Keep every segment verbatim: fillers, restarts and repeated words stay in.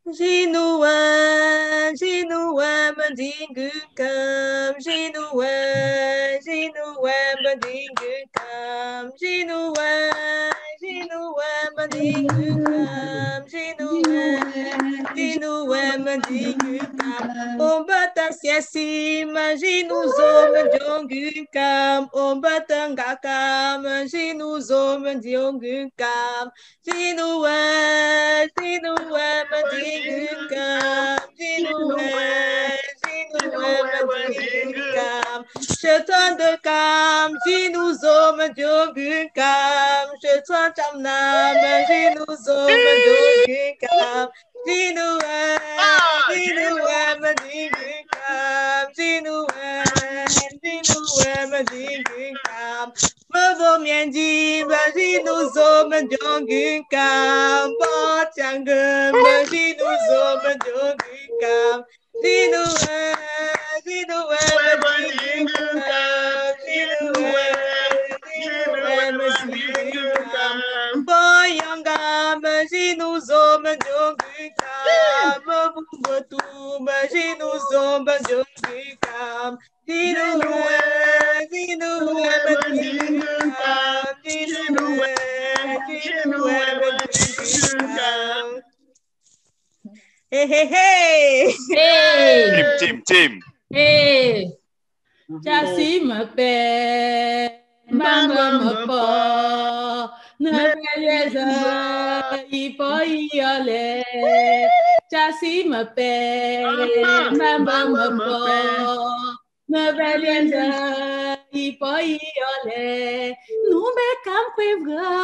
Jinua, Jinua, Mandingukam, Jinua, Jinua, Mandingukam, Jinua, Jinua, Mandingukam, Jinua, Jinua, Mandingukam, Ombatang Siasi, Manjinuzo, Manjongukam, Ombatang Gakam, Manjinuzo, Manjongukam, Jinua, Jinua, Mandingukam, Jinua, Jinua, Mandingukam, Chetan de Kam, Jinuzo, Mandingukam, Chetan Chamnam, Jinuzo, Mandingukam, Jinua, Jinua, Mandingukam, Jinua, Jinua, Mandingukam, Mơ miền ji và ji nu zo men jong gun cam ba chang gần và ji nu zo men jong gun cam ji nu a ji nu a men ji gun cam ji nu a ji nu a men ji gun cam ba yang cam và ji nu zo men jong gun cam mơ bu mơ tu và ji nu zo men jong gun cam ji nu a ji nu a men ji gun cam ji nu a ji nu a men ji gun cam. Hey hey hey. Hey. Chim chim chim. Hey. Cha si ma pe. Mamba ma po. Na beleza i po i ole. Cha si ma pe. Mamba ma po. Na beleza i po i ole. Numbe cam quivra.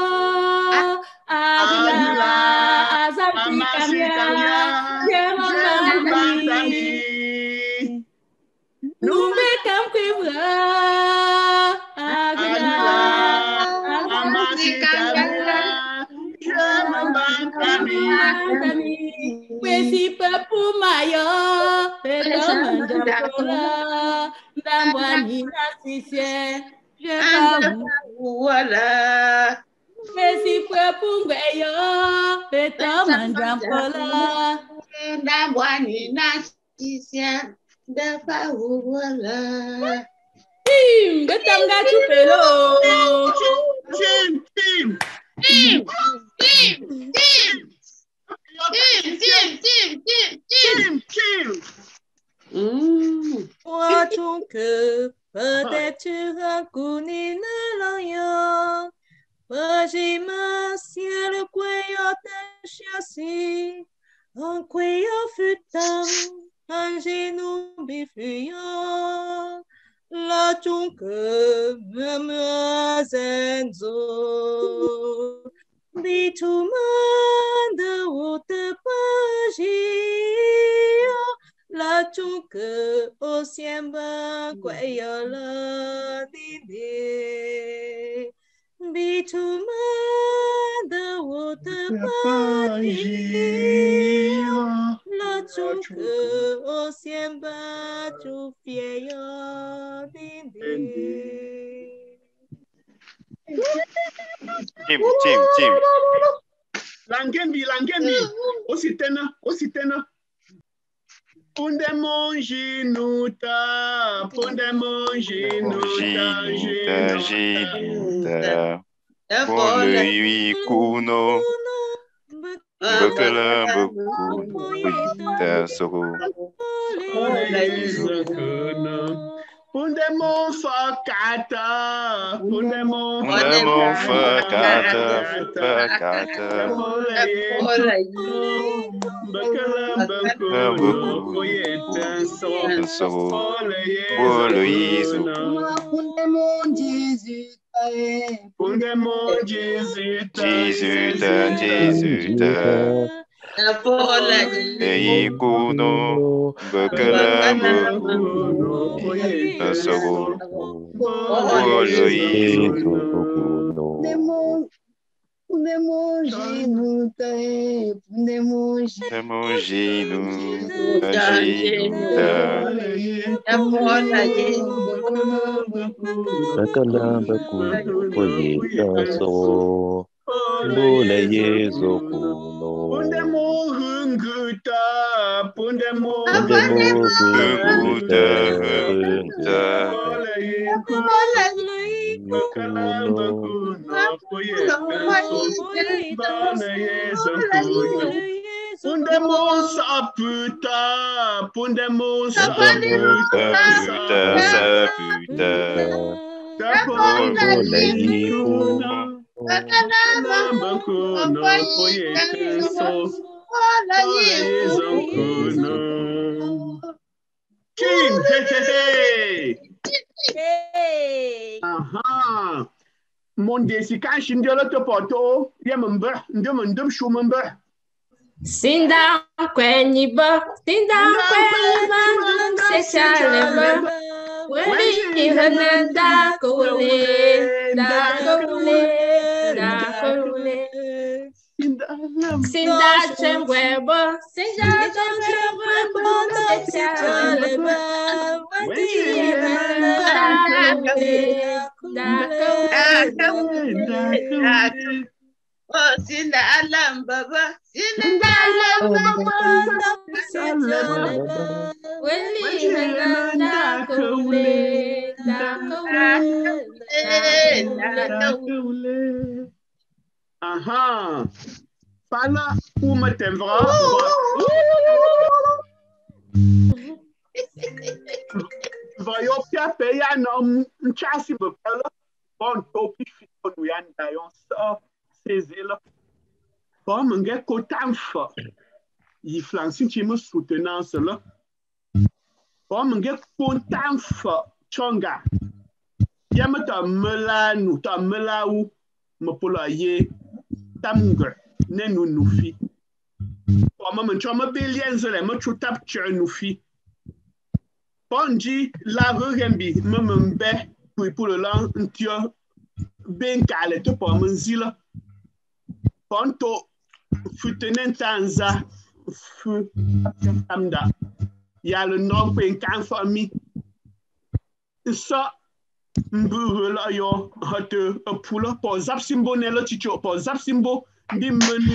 Agla azalti kamya. Yamambani. Numbe cam quivra. Agla azalti kamya. Yamambani. Kwesi papu mayo. Peto manjapola. Ndambwani nasisye. Je Voilà. Kwesi papu ngweyo. Peto manjapola. Ndambwani nasisye. Dafa voilà. Tim, betanga chupelo. Tim, Tim. Tim, Tim, Tim. Tim, Tim, Tim, Tim, Tim, Tim. Moi, ton cœur, peut-être tu reconnais le lion. Moi, ciel, le cuello de chassis. Un cuello futant, un genou bifuyant. Là, ton cœur, mademoiselle. Dis tout le monde, où te pas. La chunke o siamba kwayola dide bituma da wota pati la chunke o siamba tu fieyo dide. Chim chim chim. Langembi, langembi. Ositena, ositena. Punde monji nuta, punde monji nuta, Jinuta, jinuta. Pour le hui kuno. Bekele beku. Ita soro. Punde mon fakata, punde mon Punde mon fakata, fakata. Bekele beku. Soro. Pour le hizo. Punde mon Jésus. Punde mon Jésus. Jésus, Jésus. Ei kuno, bekelamo, asoro, oloizo. Demogino, agita. Bekelamo, oloizo. Punde mon Punguta, Pundemo, Punguta, Pundemo saputa, Pundemo saputa, saputa, Kim, hey, hey, hey. Hey. Aha. Mon desi kan shindelo to poto, yemember, ndem ndem shumember. Sinda kwenye ba, sinda kwenye ba, sechale ba. Weli hananda kule, da kule, da kule. Sinda chengwe ba, sinda chengwe ba, sechale ba. Weli hananda kule, da kule, da kule. Oh, Sinda alam baba, Sinda alam baba, Sinda Weli hananda kule, da kule. Aha. Fala uma temvra. Vai optar peia não chassi bepela. Bon topi fico no yan dayon sa sezela. Bon menge kotamfa. Yi flansin chimo soutenance la. Bon menge kotamfa chonga. Yama ta melanu ta melau mapola ye tamnger ne nu nufi. Bon ma men choma belienzele ma chutap chur nufi. Bonji la rembi memembe pour le lang ntio ben kale to po menzila. Ponto futenentanza fu amda. Ya le nog ben kan fami. Sa mburu la yo hatu apula po zap simbo nelo chicho po zap simbo bi menu.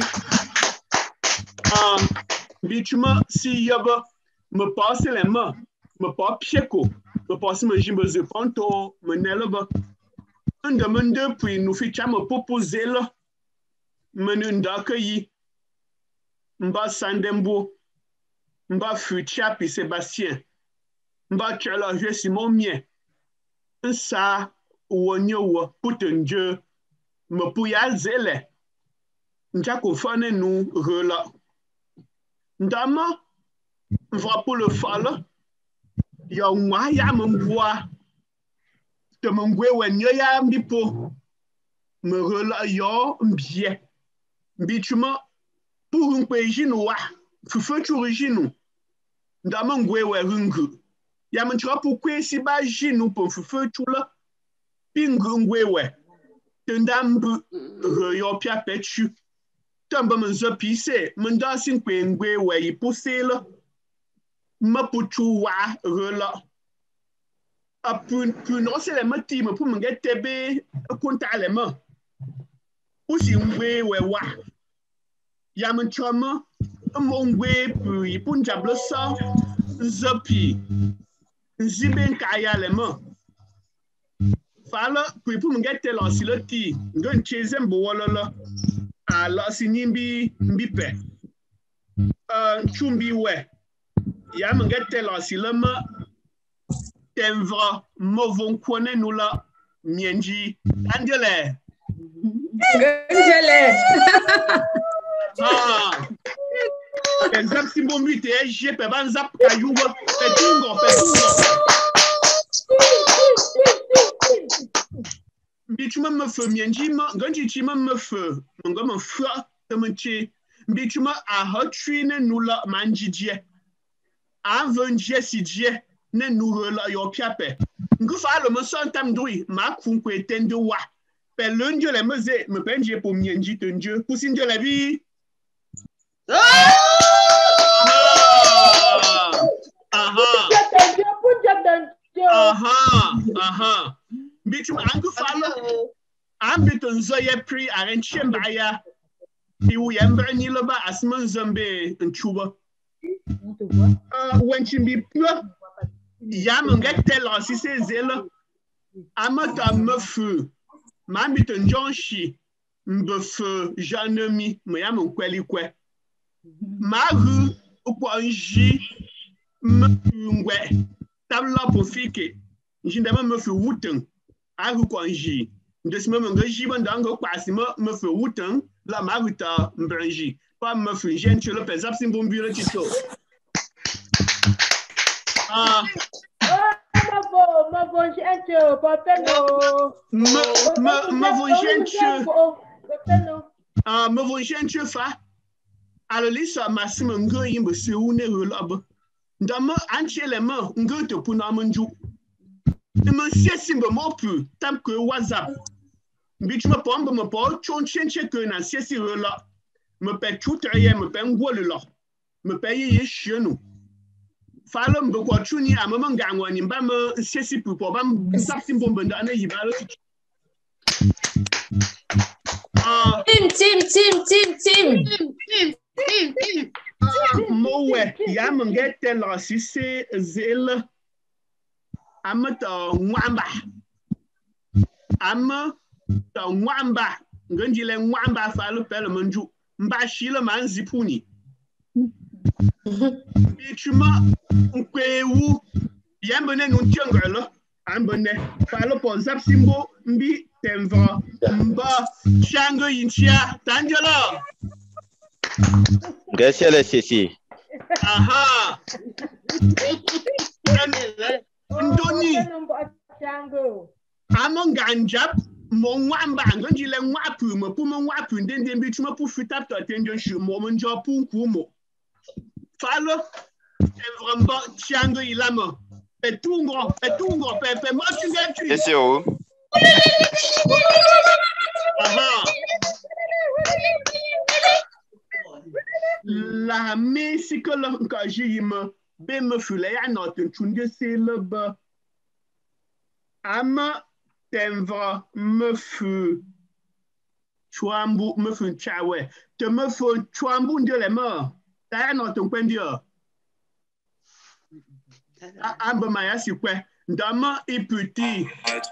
Ah bichuma si yaba me passe les mains. Me pas pieko, me passe me jimbe ze ponto, me nele ba. Un demande puis nous ficha me proposer là. Me nunda yi. Mba Sandembo. Mba Fucha puis Sébastien. Mba Tchala je Simon Mien. Ça wonyo wo putenje me puyal zele. Nja ko fane nous rela. Ndama va pour le fall. Ya nwa ya mbwa te mngwe wenyo ya mbipo me rela yo mbie mbichuma pour un pejinu wa fufutu originu ndama ngwe we rungu ya mnchwa pour kwesi ba jinu pour fufutu la pingu ngwe we tendambu yo pia pechu tamba mnzo pise mnda sin kwe ngwe we yipusela ma puchu wa rela a pun pun no se le mati ma pu mnge tebe konta le ma usi ngwe we wa ya mnchoma mo ngwe pu ipun jable sa zapi ziben kaya le ma fala pu pu mnge te la siloti ngon chezem bo wala a la sinimbi mbipe uh chumbi we ya mngete la silama temvra movon kone nula mienji angele Angele ah exact simbo mute je pe ban zap kayuwa petungo petungo bichuma me fe mienji ma ganji chima me fe ngoma fa temenchi bichuma a hotrine nula manjije Avant Jesse J, ne nous la yo piape. Ngufa le me santam dui, ma kunkwe tende wa. Pe lundio le meze, me penje pour mienji tenje, pour sinjo la vie. Aha! Aha! Aha! Aha! Bichum ngufa le. Ambiton zoye pri arenchembaya. Et où yamba ni le bas asman zambe un chuba. When chimbi pua yam nget tel si c'est zela. Amata me feu. Mamit un jonchi. Mbefe janemi me yam un kweli kwe. Maru ou kwa nji me ngwe. Tabla pour fike. Jindama me fe wuten. Aru kwa nji. Ndesme me ngeji bandango kwasi me me fe wuten. La maruta mbranji. Pas me fe jen tu le pezap simbombi le tito. Ah. Mavo, mavo gente, papeno. Me me mavo gente. Ah, mavo gente fa. Alors lisa masima ngo yimbe se une relab. Ndama anchele ma ngo te puna manju. Me siesimbe mo pu tam que WhatsApp. Bitu me pombe me po chon chenche que na siesi rela. Me pe chutre me pe ngole lo. Me pe ye chenu. Falo mbe kwa chuni a mama ngangwa ni mba me siesi pu po bam sapsim bombe ndana yibalo. Ah Tim tim tim tim tim. Tim tim tim. Mowe ya mangete la si se zel. Amata ngwamba. Ama ta ngwamba. Nganjile ngwamba falo pele manju. Mba shile man zipuni. Bichuma nkwewu. Yambene nuntiangalo. Ambene falo po zap simbo mbi temva. Mba shango yinchia. Tangelo. Gracias a la Ceci. Aha. Ndoni. Among ganjap. Mon wamba nganjile ngwapu mo pu mo ngwapu ndende mbi chuma pu fitap to attention shu mo monjo pu kumo. Falo. C'est vraiment Tiango ilama. Petungo, petungo, pepe mo tu ngam tu. C'est où? Aha. La mesikolo ka jima be me fule ya notin chunde se leba. Ama temva me fu chwambu me fu chawe. Te me fu chwambu ndele ma. Ta ya notin kwendia. Amba maya si kwe. Ndama i puti.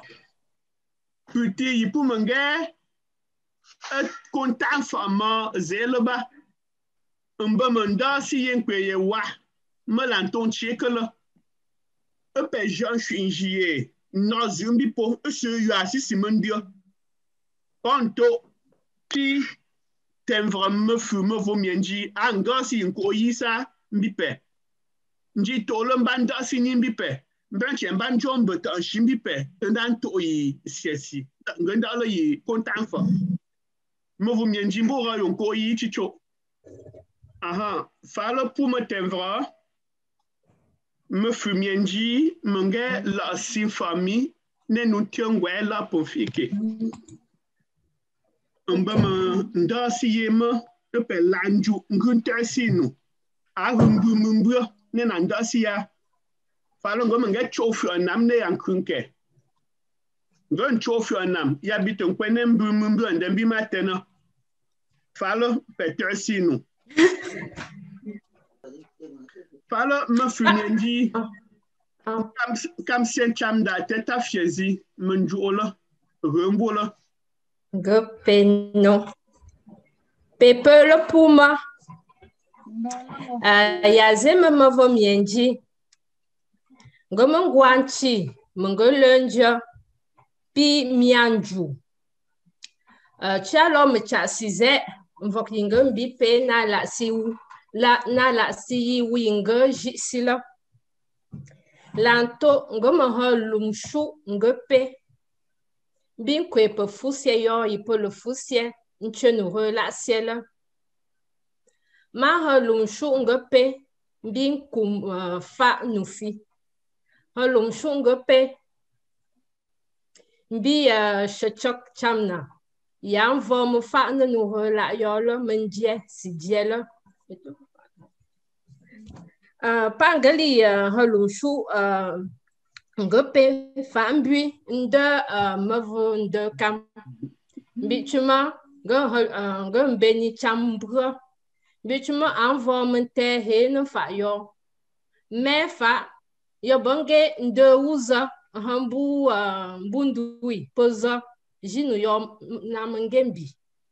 Puti yipu mange. Et kontan fama zeleba. Mba manda si yen kwe ye wa. Melanton chekela. Epe jan shinjiye. Nozumbi po. Ese yu asisi mendia. Panto. Ki. Temvra me fu me vomienji. Anga si yen ko yisa. Mbipe. Nji tolo mbanda si ni mbipe. Mbranche mbanjo mbeta an shimbipe. Ndan to yi siesi. Ngenda lo yi kontan fa. Me vomienji mbora yon ko yi chicho. Aha, falo pour me temvra, me fumienji, mange la si famille, ne nous tiengwe la pour fike. Mba ma nda si yema, tepe lanju, ngunta si nu. A rumbu mumbu, ne nanda si ya. Falo ngo mange chofu anam ne yankunke. Ngon chofu anam, ya biton kwene mbu mumbu ndembi matena. Falo peter si nu. Falo me fumienji kam kam sien cham da teta fiezi menjuola rembola Gopeno. Pepe le puma. Yazeme me vomienji. Ngomangwanchi, mengolonja, pi mianju. Chalo me chasize. Mvok yingem bi pe na la si la na la si winga jisila lanto ngoma ha lumshu ngope bin kwe pe fusie yo ipo le fusie nchenu rela siela ma ha lumshu ngope bin kum uh, fa nufi ha lumshu ngope bi uh, shachok chamna Yan va me fa ne nous la yola mendia si diela. Euh pangali halumshu euh ngope fambi nde mevo nde kam. Bituma Ngân beni chambra. Bichuma envoie mon terre no fa yo. Me fa yo bange de uza hambu bundui poza jinu yo na mangembi.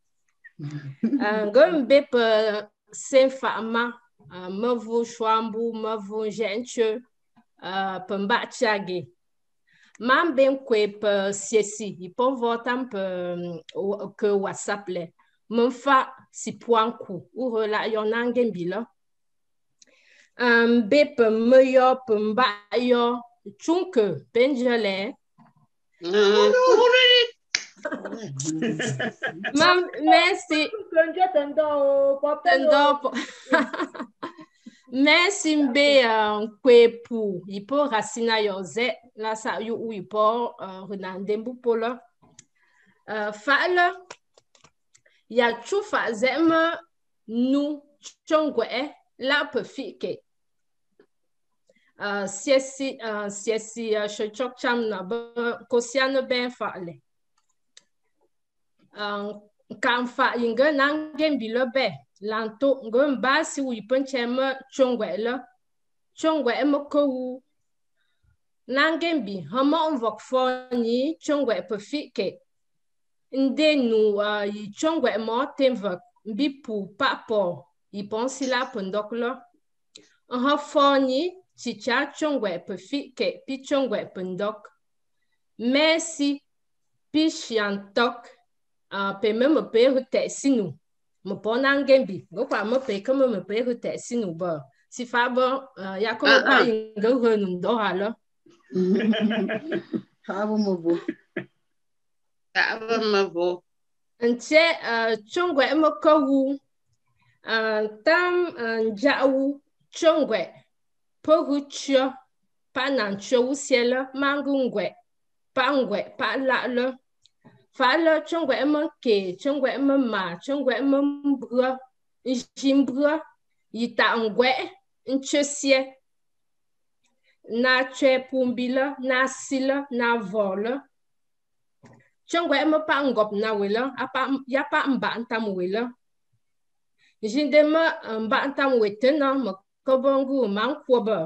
Ngân be pe sen fama mavu shwambu mavu jenche pe mbachage. Man ben kwe pe siesi, il peut voter un peu que WhatsApp le. Mon fa si point coup ou rela yon angen bila. Um be pe meyo pe mba yo chunke benjele. Mam merci. Tendo. Merci mbe kwe pou il peut racina yoze la sa yu ou il peut renandembu pola. Fa la ya chufa zema nu chongwe la pe fike. Siesi siesi shochok cham na ba kosiano ben fa le. Kan fa inga nangen bilobe lanto ngom basi wi penchema chongwe la chongwe mo ko nangen bi hama vok foni chongwe pe fike. Nde nu yi chongwe mo temva bi pu papo yi pensi la pendok la ha foni chicha chongwe pe fike pi chongwe pendok merci pi chiantok pe me pe rete sinu mo pona ngembi go kwa mo pe comme me pe rete sinu ba si fa ba ya ko ba ingo honu do hala ha mo bo Ava mavo. Nche chongwe mo ko wu tam njawu chongwe pogucho panancho usiela mangungwe pangwe pa la le fa le chongwe mo ke chongwe mo ma chongwe mo mbra jimbra yita ngwe nchesie na che pumbila na sila na vola chongwe mo pa ngop na wela apa ya pa mba ntam wela jinde ma mba ntam wetena mo ko bongu man ko ba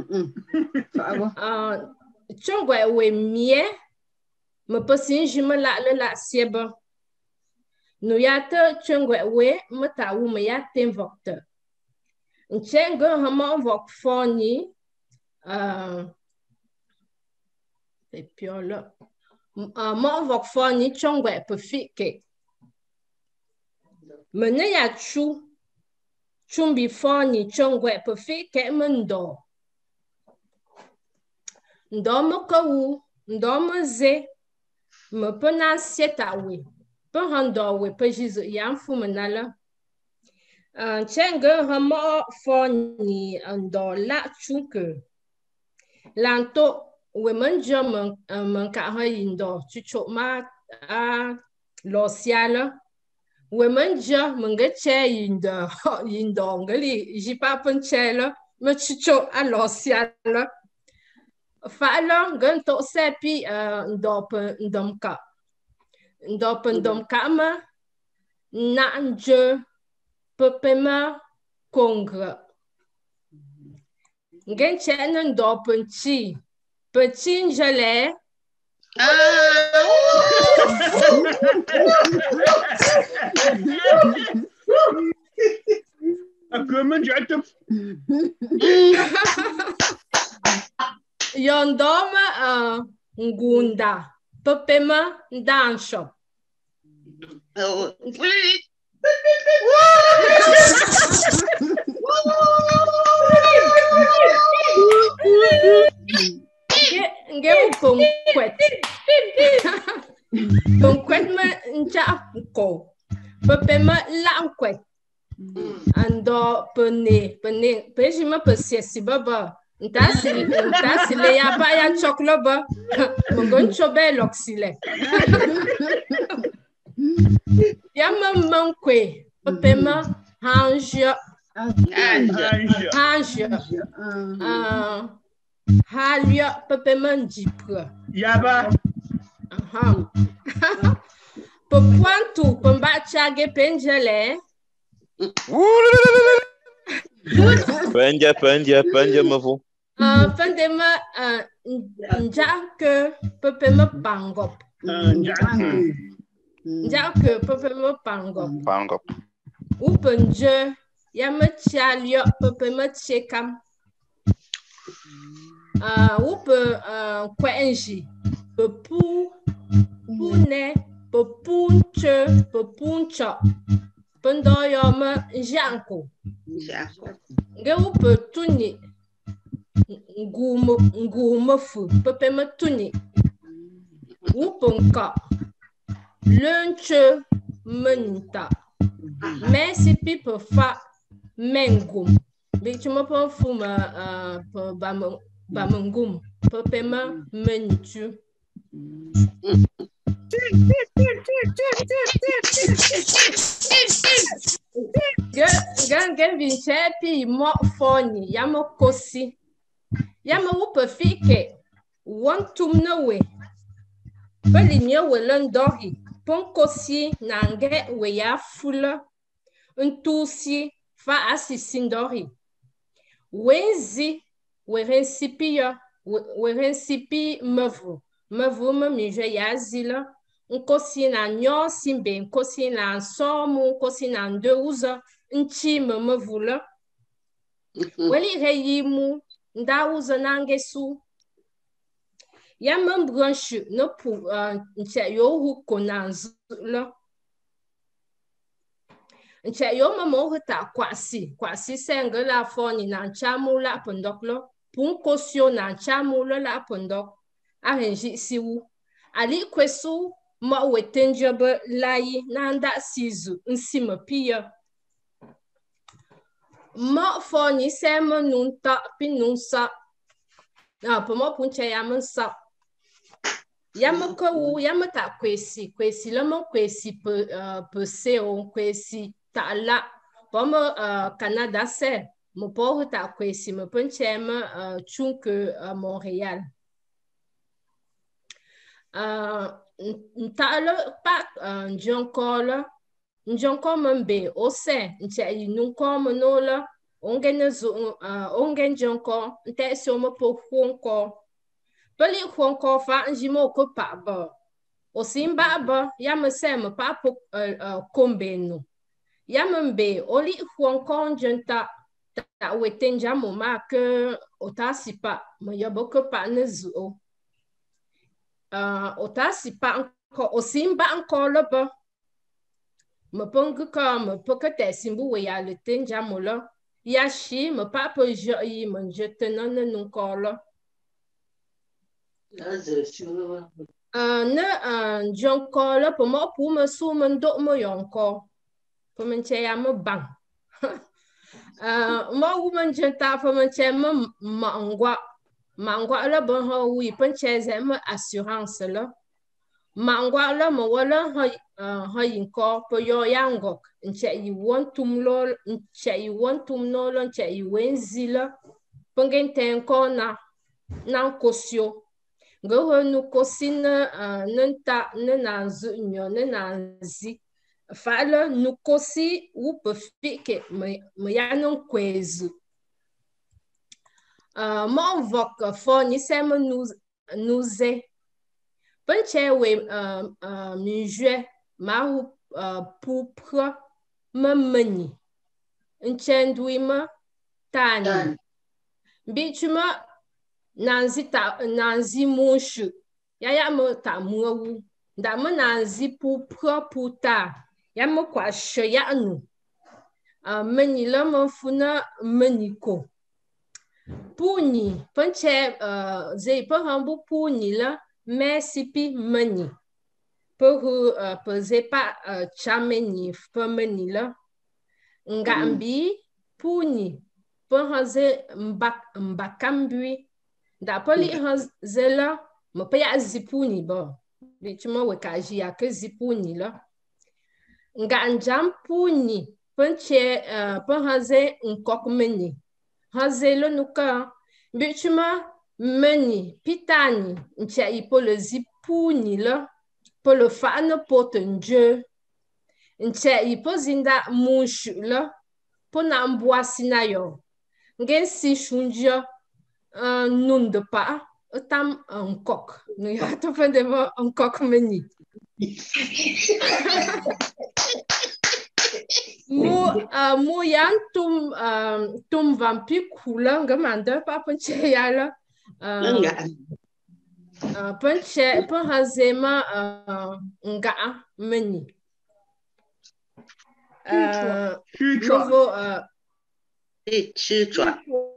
ah chongwe we mie me pasin jima la le la sieba no yata chongwe we mata wu me ya tem vokta nchengo hama vok foni ah et puis là mo vok foni chongwe pe fike mene ya chu chumbi foni chongwe pe fike mendo ndo mo ko ndo mo ze me pena sieta we pe hando we pe jizu ya fu menala chenga hama foni ndo la chuke lanto we manja man man ka ha indo chucho ma a losiala we manja manga che indo indo ngali jipa panchela me chucho a losiala fa la ganto sepi ndo ndomka ndo ndomka ma na nje pepema kongra ngen chen ndo panchi Petit gelé. Comment je te Yondoma ngunda. Pepema dancho. Nge pongkwet. Pongkwet ma nja ko. Pepe ma lankwet. Ando pene pene peji ma pesiesi baba. Ntasi ntasi le ya ba ya choklo ba. Mongon chobe loksile. Ya ma mankwe. Pepe ma hanja. Hanja. Ah. Halia pepe manjipra. Yaba. Aha. Pepuantu pembacage penjele. Panja, panja, panja mavo. Uh, Pendema uh, njake pepeme pangop. Njake pepeme pangop. Pangop. Upenje yame chalio pepeme chekam. Uh, upe uh, kwenji pepu pune pepunche pepuncha pendoyome janko. Nge upe tuni ngumo ngumo fu pepe me tuni uponka lunche menta merci people fa mengum bichuma pon fu ma uh, ba ba mengum pepe me mentu gan gan vinche pi mo foni yamo kosi yama wupe fike wantum na we bali nye we lendohi pon kosi nange we ya fula ntusi fa asisi ndori wenzi we rensipi ya we rensipi mevu mevu me mije ya zila nkosi na nyo simbe nkosi na somu nkosi na ndeuza nchi me mevu la weli reyimu ndauza nangesu yamam branche no pu nche yo hu konanz lo nche yo mamo hota kwasi kwasi senga la foni na chamu la pondok lo pun kosio na chamu lo la pondok arenji siwu ali kwesu ma wetenjobe lai na nda sizu nsima pia ma foni sema nunta pinunsa na pomo punche yamansa yamako wu yamata kwesi kwesi lamo kwesi pe pe seo kwesi tala pomo Canada se mo po ta kwesi mo punche ma chunke Montréal uh ntalo pa njonkolo njonko mbe ose nche inunko monola ongen zo uh, ongen jonko nte so mo po khonko peli khonko fa njimo ko pa ba osimba ba yam sem pa po uh, uh, kombeno yam mbe oli khonko njenta ta wetenja mo ma ke otasipa mo yobo ko pa nezu uh, otasipa ko osimba anko lo ba me pongu ka me pokete simbu we ya le tenja mola ya shi me pa po jo yi me jete non non kolo uh, ne uh, jon kolo po mo pu me su me ndo mo yonko po men che ya me bang uh, mo wu men jenta po men che me mangwa mangwa la bon ho wi pen che ze me assurance la mangwa la mo wala ha uh, ha yinko po yo yangok nche yi wontum lo nche yi wontum no lo nche yi wenzila pengen tenko na na kosio go ho nu kosina uh, nenta nena zu nyo nena zi fala nu kosi u pe fike me me ya non kwezu uh, mo vok fo ni sem nu nuze penche we uh, uh, mi jue ma uh, pupra mamani nchendwi ma tani bichuma nanzi ta nanzi mushu ya ya mo ta muwu nda mo nanzi pupra puta ya mo kwa shoya nu uh, mani la mo funa maniko puni penche uh, ze pa hambu puni la merci pi mani pour uh, peser pas uh, chameni fameni la ngambi mm. puni pour haze mbak mbakambui da poli haze la mo pa ya zipuni ba bichuma we kaji ya ke zipuni la nganjam puni penche uh, pour haze nkok meni haze lo nuka bichuma meni pitani ncha ipo le zipuni la pour le fan pour Dieu. Nche il peut zinda munchu là pour n'amboa sinayo. Ngen si shunja un nun de pas tam un coq. Nous y a tout fait devant un coq meni. Mu uh, mu yan tum uh, tum vampi kula ngamanda pa penche yala uh, uh, penche pen hazema uh, nga meni uh, nouveau uh, tu chua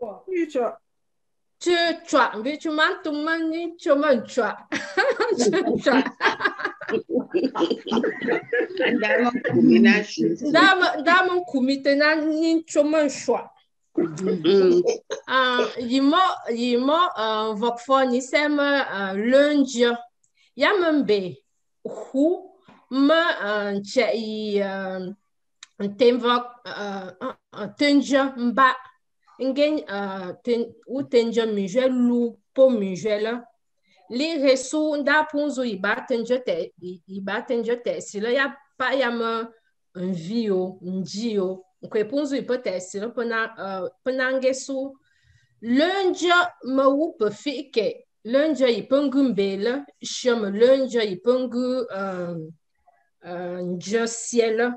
tu chua mais tu m'as tout mani tu m'as chua chua Dame, dame, comité na ni chemin choix. Ah, yimo, yimo, votre fourni sem lundi. Yamembe, hu, me, chai, un temva, un tenja mba, ingen, ten, ou tenja mujel lu po mujela. Les ressources d'apunzo i baten jote i baten jote si là ya pa ya ma un vio un dio ko punzo i pote si là pena pena ngesu lundi ma wu pe fike lundi i pengumbela chama lundi i pengu um un jo ciel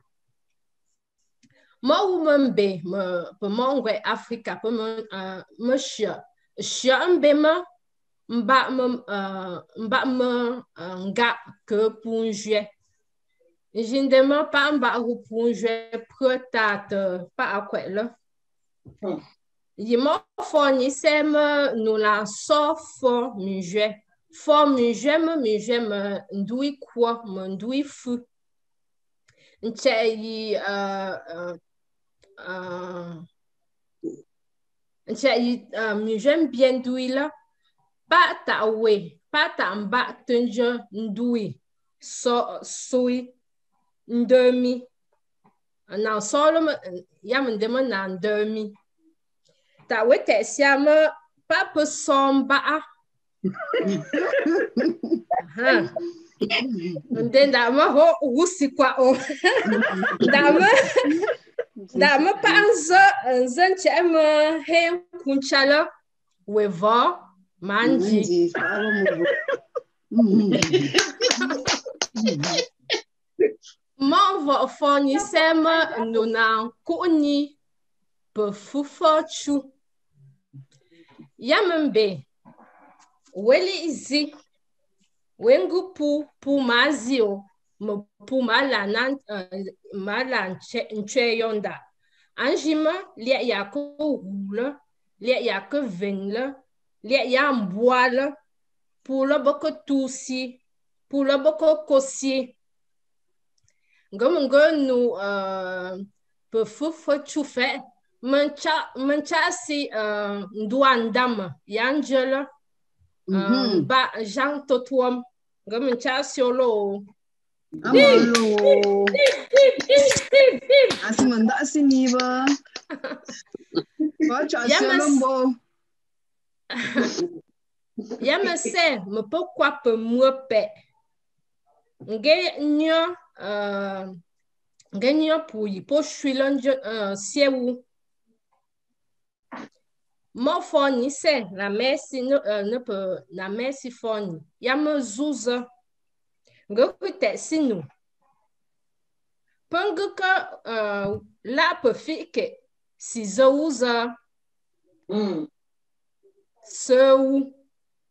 ma wu membe ma pe mongwe Afrika pe ma ma chia chia mbema Mba me uh, mba me nga que punjue. Jindema pa mba ru punjue protate pa akwe la. Yimo foni sem nous la so fo mujue. Fo mujue me mujue me ndui kwa me ndui fu. Nche yi uh uh uh nche yi uh, mujue bien ndui la. Pa ta we, pa ta mba tenje ndui, so sui ndemi. Na solo ya mendema na ndemi. Ta we te siame pa pe somba. Ha. Ndenda ma ho usi kwa o. Dama dama pa nzo nzo chema he kunchala we va Manji. Mon va fourni sem nous na kuni pe fufochu. Yamembe. Weli izi. Wengu pu pu mazio. Me pu malana malan nche yonda. Anjima lia yako hula. Lia yako venla. Lia ya mboile pour le boko tousi pour le boko kosi ngomongo nu euh pe fufo chufe mancha mancha si euh ndwandam yanjela euh ba Jean Totwam ngomoncha siolo amalo asimanda asiniba Wacha siolombo Yama se me pourquoi pe moi pe nge nyo euh nge nyo pour y po shwilonjo euh siewu mo foni se la merci ne ne peut la merci foni yama zuza nge kute sinu pengu ka euh la pe fike si zouza mm. Seu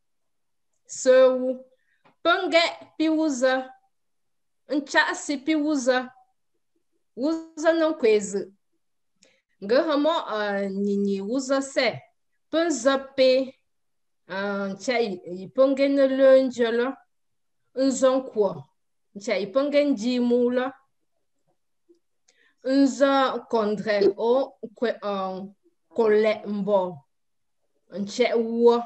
Seu Pange piuza Nchasi piuza Uza não coisa Gahamo nini uza se Panza pe Nchai Ipange ne lunjela Nzon kwa Nchai Ipange njimula Nza kondre o Kwe Kole mbo Nche uwa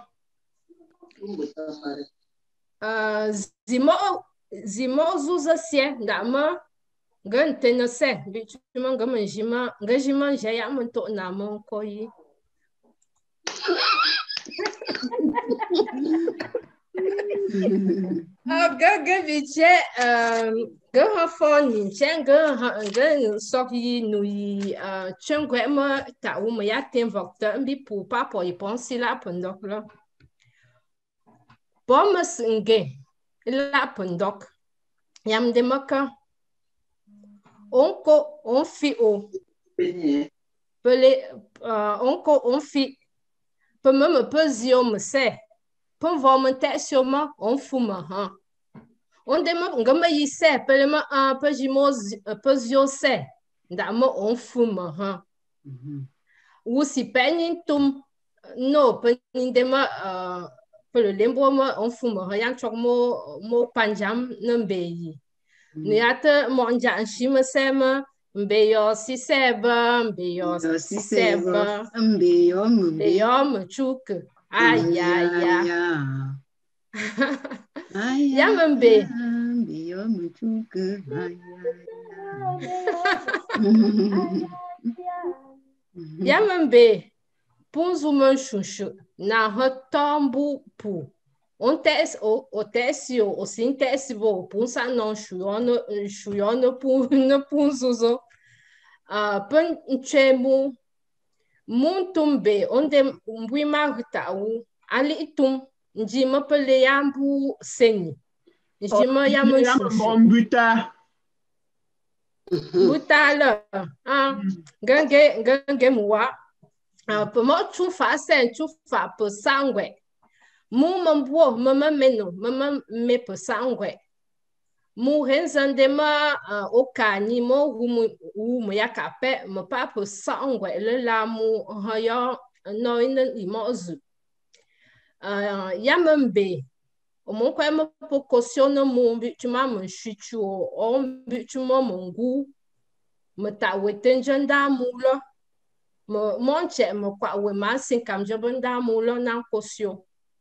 uh, zimo zimo zuza sie ndama gante no se bichu manga manjima ngajima jaya monto na mon koyi à cái cái vị trí cái họ phone nhìn trên cái cái sọc y nuôi chân quẹt mà tạo mà ya tiền vật tới bị phụ pa bỏ y bón xí lá phần đọc lo bỏ mà sinh cái lá phần đọc yam de mà cái on có on phi ô Pele on có on phi pe me me pe zio me se pe vo me te sio ma on fu me ha on de ma ngama yi se pele ma a pe jimo pe zio se nda ma on fu me ha u si pe ni tum no pe ni de ma pe le lembo ma on fu me ha yang chok mo mo panjam nembe yi ni ate mo nja shi me se ma mbe yo si seba mbe yo si seba mbe yo mbe yo mchuk aya ya ya mbe mbe yo mchuk ya mbe punzu mshushu na hotombu pu on tes o o tesio o sin tesivo punsa non shuyono shuyono pu no punzuzo a pen chemu muntumbe onde mbui magtawu ali tum njima pele yambu seni njima yamu shushu buta buta la ah gange gange muwa a pe mo tu fa sen tu fa pe sangwe mu mambo mama meno mama me pe sangwe mu hensan de ma okani mo hu hu mo yakape mo pa pe sangwe le la mu ha ya no in imozu yamembe o mo kwa mo po kosiono mu bi tuma mo shichu o bi tuma mo ngu mo ta wetenjanda mu lo mo monche mo kwa we ma sin kam jobanda mu lo na kosio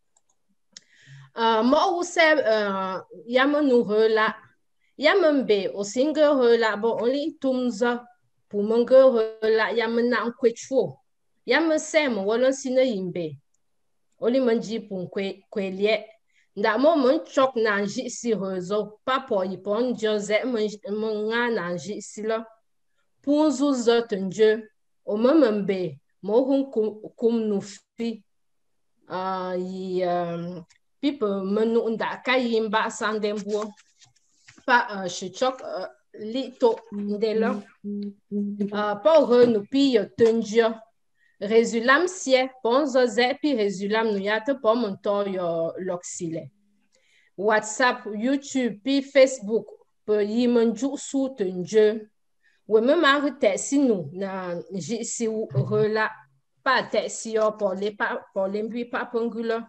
Uh, mo use uh, yamanu hela yamembe o singe hela bo only tumza pumonge hela yamna nkwechuo yamse mo wala sina yimbe oli manji pun kwe kwelie nda mo mon chok na nji si hozo papo yipon jose mo nga na nji si lo punzu zotenje o memembe mo hun kum, kum nufi uh, yi um, people menu nda kayimba sandembo pa shichok lito ndelo pa re nu pi tenjo résulam sie ponzo zepi résulam nu yate po monto yo loxile WhatsApp YouTube pi Facebook pe yimenju su tenjo we me ma te sinu na jisi rela pa te si yo pour les pa pour les mbi pa pengula.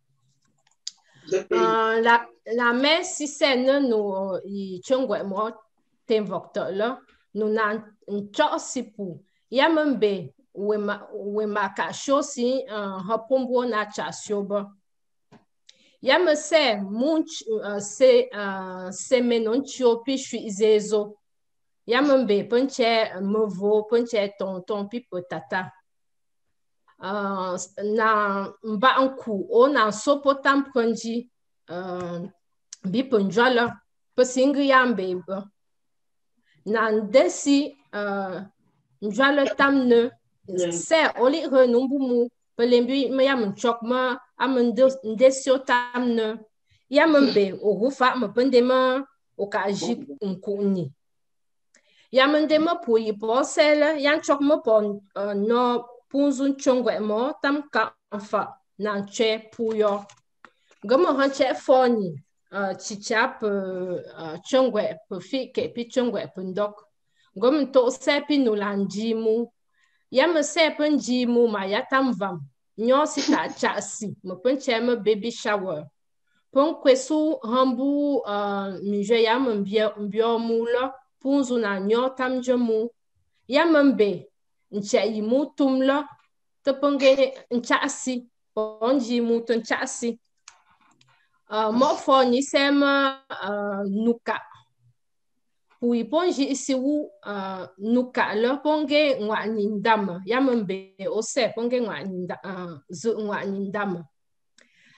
Uh, la la mais si c'est non nous y chungwe mo t'invocte là nous na ncho sipu ya membe we ma we ma ka shosi hapombo na chasioba ya me se munch se se menon chiopi shui zezo ya membe penche mevo penche tonton pi potata Uh, na mba nku o na sopo tamponji uh, bi punjala pasingi yambe na ndesi uh, njala tamne se oli renumbu mu pelembi me yam chokma amende ndesio tamne yambe o rufa me pendema o kaji nkuni yamende po yi posele yan chokma pon uh, no punzun chongwe mo tam ka fa na che puyo gomo han che foni uh, chichap uh, chongwe pe fi ke pi chongwe pundok gom to se pi no lanjimu ya me se penjimu ma ya tam vam nyo si ta chasi mo penche me baby shower pon kwesu hambu uh, mije ya me mbia mbio mu lo punzu na nyo tam jemu ya membe ncha yimu tumla te penge nchasi ponji muto nchasi uh, mo fo ni sema uh, nuka pui ponji isi wu uh, nuka le ponge ngwa nindama ya membe o se ponge ngwa ninda uh, zu ngwa nindama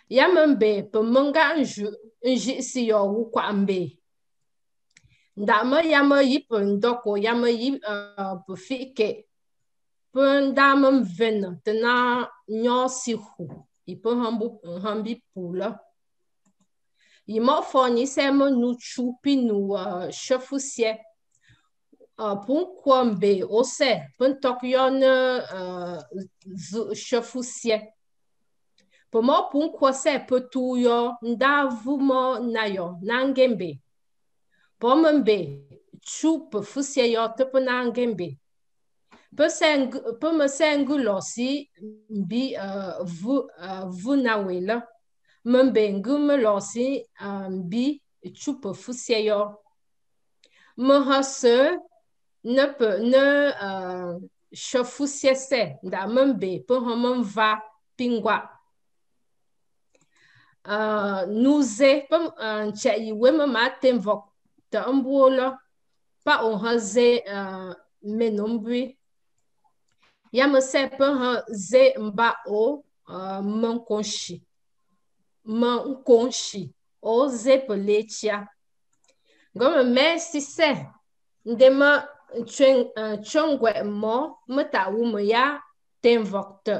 Yamembe pe menga nju nji si yo wu kwa mbe. Ndame yame yi pe ndoko yame yi uh, pe fike. Pe ndame mvene tena nyo si hu. I pe hambu hambi pula. I mo fo ni se me nu chupi nu uh, chefusie. Uh, pun kwambe ose pun tokyon uh, chefusie. Po mo pun kwase pe tu yo nda vumo na yo nangembe. Po membe chup fusie yo te pe nangembe. Pe seng pe me sengulo si bi uh, vu uh, vu na wela. Membe ngume lo si um, bi chup fusie yo. Me hase ne pe ne uh, chefusie se nda membe pe hamem va pingwa. Uh, nuze pem uh, che iwe mama temvok te mbuola pa on haze uh, menombui ya me se pe ha ze mba o uh, menkonshi menkonshi o ze pelechia gome me si se ndema chen uh, chongwe mo meta wume ya temvok te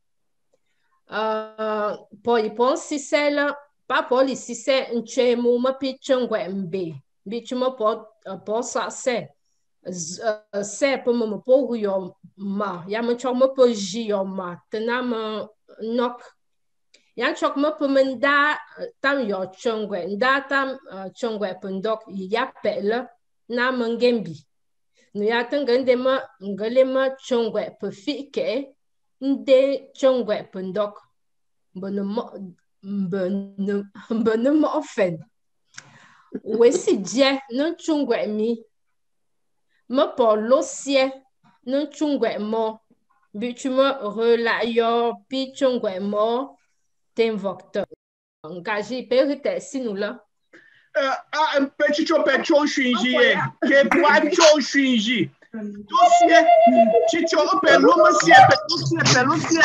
Uh, po i pon si se la pa po li si se nche mu ma pi chengwe mbe bi chuma po uh, po sa se Z, uh, se po mo po hu yo ma ya mo chok mo po ji yo ma tena mo nok ya chok mo po menda tam yo chengwe nda tam uh, chengwe pendok ya pele na mengembi no ya tengende ma ngale ma chengwe pe fike nde chongwe pendok mbene mo mbene mbene mo ofen wesi je no chongwe mi me po losie no chongwe mo bi tu me rela yo pi chongwe mo t'invocte engagé perite sinula ah un petit chopé chon shinji ke kwa chon shinji dossier chicho pelo monsieur dossier pelo dossier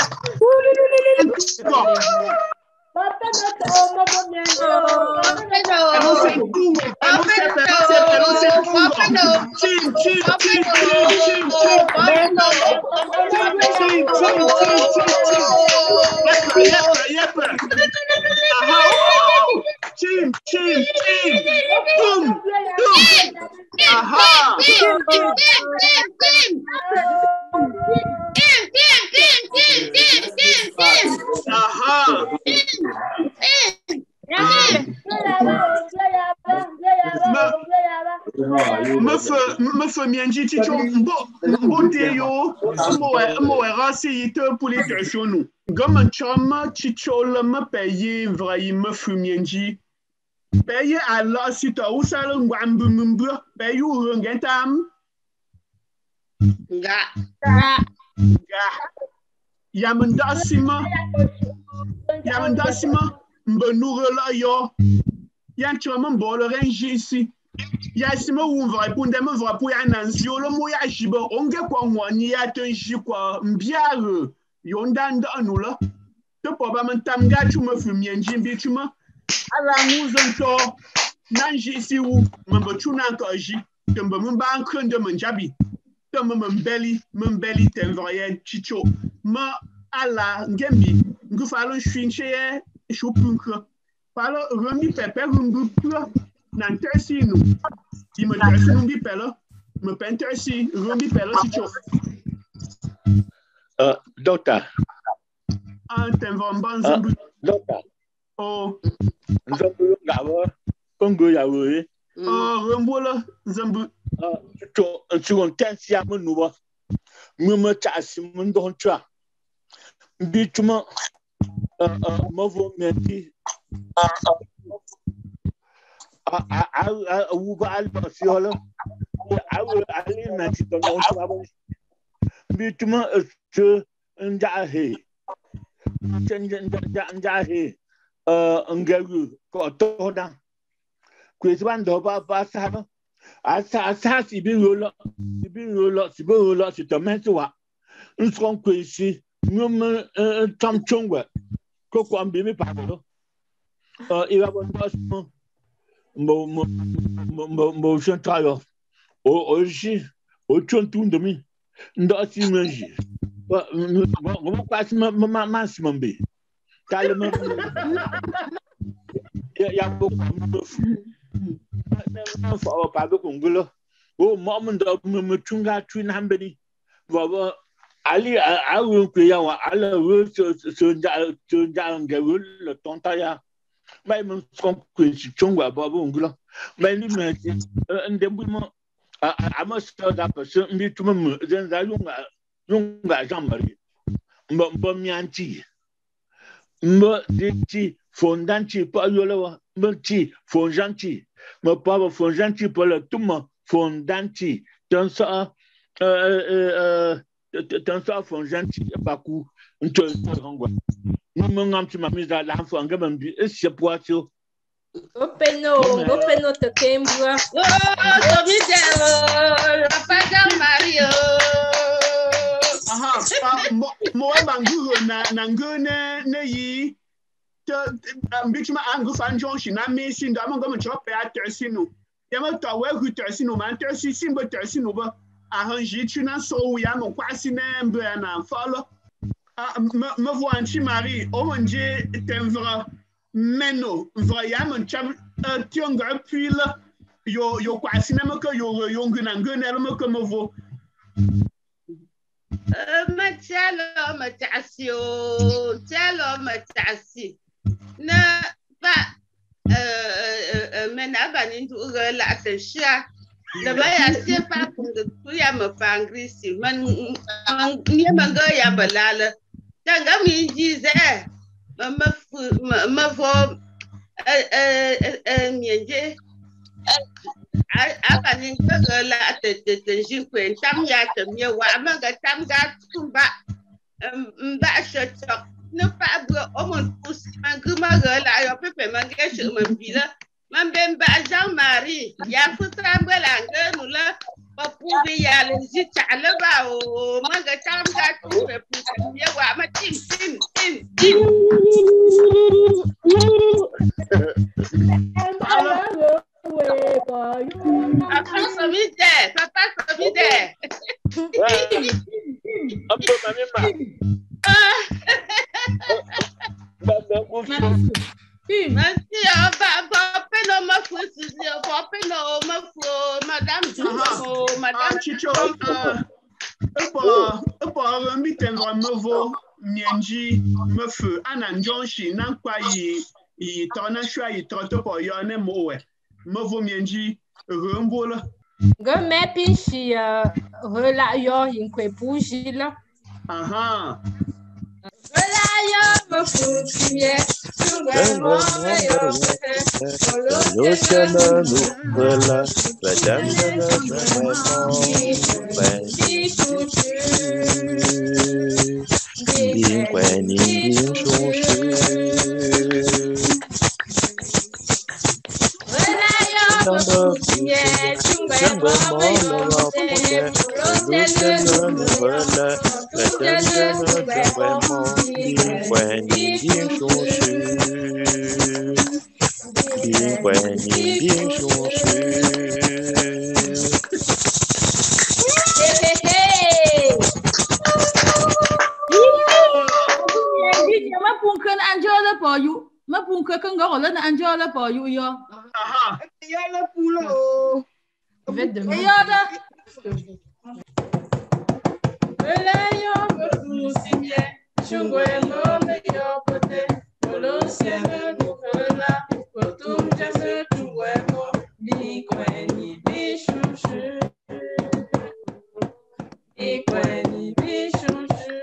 papa no to mo mo nyo pelo se tu pelo se pelo se pelo se papa no chin chin chin chin chin pelo chin chin chin chin yepa yepa aha chin chin chin boom boom aha aha me fe me fe mienji chicho mbo mbo teyo mo mo rasi yite pour les questions gomme chama chicho le me payer vrai me fe mienji payer alors si tu ou ça le ngwambu mbu payer ou ngentam Nga. Nga. Yamandasima. Yamandasima. Mbenurela yo. Yan chama mbolo renji ici. Yasima ou va répondre me va pour yan anzio le mo ya jibo onge kwa ngwani ya tenji kwa mbiare. Yondanda anula. Te poba mantamga tu me fumienji mbi tu ma. Ala nguzonto. Nanji ici ou mbe tuna kaji. Te mbe mba ankende menjabi. Me mbeli me mbeli tenvoyen chicho ma ala ngembi ngufalo shinche shopunka palo remi pepe rumbu pro nan tersinu di me tersinu bi pelo me pentersi rumbi pelo chicho uh doctor ah tenvon ban zambu doctor oh zambu ngawo kongo yawo oh rumbola zambu to to tensi amunuwa mama chasi mundo chwa bituma mavo menti a a a uba alba fiola a ali menti to no chwa bituma to nja he nja nja he uh ngagu ko to da kwetban do ba ba sa asa asa si bi rolo si bi rolo si bi rolo si to mentu wa nson kwesi nyom tam chongwe ko ko ambi mi pa do uh ira bon boss mo mo mo mo mo chanta yo o hoje o chontu ndomi ndo si manji ba mo quase ma máxima mbe calma ya ya bo na fa pa do kungulo o mo mo ndo mo chunga twin hambeni baba ali awu ko ya wa ala wo so so ja so ja ngewul le tonta ya mai mo kon ko ci chungwa baba ngulo mai ni me ndem bu mo ama so da person mbi tuma mo zen za yunga yunga Jean-Marie mbo mbo mianti mbo diti fondanti pa yolo mbo ti fonjanti mo pa fonjanti pa le tuma fondanti dans ça euh euh dans ça fonjanti pa ku nto ngwa mo ngam ti ma mi da la fo ngam mbi e se poatio Openo, openo te kembua. Oh, Videl, Papa Jean-Marie. Aha, mo mo bangu na na ngone ne yi. Te ambikima angu fanjon shi na me sin da mo ngam chope a tersinu. Ya mo to we hu tersinu man tersi simbo tersinu ba. Arrange tu na so ya mo kwasi na mbe na follow. Ah me vois anti Marie, o monje tenvra. Meno, vraiment, tu as un puis là, yo yo quoi cinéma que yo yo ngunangun elmo comme vous. Ma tialo ma tasio, tialo ma tasi. Na pas euh mena banin tu la tesha. Le baya c'est pas pour de tout ya me fangri si man ni manga ya balala. Tanga mi disait ma ma ma vo euh euh euh mienje a kanin ga la te te te jinkwen tam ya te mi wa ma ga tam ga tumba mba shoto ne pa bro o mon pousse man guma ga la yo pepe man ga che man bila man ben ba Jean-Marie ya futra bela ga nu la pa pouvi ya le ji tale ba o man ga tam ga tumbe pousse mi wa ma tim tim tim tim Papa Savide, Papa Savide. Un peu ma même. Merci, papa, non, ma fou, papa, non, ma fou, madame, madame Chicho, euh, pour un mitten me vaut, mienji, me feu, anan jonshi, nan kwa yi, yi tona shwa yi toto po yone mowe. Me vaut mienji, rumbola. Go me pinchi, rela yo, inkwe bougie là. Aha. Rela yo, me foutie, souvent, ma punka kan ga wala na Angela pa yu yo. Aha. Ya la pulo. Avec de Ya da. Rela yo me foutie, chungwe no me yo pote, polo sieme no rela, potum jame tu wemo, bi kweni bi shushu. Bi kweni bi shushu.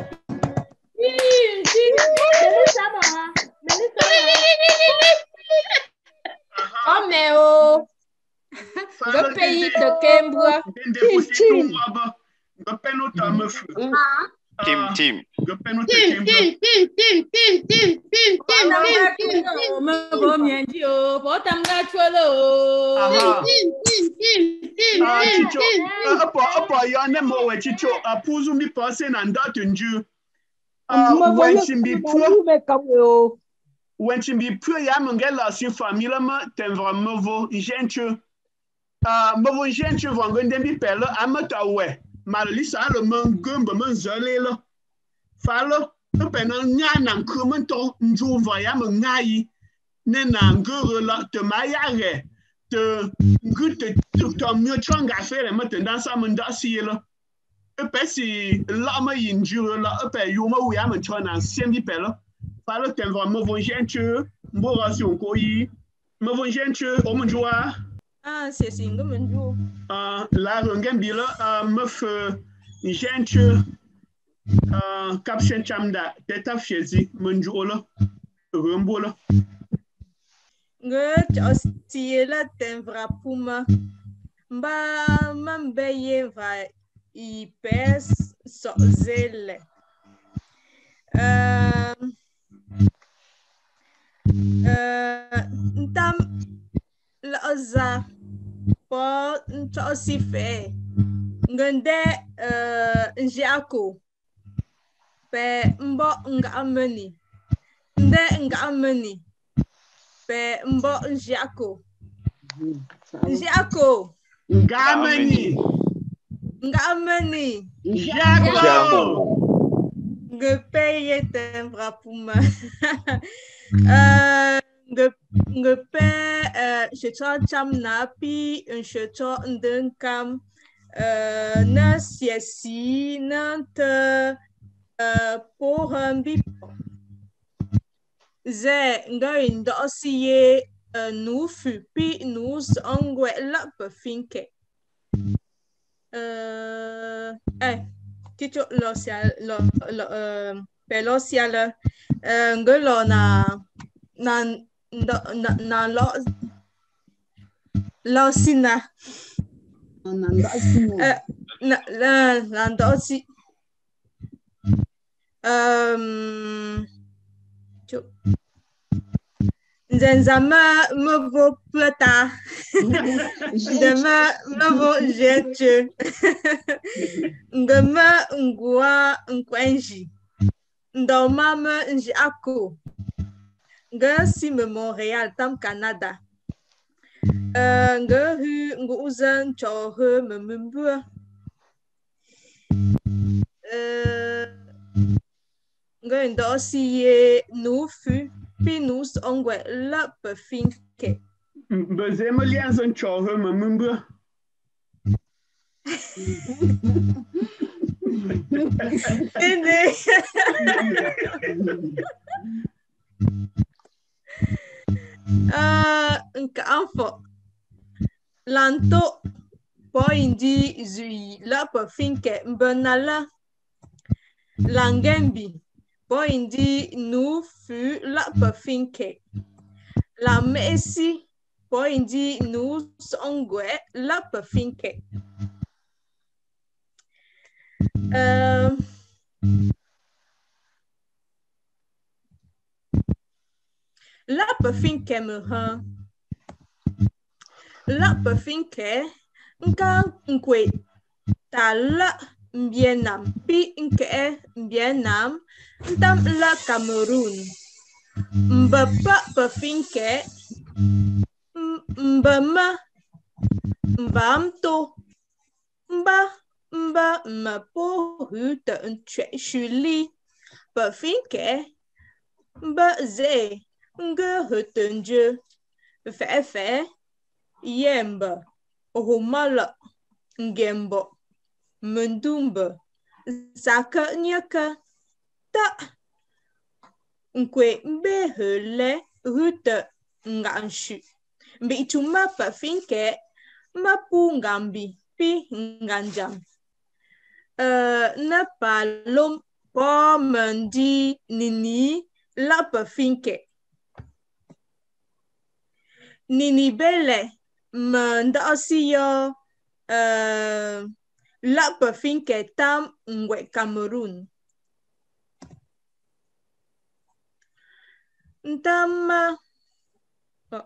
Oh mais oh, le pays de Kembra. Tim, Tim. Tim, Tim, Tim, Tim, Tim, Tim, Tim, Tim, Tim, Ma go mienji o, po tam ga chwelo. Tim, Tim, Tim, Tim, Ah, Tim, Chicho, Tim. apa apa yone mowe Chicho, apuzu mi passe na ndatunju. Uh, when chimbi pure, when chimbi pure ya mangela si famille ma tem vraiment vo gente. Uh, ma vo gente vo ngende bi pelo amata we. Malisa le mangumba manzalelo. Falo, to pena nyana kumanto njuva ya mangai. Nena nguru la te mayare. Te ngute to myo changa fere ma tendansa mandasi lo. Epe si la ma yinjuro la epe yuma wu ya mancho na siembi pelo. Falo tem vraiment vo gente mbora si onko yi. Ma vo gente o manjua. Ah, c'est single manjo. Ah, la ngembi la ah me fe gente ah caption chamda teta fiezi manjo la. Rumbo la. Nge aussi la temvra puma. Mba mambeye va i pes so zele. Uh, uh, ntam la oza po nto si fe. Ngende uh, njiako pe mbo nga ameni. Nde nga ameni. Pe mbo njiako. Njiako. Ngamani. Ngamani. Njiako. Nge paye tembra puma. euh, nge nge pe euh, je cho cham na pi un je cho ndenkam euh, na siesi na te euh, pour un bip. Ze nge indo siye uh, nu fu pi nus ongwe la pe finke. Uh, eh, tito lo sia lo lo uh, pelo sia le uh, ngelo na na na na lo lo sina uh, na na na ndo si um Nzenzama me vaut plata. Demain me vaut jetu. Ngema ngua nkwenji. Ndoma me nji ako. Nga si me Montréal tam Canada. Euh, nga hu nga uzan cho he me mumbu. Euh, nga ndo si ye nu fu. Pinus ongwe la pe finke. Beze me lianzen cho he me mumbu. Ene. Ah, nka anfo. Lanto po indi zui la pe finke mbenala. Langembi. Po indi nu fu la pe finke. La mesi po indi nu songwe la pe finke. Uh, la pe finke me ha. La pe finke nka nkwe ta la mbienam pi nke mbienam ntam la Cameroun. Mbapa pe finke mbama mbamto mba mba mpo hute nche shuli pe finke mba ze nge hutenje fe fe yemba ohumala ngembo mendumba zaka nyaka ta nkwe mbe hele hute nganshu mbe ituma pa finke mapu ngambi pi nganjam uh, na palom po mendi nini la pa finke nini bele menda asiyo uh, la pa finke tam ngwe Cameroun. Ntam oh,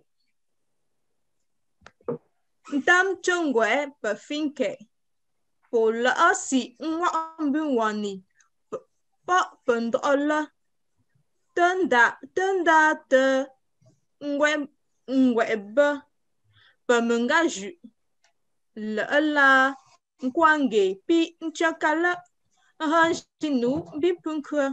Ntam chongwe pa finke po la asi nwa ambi wani pa pendola tenda tenda te ngwe ngwe ba pamengaju la la nkwange pi nchakala han shinu bi punkwa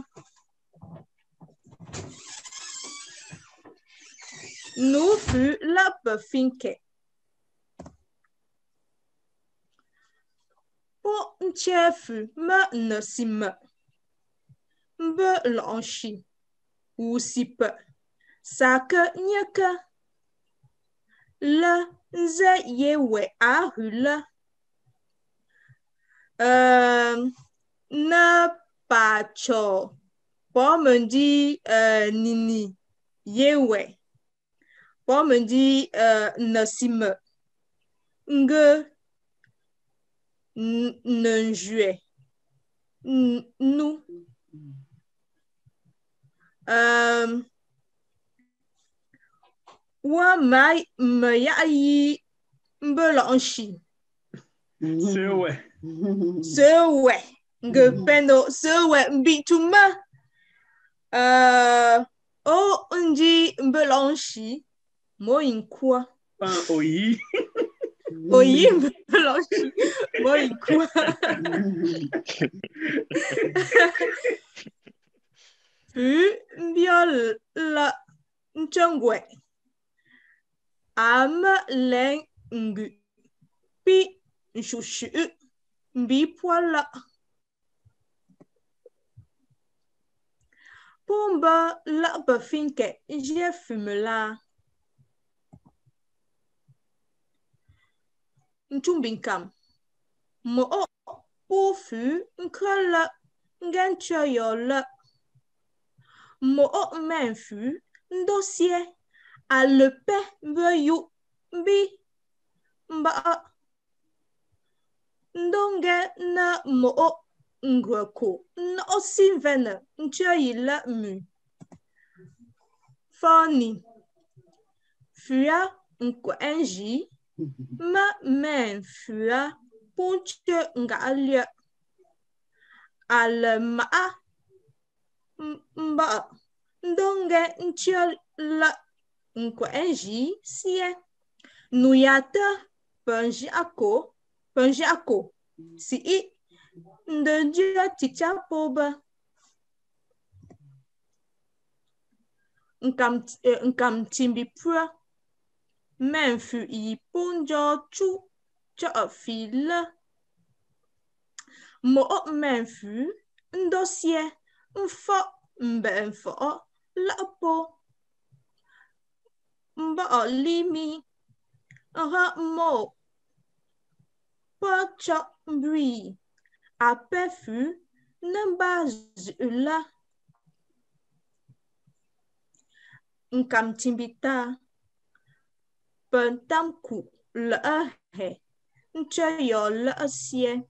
nu fu la befinke po nchefu ma nasima mbe lanchi usipe saka nyaka la nze yewe ahula um na pacho pomendi uh, nini yewe pomendi uh, nasima nge nenjue nu um wa mai me ya yi mbelanchi sewe sewe nge pendo sewe mbituma uh o nji mbelanchi mo inkwa pan oyi oyi mbelanchi mo inkwa fu mbiol la nchengwe am len ngu pi nshushu mbi pola pomba la bafinke je fume la nchumbinkam mo o po fu nkala ngancho yola mo o menfu ndosie a le pe veyu bi mba ndonge na mo o ngwako na osinvena ncho yila mu fani fua nko enji ma men fua ponche nga alia ale ma mba ndonge ncho la nko enji sie nuyata penji ako penji ako si i ndonjia ticha poba nkam nkam timbi pua menfu i ponjo chu cha fila mo menfu ndosie mfo mbe mfo la po mba limi aha mo pacha mbri apefu namba la nkam timbita pentamku la he nchayo la sie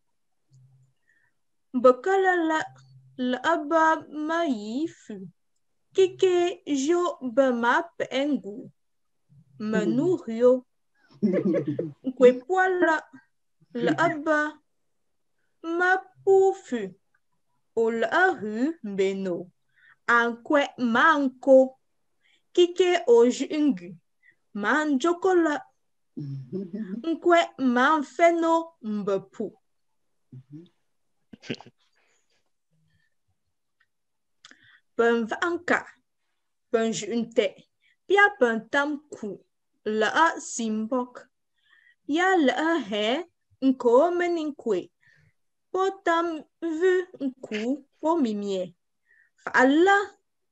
bakala la la ba maifu kike jo ba ma pengu manurio kwe pola la ba ma pufu o la hu beno ankwe manko kike ojungu man jokola nkwe man feno mbepu ben vanka ben junte pia ben tamku la simbok ya la he nko meninkwe potam vu nku po mimie fala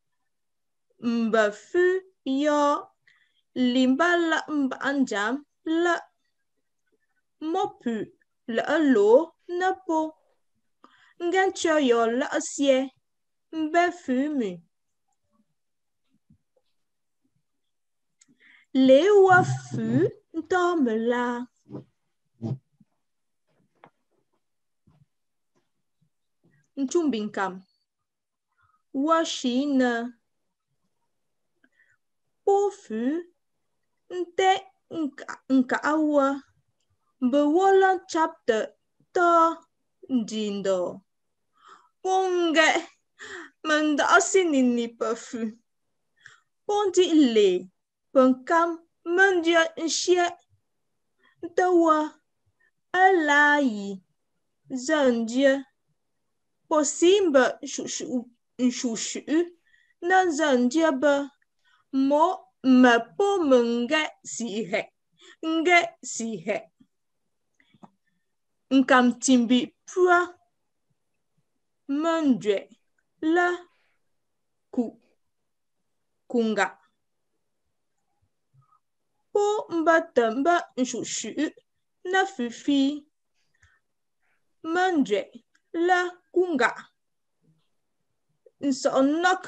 mbafu yo limba la mbanjam la mopu la lo napo ngancho yo la sie mbafu mi le wafu ntomla nchumbinkam washina pofu nte nka nka awa bewola chapter ta ndindo ponge mình đã xin nhìn nì bờ phù. Bông đi lệ, bông cam, mình dựa xie. Tâu à, à la yi, dân dựa. Bồ xin bờ sụ sụ, sụ sụ, nên dân dựa bờ. Mô mà bố mình ghé xì hệ, ghé xì hệ. Nkam timbi pua. Mình dựa la ku kunga. Bố mba tamba sụ sụ, na phi phi. Mình dựa la kunga. Nsọ nok.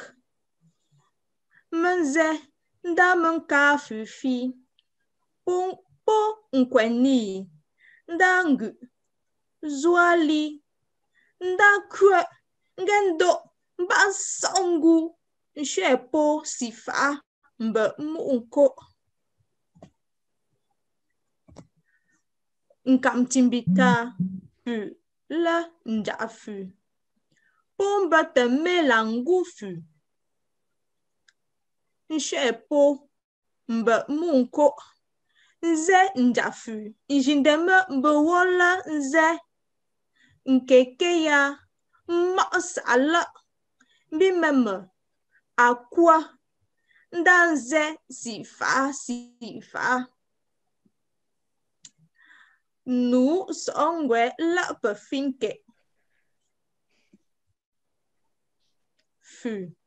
Mình dè nda mình ka phi phi. Bố bố nkwen ni. Nda ngu. Zuali. Nda kwe. Ngendo. Mba songu. Nshwe po sifa. Mba munko. Nkam timbita. Fu. La nja fu. Pomba te melangu fu. Nshwe po. Mba munko. Nze nja fu. Njindeme mba wala nze. Nkeke ya. Ma sala. Bimeme. Akwa. Nda nze sifa sifa. Nu songwe la pe finke. Fu.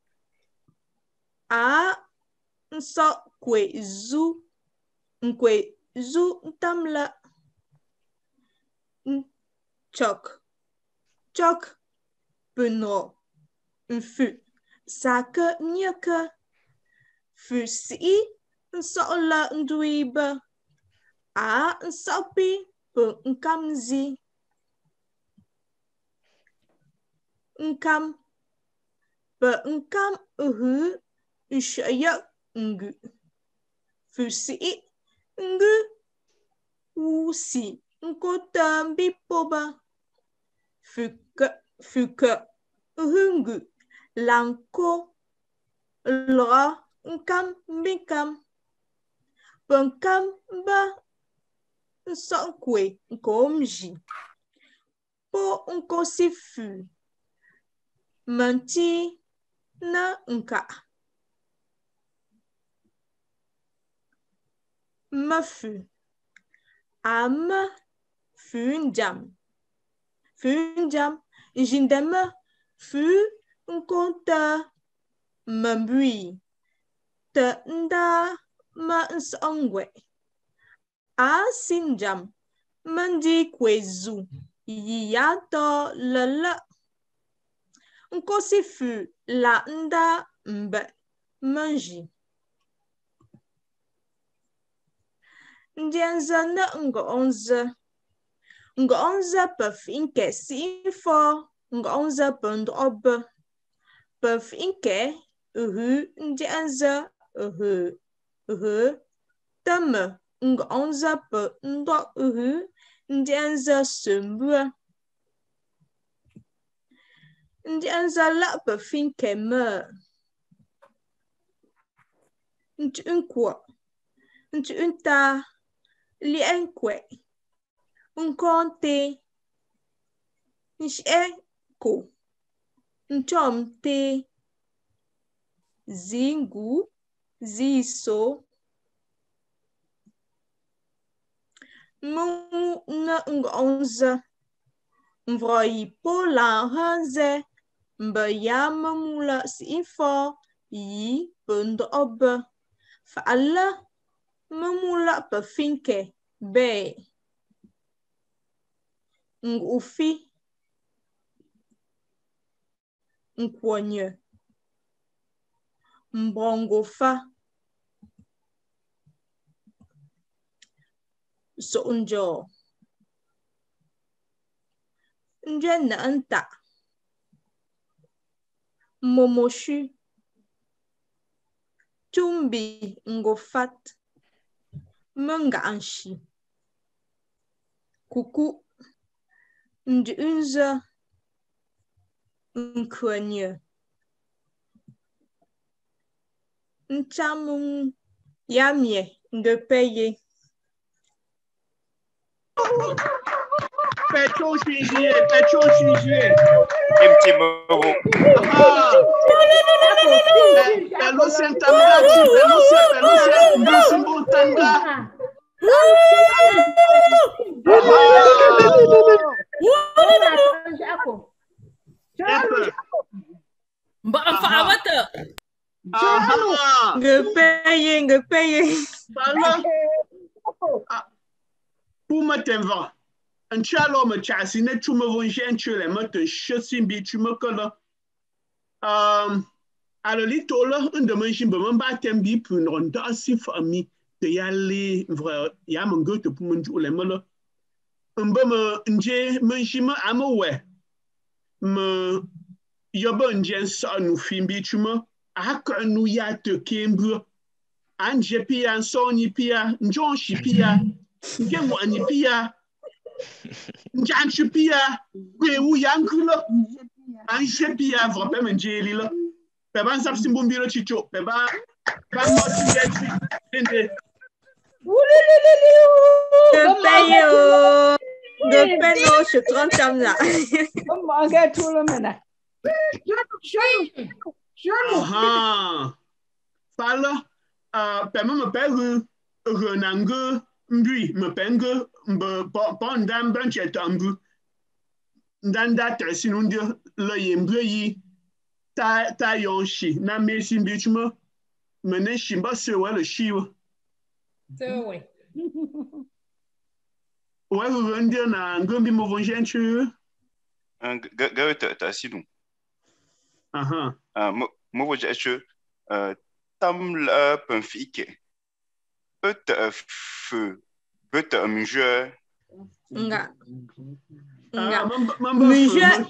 A nso kwe zu. Nkwe zu tamla. Chok. Chok. Beno. Fu. Sake nyeke. Fu si. Nso la ndwibe. A nso pi. Pe nkam zi. Nkam. Pe nkam uhu. Nshaya ngu. Fu si. Ngu. Wu si. Nkota mbipoba. Fuke. Fuke. Uhu ngu. Lanko. Lora. Nkam mbikam. Pe nkam ba. Nso kwe nkomji. Po nko si fu. Manti na nka. Mafu. Ama fu njam. Fu njam. Jindeme fu nkonta mambui. Te nda ma nsongwe. A sinjam. Mandi kwezu. Yiyato lala. Nkosi fu la nda mbe. Manji. Ndianza na ngo onze. Ngo onze pe finke si info. Ngo onze pe ndrobe. Pe finke. Uhu ndianza. Uhu. Uhu. Tame. Ngo onze pe ndo uhu. Ndianza sembua. Ndianza la pe finke me. Ntu unkwa. Ntu unta. Li enkwe. Nkonte. Nsheko. Nchomte. Zingu. Ziso. Mungu na ngonze. Mvroi po la hanze. Mbe ya mamula si info. Yi pendrobe. Fala. Mamula pe finke. Be. Ngufi. Nkwonye. Mbongofa. So njo. Nje na nta. Momoshu. Tumbi ngofat. Menga anshi. Kuku. Ndunze. Nkwonye. Nchamum yamie ngepeye. Petro Chigier, Petro Chigier. Petit Movo. Ah, Pelo Sentanga, Pelo Pelo Pelo Tanga. Ngepeye, ngepeye. Pour me t'envoyer. Un chalo me chassine, tu me vois un chule, me te chassin bi, tu me colle. Um, alors, les tola, un de mes chimbes, me battent bi pour une ronde assez famille. De y aller, vrai, y a mon goût pour mon jour, les mola. Un peu me, nje, mon chime, à me ouais. Me, y'a bon, j'ai ça, nous film bi, tu me, à quand nous y a te kimbre. Anje pia, Sony pia, Njonshi pia, Ngemwani pia. Njanchu pia, Wewu Yankula, Anje pia, Vopem and Jelila. Peba Sap Simbumbiro Chicho, Peba, Peba, Ngepeye, ngepeno, je trente ans là. Manga tout le monde. Aha, Fala, Pema me père, Renangue. Mbui me penge mbe pon dan branche tambu dan da tresinundia le yembrei ta ta yonshi na mesi mbichmo mene shimba se wala shiwa So we. wa rundia na ngombi mo vonjenchu Un gars ta sinon. Aha. Ah mo mo vojachu tam la penfike. Peut feu, peut un jeu. Nga. Nga. Muje.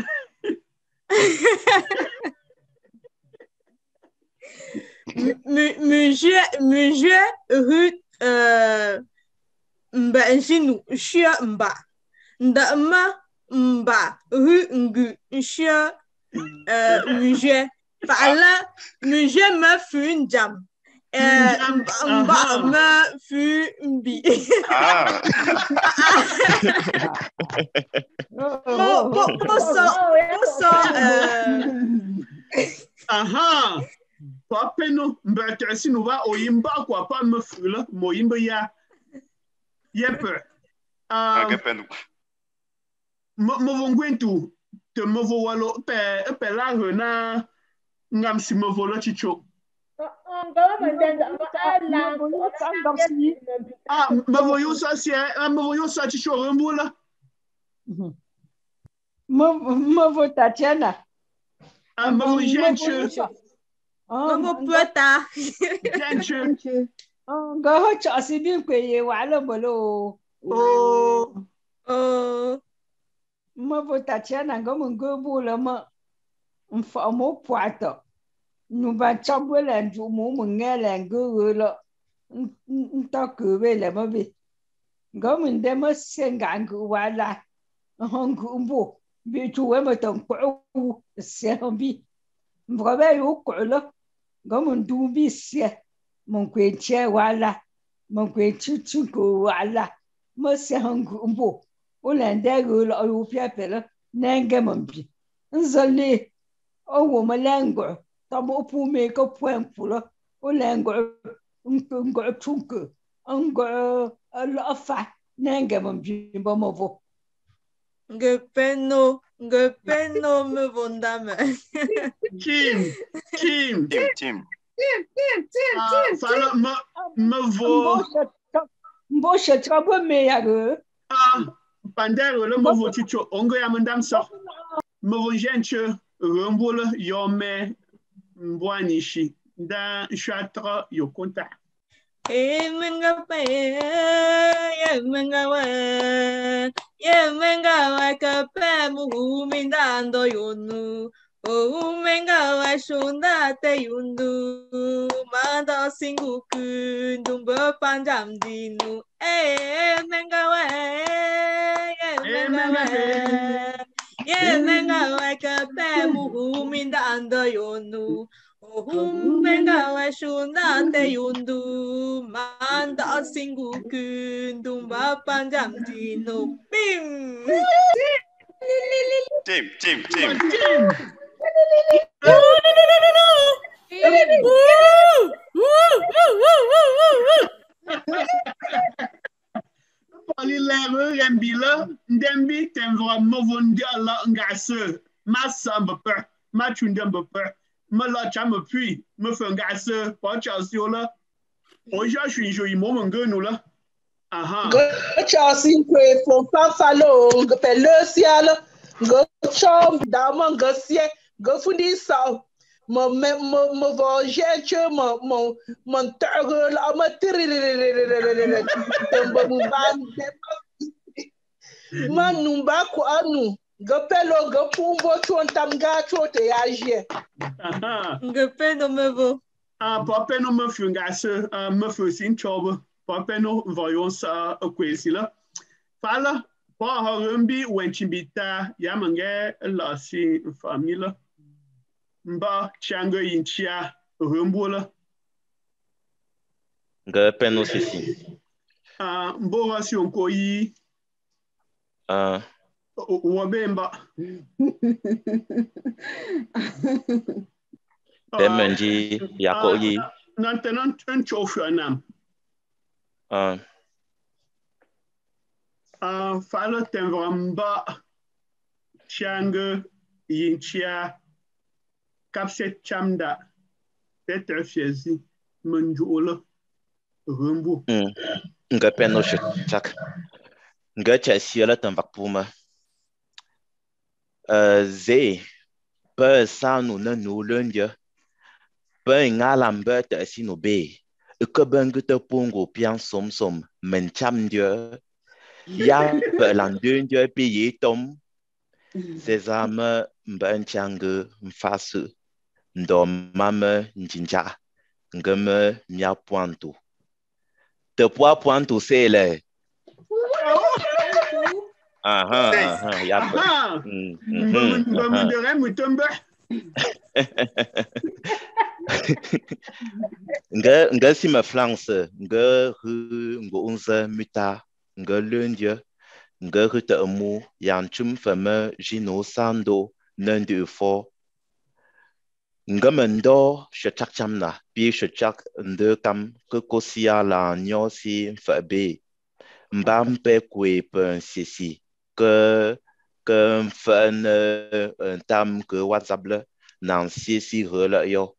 Muje, muje, rue, euh, mba njinu, shia mba. Nda ma mba, rue ngu, shia, euh, muje. Fala, muje me fun jam. Mba me fu mbi. Ah. Posso, posso. Aha. Papa no, mba tresi no va oyimba kwa pa me fula, mo yimba ya. Yepe. Ah, kapenu. Mo mo vongwentu, te mo vo walo pe pe la rena ngam si mo volo chicho. Ah, me voyons ça, c'est me voyons ça, tu chores un bout là. Me voyons Tatiana. Ah, me voyons Genche. Me voyons Puerta. Genche. Oh, gars, tu as si bien payé, voilà, bolo. Oh. Oh. Me voyons Tatiana, comme un gars boule, me, un fameux poitou. Nous va chambrer un jour, mon ngel un gars là, un tac là, ma vie. Comme un demi cinquante voilà, un gumbo, mais tu vois, mais ton coup, c'est un bi. Vraiment, au coup là, comme un doubi, c'est mon coin, voilà, mon coin, tu tu voilà, moi c'est un gumbo. Au lundi, là, au pied, là, n'engue mon bi. Un zolé, oh, mon langue. Tamo pu me ko point pula o lengo ngo tunku ngo la fa nenga mo bimbo mo vo ngepeno ngepeno me vondame Kim Kim Tim Tim Tim Tim Tim fala me me vo mbo she trabo me ya go ah pandero le me vo chicho ongo ya mandam so me vo genche rumbola yo me Mbwanishi da shatra yokonta. E menga pa ye menga wa ye menga wa ka pa mu mindando yonu o menga wa shunda te yundu manda singuku dumba panjam dinu e menga wa ye menga wa ye menga wa ka pa mu mindando yonu Humbenga washuna te yundu manda singu kundumba panjam tino bim. Tim, Tim, Tim. Pali leve rembila ndembi tem vraiment vondi ala ngase massa mbepe machunde mbepe me la chame puis me fe ngase pa chasio la o ja shui jo i mo ngenu la aha go chasi kwe fo pa falo go pe le ciel go chom da mo go sie go fundi sa mo me mo mo vo jeche mo mo mo tago la ma tiri tembo mu ban manumba ko anu go pelo go pumbo chontam ga chote yaje aha Go pe no me vo. ah papa no me fu ngase me fu sin chobe papa no voyon sa kwesi la fala pa ha rumbi wenchimbita ya mange la si famila mba changa inchia rumbola Nga peno sisi. ah mbora si onko yi Ah, wabemba Bemenji yako yi. nantenan un chofu anam Ah, ah fala temvramba changa inchia kapset chamda tetra fiezi manjola rumbo mm. Nga peno shak. Nga chasiela tambak puma. Uh, ze pe sanu na nu lundia. Pe ngalambe te sinu be. Ke bengute pongo pian som som mencham dia. Ya pe landundia pe ye tom. Sesame mbenchange mfasu. Ndo mame njinja. Ngeme mia pointu. Te poa pointu se le. Aha, aha, ya pe. aha Mm, mhm, aha. mbamundere mutombe Nga nga si me France, nga hu nga onze muta, nga lundia, nga hu te amu yan chum feme jino sando nandu fo. Nga mendo shachak chamna, pi shachak nde kam ke kosia la nyosi mfa be. Mbampe kwe pen sisi que que mfa ne tam que WhatsApp le nan sisi rela yo.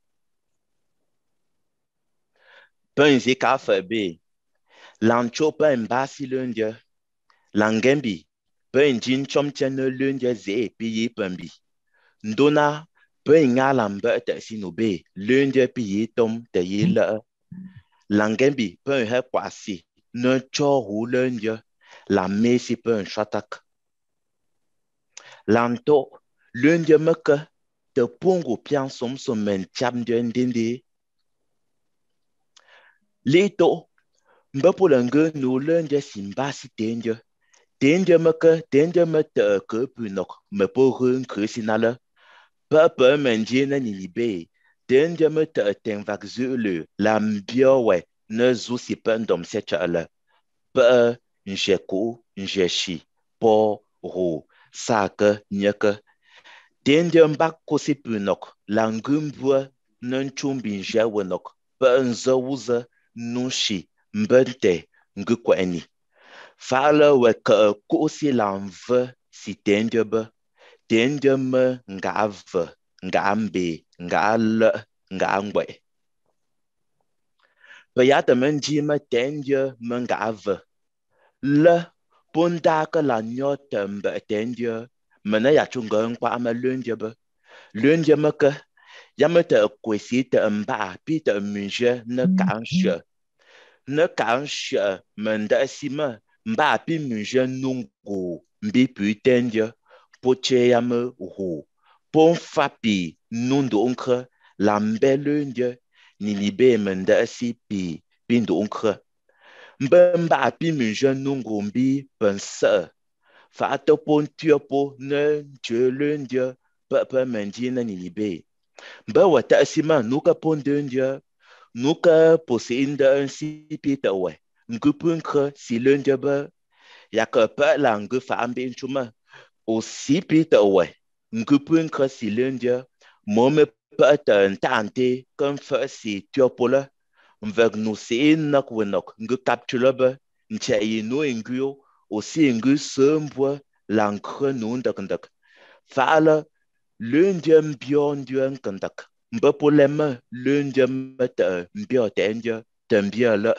Pen zi ka fa be. Lancho pen basi lundia. Langembi. Pen jin chom chen lundia ze pi yi pen bi. Ndona pen nga lambe te sino be. Lundia pi yi tom te yi le. Langembi pen he kwasi. Ne cho hu lundia. La mesi pen shatak. Lanto lundia meke te pongo pian som som men cham dien dindi. Lito mbepo lenge no lundia simba si tendia. Tendia meke tendia me te ke punok me po run krisinale. Papa menje na ninibe. Tendia me te ten vak zulu la mbiowe ne zu si pen dom setchale. Pe njeko njeshi po ro sake nyeke. Tendia mbak kosi punok la ngumbwe nanchumbi njewenok. Pe nzewuze nushi mbente ngukweni. Fale weke kosi lanve si tendia be. Tendia me nga ave, nga mbe, nga le, nga ngwe. Pe ya te menji me tendia me nga ave. Le ponda ke la nyote mbe tendia. Mene ya chunga nkwa me lundia be. Lundia me ke. Ya me te kwesi te mba pi te munje ne kanshe. Ne kanshe mende si me. Mba pi munje nungu. Mbi pu tendia. Poche ya me hu. Pon fapi nundu onkre. Lambe lundia. Ninibe mende si pi. Pindu onkre. Mbe mba api munje nungu mbi pense. Fa te pon tuo po ne je lundia. Pepe menji na ninibe. Ba wata sima nuka pondendia nuka poseinda un si pita we. Ngupun kre si lundia ba yaka pa la ngu fa ambe chuma o si pita we. Ngupun kre si lundia mome pa ta ntante comme fa si tiopola mvek nu se nak wenok ngu capture ba ncha yi no ngyo o si ngu sembwa la nkre nu ndak ndak. Fa lundia mbio ndio nkandak. Mba polema lundia mata mbio tendia tambia la.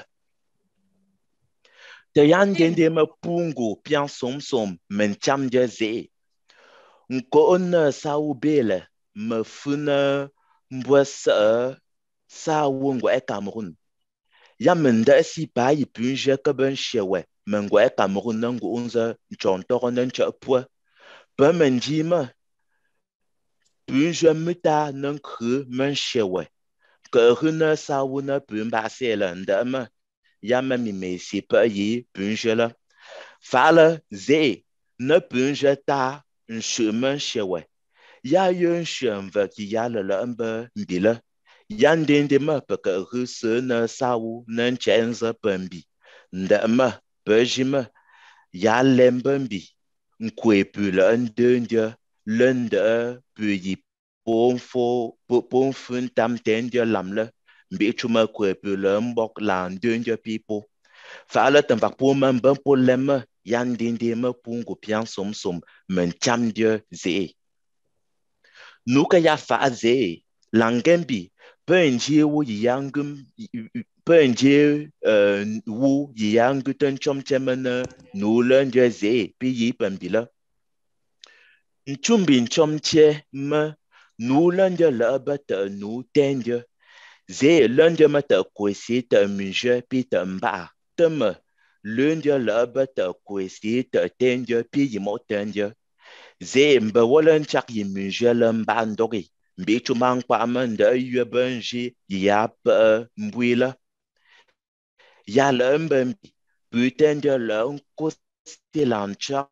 Te yan dende ma pungu pian som som men chamdia ze. Nko ona sa ubele ma funa mbwa sa sa wongwa e Cameroun. Ya menda si pa yi punje ka ben shewe mengwa e Cameroun nangu unza nchontoro nancha pwa. Pa menjima punje muta nang kru men shewe. Ke huna sa wuna pun ba se la ndama ya ma mi me si pa yi punje la. Fala ze na punje ta nchemen shewe. Ya yun shem va ki ya la la mba mbila. Yan dende ma pa ka huse na sa wu nan chenza pambi. Ndama pa jima ya lemba mbi. Nkwe pu la ndendia lenda pu yi ponfo ponfun tam tendia lamla mbi chuma kwe pu la mbok la ndendia pipo. Fala tambak po man ban po lema yan dende ma pungu pian som som men chamdia ze. Nuka ya fa ze langembi penje wu yangum penje wu yangu tan chom chemana nulan de ze pi yi pambila. Nchumbi nchomche ma nulan de la bata nu tende. Ze lande mata kwesi ta minje pi ta mba. Tama lande la bata kwesi ta tende pi yi mo tende. Ze mba wala nchak yi minje la mba ndogi. Mbi chumang kwa amanda yue benji ya pa mbwila. Ya la mbambi putende la nkosi lanchak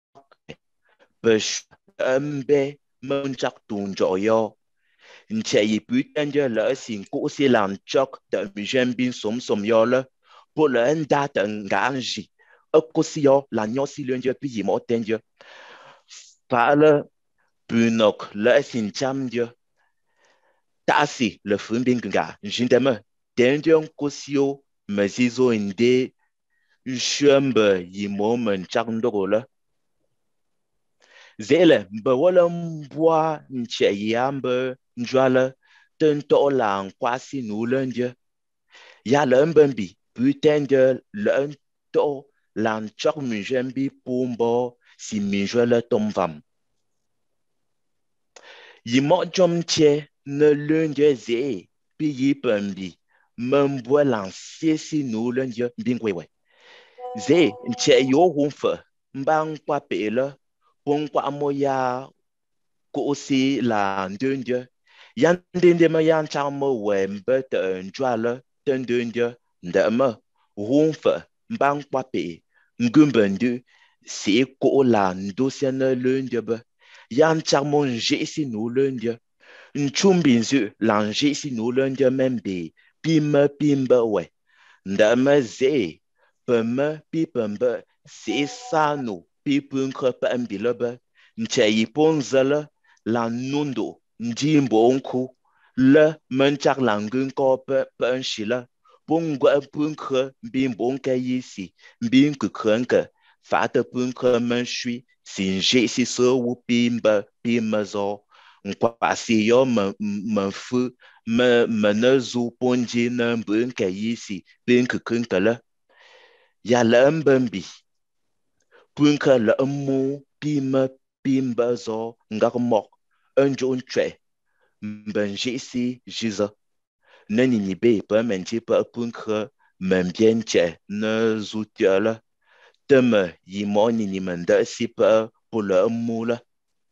besh mbe munchak tunjo yo. Nche yi putende la sin kosi lanchak ta mjembin som som yo la. Po la ndata nganji. Akosi yo la nyosi lunje pi yi motende. Pa la punok la sin chamdia. Tasi le fumbinga jindema tendion kosio mazizo inde shembe yimomen chakndogola. Zele mba wala mbwa nche yambe njwala tento la nkwasi nulenje. Ya le mbembi putende le nto la nchok mjembi pombo si mjwala tomvam. Yimo jomche ne lunge ze pi yi pambi membwa lansie si nu lunge bingwewe. Ze nche yo hunfa mbang kwa pela pong kwa moya ko si la ndunge. Yan dinde ma yan chamo we mbet njwala tendunge ndama hunfa mbang kwa pe ngumbendu si ko la ndosya ne lunge ba. Yan chamo nje si nu lunge. Nchumbinzu lange si nu lunge membe pima pimba we. Ndama ze pima pipamba si sanu pipunkre pa mbilaba. Nche yiponzala la nundo njimbo onku le menchak langun ko pa pa nshila. Pongwa punkre bimbonka yisi mbinku krenke fata punkre menshui sinje si so wu pimba pima zo. Nkwa si yo me fu me menezu ponji na mbunka yisi binku kunkala. Ya la mbambi punka la mu pima pimba zo ngak mok unjon tre mbenji si jiza. Nani ni be pa menji pa punka membienche na zutiala. Teme yimoni ni menda si pa pula mula.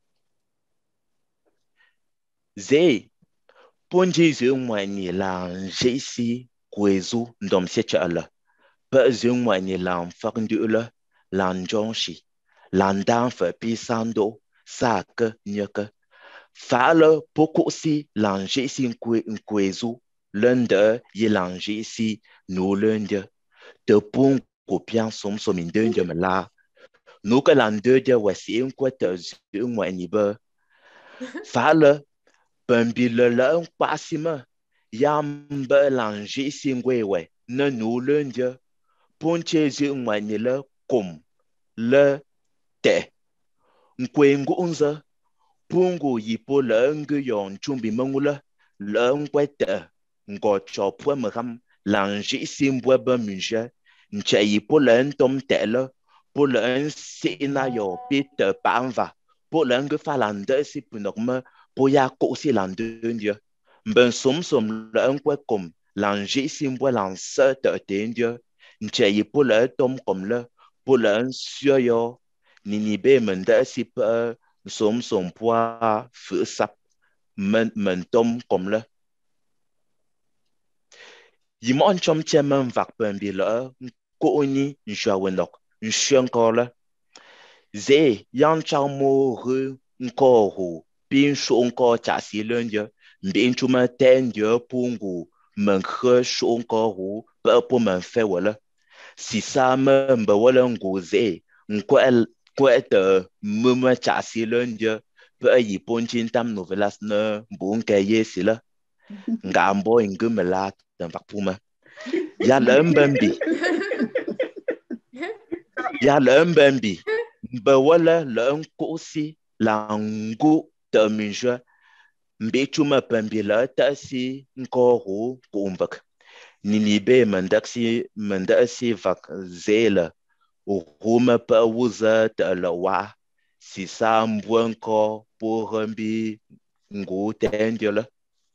Ze ponji zungwani la jesi kwezu ndom sechala. Pa zungwani la mfakndula la njonshi. La ndanfa pisando saka nyaka. Fala pouco si lange si nkwezu lende ye lange si no lende de pung ko pian som som in dende me la no ka lande de wasi nkwa te zu ngwa ni be fala bambi le la nkpasima yambe lange si ngwewe na no lende ponche zu ngwa ni le kom le te nkwe ngunza pungu yipo le ngu yon chumbi mangula le ngwete ngo chopwe mham lanji simbwe ba munje nche yipo le ntom tele po le sina yo pite panva po le ngu falande si punokme po ya ko si lande ndia mben som som le nkwe kom lanji simbwe lanse te tendia nche yipo le tom kom le po le nsyo yo nini be mende si pe som som poa fữ sap men men tom kom le yimon chom chemen vak pen bi le ko oni njwa wenok nshyen ko le ze yan chang mo ru nko hu bin shu nko cha si lenje bin chuma ten je pungu men khe shu nko hu pe po men fe wala si sa me mbe wala ngu ze nko el kwete muma cha si lenje pe yi ponchin tam novelas ne bon ke yesi la ngambo ingumela tan vakpuma ya lembambi ya lembambi mbe wala lenkosi langu de minje mbe chuma pambi la ta si nko hu kumbak nini be mandaksi mandasi vak zela Roma pa wuza te la wa si sa mbwen ko po rambi ngu tendio la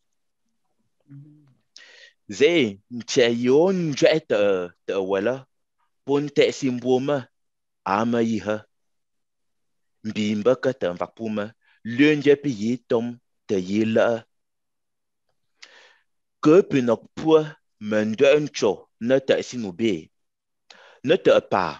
ze nche yon njwe te te wala pon te simboma ama yiha mbimba ka te vakpuma lunje pi yitom te yila ke pinok pu mende ncho na te sinube na te pa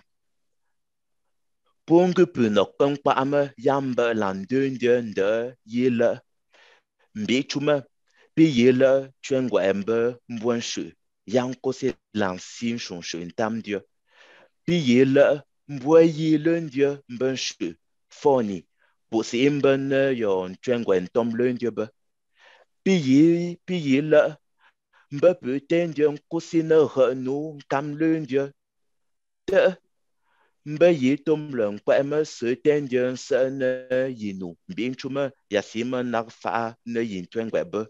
Pongu punok kang pa ama yamba landun de nde yela mbe chuma pi yela chengwa embe mbwan shu yang ko se lansin shon shon tam dia pi yela mbwa yela ndia mban shu foni bo se mban yon chengwa entom lundia ba pi yi pi yela mba pu ten dia ko se na ha no kam lundia te mba yi tom leng pa ma se ten jen sa na yinu bin chuma yasima nak fa na yin twen gwa ba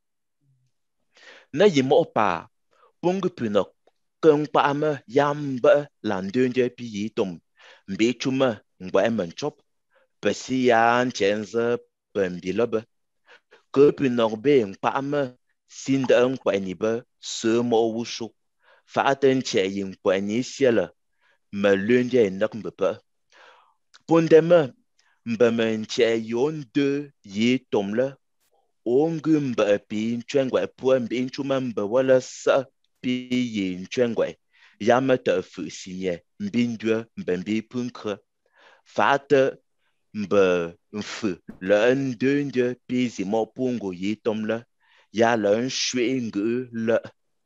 na yi mo pa pung punok keng pa ma yam ba lan den je pi yi tom mbi chuma ngwa man chop pa si yan chen za pem bi la ba ke punok be pa ma sin da ngwa ni ba se mo wu shu fa ten che yin kwa ni sia la ma lunje nak mbepa pondema mbamen che yon de yi tomla ongu mba pi chengwa po mbi chuma mba wala sa pi yi chengwa yamata fu sinye mbindwa mbambi punkre fata mba mfu le ndunje pi zi mo pungo yi tomla ya le shwe ngu le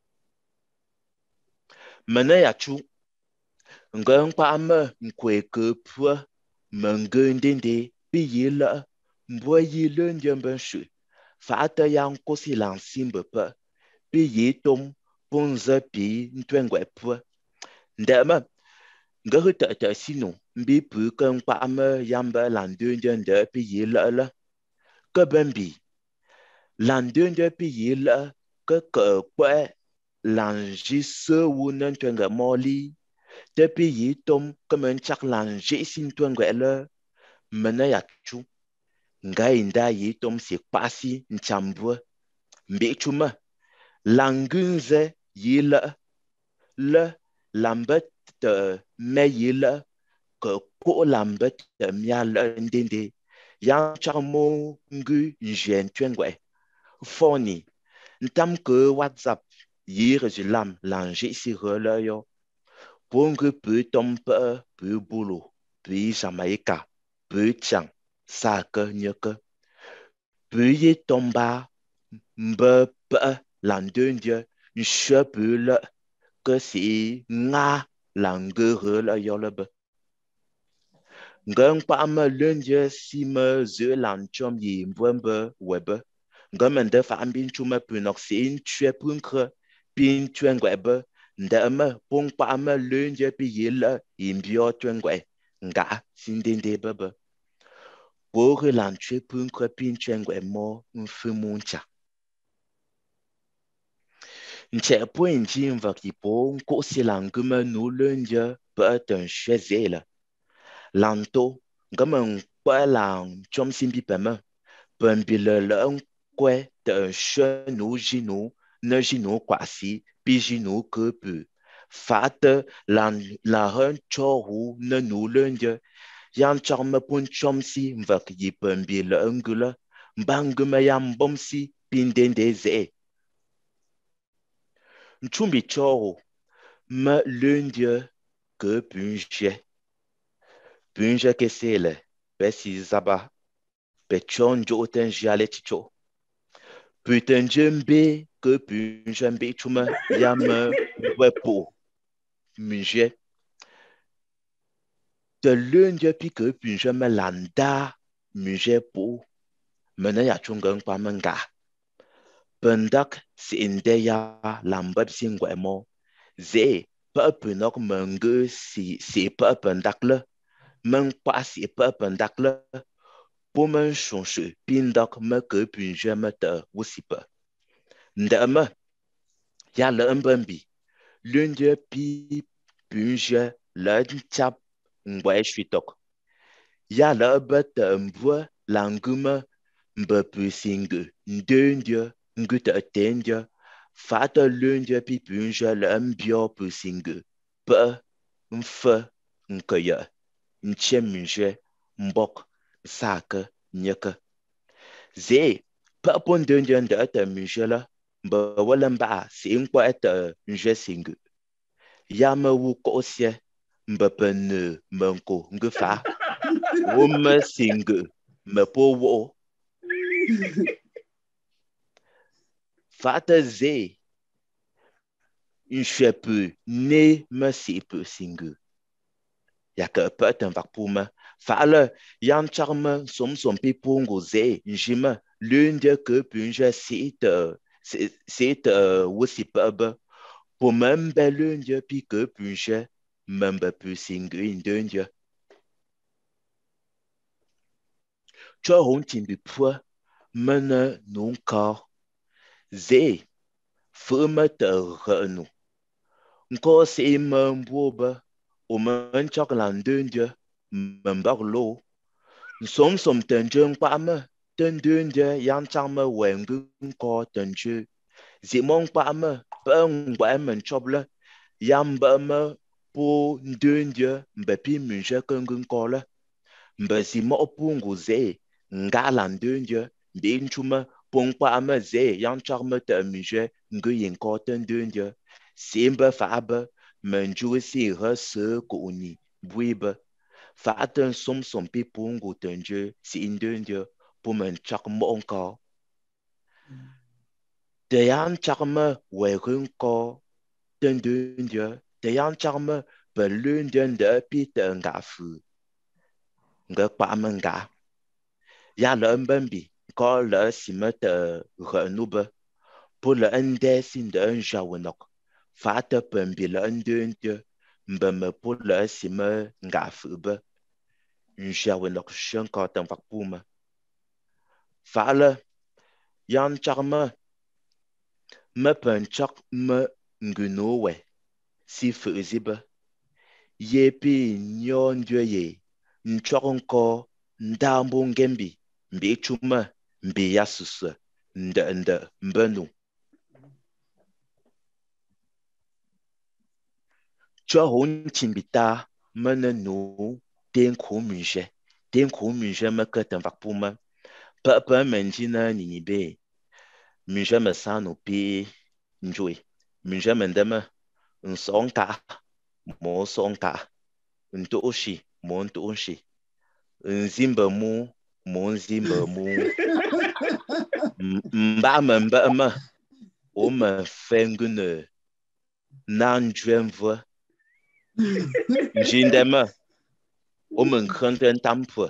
mana ya chu Ngang pa ama nkwe ke pua mengundinde pi yila mbwa yila njamba shu fata yang kosi lansimbe pa pi yitom ponza pi ntwengwe pua ndama ngahu ta ta sino mbi pu kang pa ama yamba landunja nda pi yila la ka bambi landunja pi yila ka ka kwa lanji se wunan twenga moli Depuis yi tom comme un chak lan j'ai sin tuan gwele mena ya chu ngai nda yi tom si pasi nchambua mbe chuma langunze yi la le lambet de me yi la que ko lambet de mia le ndende yang chamo ngu njen tuan gwe foni ntam que whatsapp yi rezulam lan j'ai si rela yo Pongu pu tompe pu bulu pu Jamaika pu chang sa ke nye ke Puis y tomba, mbe pe landundia, je peux le que si nga langere la yolebe. Ngang pa me lundia si me ze lanchom yi mbwembe webe. Ngam fa ambin chuma punok sin chue punkre pin twengwebe. Ndeme pong pa me lundia pi yila imbio twengwe. Nga sindende bebe. Bore lanchue punkre pin twengwe mo mfumuncha. Nche po injin va ki po nko si langume nu lundia pe ten chezela. Lanto, ngam nkwa lang chom simbi peme. Pembile le nkwe te che nu jinu, ne jinu kwasi, pi jinu ke pu. Fate lan la hen chohu ne nu lundia. Yan charme pun chom si mvak yi pembile ngula. Mbangume yam bom si pindende ze. Nchumbi chohu me lundia ke punje. Punje kesele, besi zaba. Pechon joten jale chicho. Putain jembe que punje mbe chuma yam wepo. Munje. De lundia pi que punje me landa munje po. Mena ya chungang pa manga. Pendak si inde ya lambab singwemo. Ze pa punok menge si si pa pendak le. Meng pa si pa pendak le. Pour me changer, pindak me que punje me te wusipa. Ndeme, ya le mbambi. Lunde pi punje le chap ngwe shitok. Ya le bet mbwe langume mbe pusingu. Ndunde ngute tende. Fata lunde pi punje le mbio pusingu. Pe mfe nkaya. Nche munje mbok. Sake nyeke. Ze, pa pon dundun de te mujela, mbe walemba si nkwa ete nje singu. Ya me wu kosye, mbe pene menko ngefa. Wume singu, me po wo. Fata ze, nje pu ne me si pu singu. Ya ke peten vak pou me. Fale, yan charme som som pi pongo ze, njime, lunde ke punje sit, sit wusi pebe. Po membe lunde pi ke punje, membe pu singu indunde. Cho hon timbi pwe, mene non kar. Ze, fume te renu. Nko se me mbobe, o men chak landunde. Member lo. Som som tenjung pa me. Tendunde yan chang me wengung ko tenju. Zimong pa me. Peng wa men choble. Yam ba me po ndunde mbepi munje kengung ko le. Mbe zimo pungu ze. Nga landunde. Bin chume pong pa me ze yan chang me te munje nguyen ko tendunde. Simbe fa be. Menju si re se ko ni. Buibe. Faten som som pi pungu tenje si indunde pour men chak mo encore. De yan chak me werun ko tendunde, de yan chak me belunde de pi te nga fu. Nga pa menga. Ya le mbambi, ko le si me te renube, pour le ende sin de un jawenok. Fate pembi le ndunde. Mbe me po le si me nga fube. Nja we nok shen ka ten vak pou me. Fale, yan chak me. Me pen chak me nguno we. Si fuzibe. Ye pi nyon dwe ye. Nchok nko ndambo ngembi. Mbi chume mbi yasuse. Nde nde mbenu. Cho hon chimbita mene no ten ko munje. Ten ko munje me ke ten vak pou me. Pa pa menjina ni be. Munje me sano pi njoi. Munje mendeme nsonka. Mo sonka. Nto oshi. Mo nto oshi. Nzimbe mu. Mo nzimbe mu. Mba me mba me. O me fengune. Nan dwenvwe. Njinde me. O me nkenten tampwe.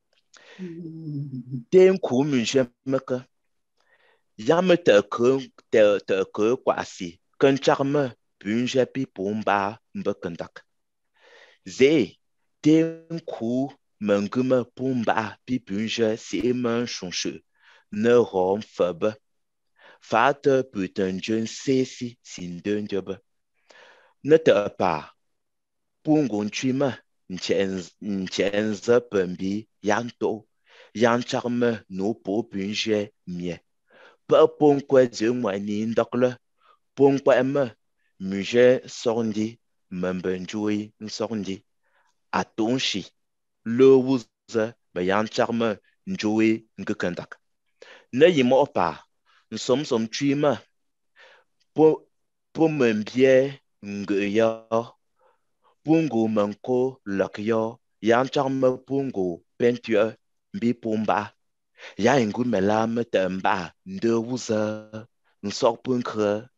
Ten ku mje meke. Yame te ke te te ke kwasi. Kan charme punje pi pomba mbekendak. Ze ten ku mengume pomba pi punje si men chonche. Ne rom febe. Fate putain jen sesi sin den jobe. Ne te pa. Pungon chima. Nchenze pembi yanto. Yan charme no po punje mie. Pa pon kwa je mwani ndokle. Pon kwa me. Muje sondi. Membenjui nsondi. Atonshi. Le wuze. Be yan charme njui ngekendak. Ne yimo pa. Nsom som chima. Po po membie ngeya. Pungo manko lakyo. Yan charme pungo peinture. Bi pomba. Ya ingu melam temba. Nde wuze. Nsok punkre.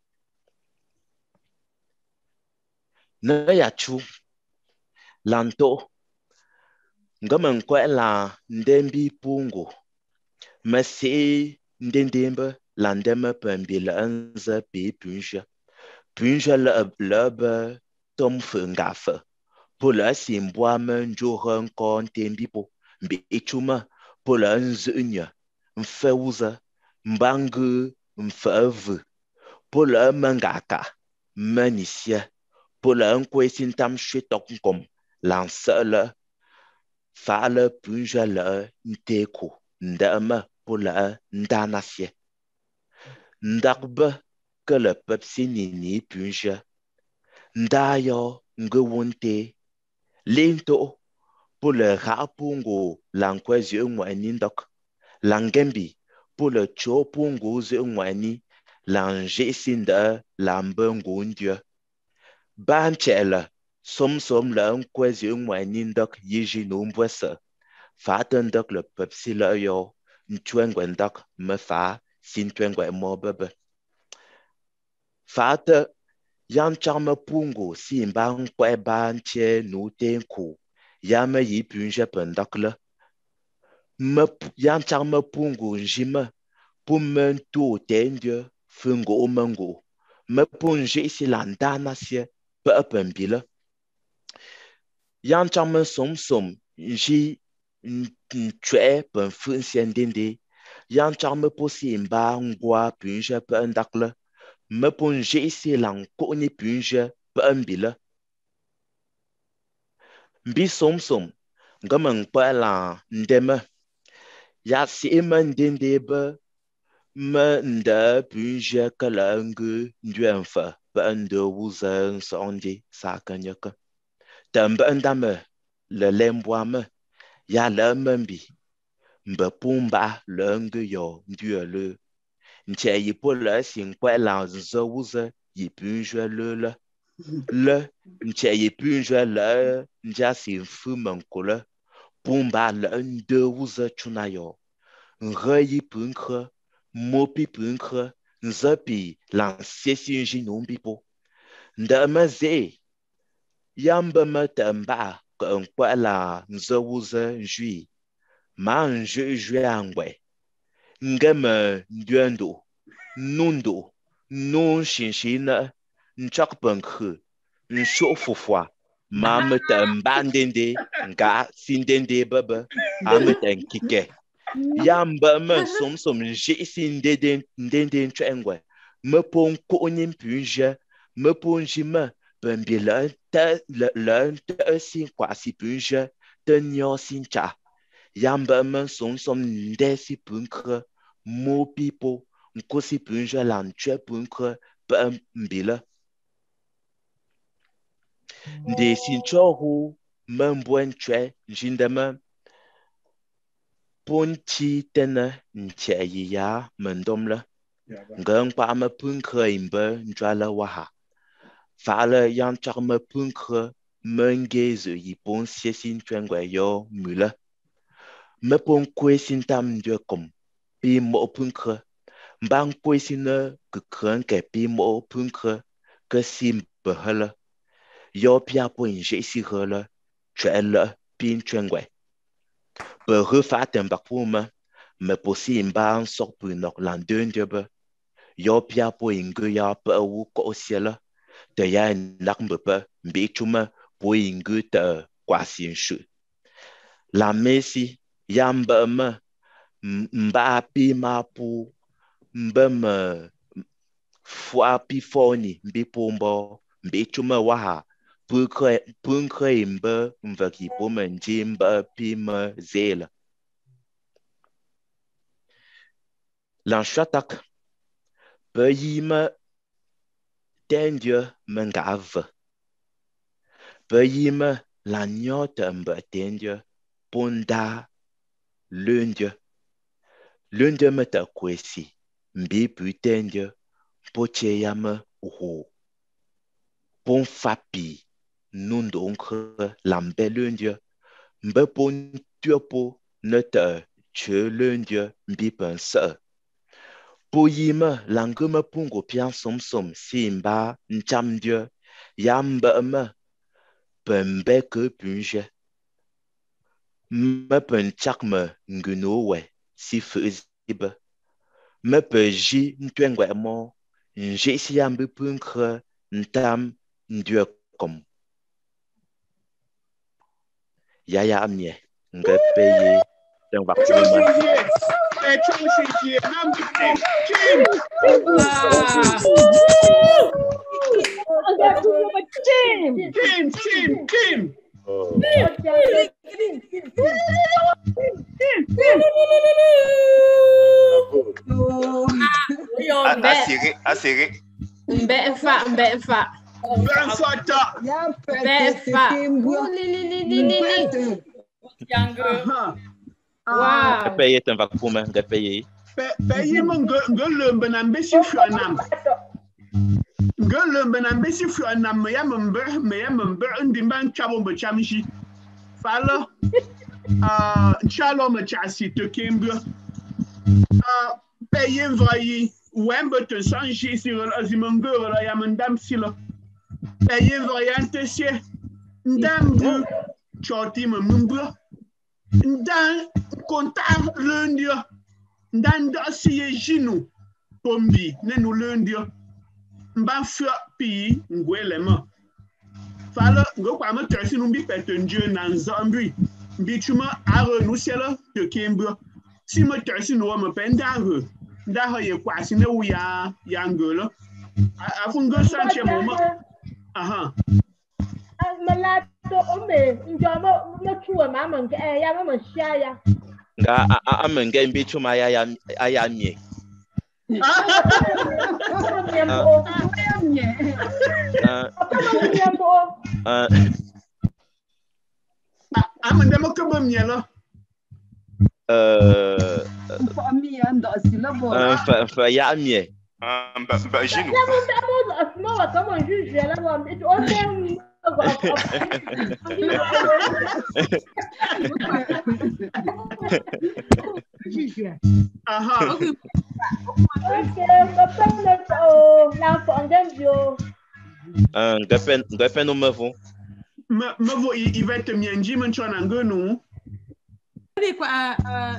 Ne ya chu. Lanto. Ngamen kwa la ndembi pungo. Mesi ndendembe landeme pembi le nze pi punje. Punje le lebe tom fungafe. Pour le simboa men joren kon tembi po. Mbi ichuma. Pour le nzunya. Mfe uza. Mbangu. Mfe vu. Pour le mangaka. Menisye. Pour le nkwe sintam shetok kom. Lanse le. Fa le punje le nteko. Ndeme pour le ndanasye. Ndakbe que le pepsi nini punje. Ndayo ngewonte. Lento pour le rapungo lankwe zye ngwani ndok. Langembi pour le chopungo zye ngwani. Lanje sinde lambe ngondye. Banchele som som le nkwe zye ngwani ndok yiji nombwese. Faten ndok le pepsi le yo. Ntwengwe ndok me fa sin twengwe mo bebe. Fate yan charme pungo si mba nkwe banche no tenko. Yame yi punje pendakle. Me yan charme pungo njime. Pumen to tendye fungo mengo. Me punje si landana sie pe pembile. Yan charme som som nji ntwe pen funsien dende. Yan charme posi mba ngwa punje pe ndakle. Me punje si lang koni punje pe mbile. Mbi som som. Ngamen pa la ndeme. Ya si men dende be. Me nde punje ke le ngu nduenfe. Pe nde wuze nsondi sa kenyeke. Tembe ndame le lembwa me. Ya le membi. Mbe pomba le ngu yo ndue le. Nche yi po le si nkwe la nze wuze yi punje le le. Le nche yi punje le nja si mfu menkole. Pomba le nde wuze chuna yo. Nre yi punkre. Mopi punkre. Nze pi lan sesi nji nombi po. Nde me ze. Yambe me temba ke nkwe la nze wuze njui. Ma nje jwe angwe. Ngeme nduendo. Nundo. Non shinshine. Nchak penkhe. Nshofufwa. Ma me temba ndende. Nga sindende bebe. Ame tenkike. Yambe me som som nje si ndende ndende nchengwe. Me pon konin punje. Me pon jime. Pembi le te le te si kwa si punje. Te nyo sincha. Yambe me som som nde si punkre. Mo pipo. Nko si punje lan tue punkre. Pe mbile. Nde sinchoru. Me mbwen tue. Njindeme. Ponti tene nche yi ya mendomle. Ngen pa me punkre imbe njwale waha. Fale yan charme punkre mengezo yi pon siesin twengwe yo mule. Me pon kwe sintam ndwe kom. pi mo punkre bang poisine ke kren ke pi mo punkre ke sim behele yo pia po inje si hele chele pin chengwe be refaten bakuma me posi imba sok pu nok lan dendebe yo pia po inge ya pa wu ko siela de ya nak mbe mbi chuma po inge te kwasin shu la mesi yamba me mba pi mapu mba me fwa pi foni mbi pombo mbi chuma waha punkre punkre mba mvaki po menji mba pi me zela lan shatak pe yima tendia mengave pe yima la nyota mba tendia ponda lundia lundia meta kwesi mbi putendia poche yama ho pon fapi nundonkre lambe lundia mbe pon tuopo neta che lundia mbi pensa po yima languma pungo pian som som simba nchamdia yamba ma pembe ke punje me pen chakme ngunowe si fuzibe me pe ji ntwengwe mo nje si yambe punkre ntam ndue kom yaya amye ngapeye dan bakuma Kim, Kim, Kim. Asserré, asserré. Mbe fa, mbe fa. Ben fata. Mbe fa. Li li li li li li. Wow. ngapeye tan bakuma ngapeye Pe yima ngolombe na mbesi fwanam. Ngolombe na mbesi fwanam me ya mbe me ya mbe ndimba nchabo mbe chamshi. Fala ah chalo me chasi te kembra. Ah pe yin vayi wembe te sanji si azimangoro la ya mandam sila. Pe yin vayi antesie ndam bu choti me mbra. Ndan kontar lundia ndan da siye jinu pombi nenu lundia mba fia pi ngwelema fala ngo kwa ma tersi no bi petenje na nzambi bi chuma aro no sela te kembra si ma tersi no ma penda aro nda ha ye kwa si ne wu ya ya ngolo afungo sanche moma aha Malato ome njama mchuwa mama nge ya mama shaya nga amenge mbi chuma ya ya mie amende mo kabo mielo euh famille ando sila bo fa fa ya mie Um, ba ba jinu. Comment juge là aha un gapen gapen no mavo ma ma vo i va te mienji man chona ngonu Kwa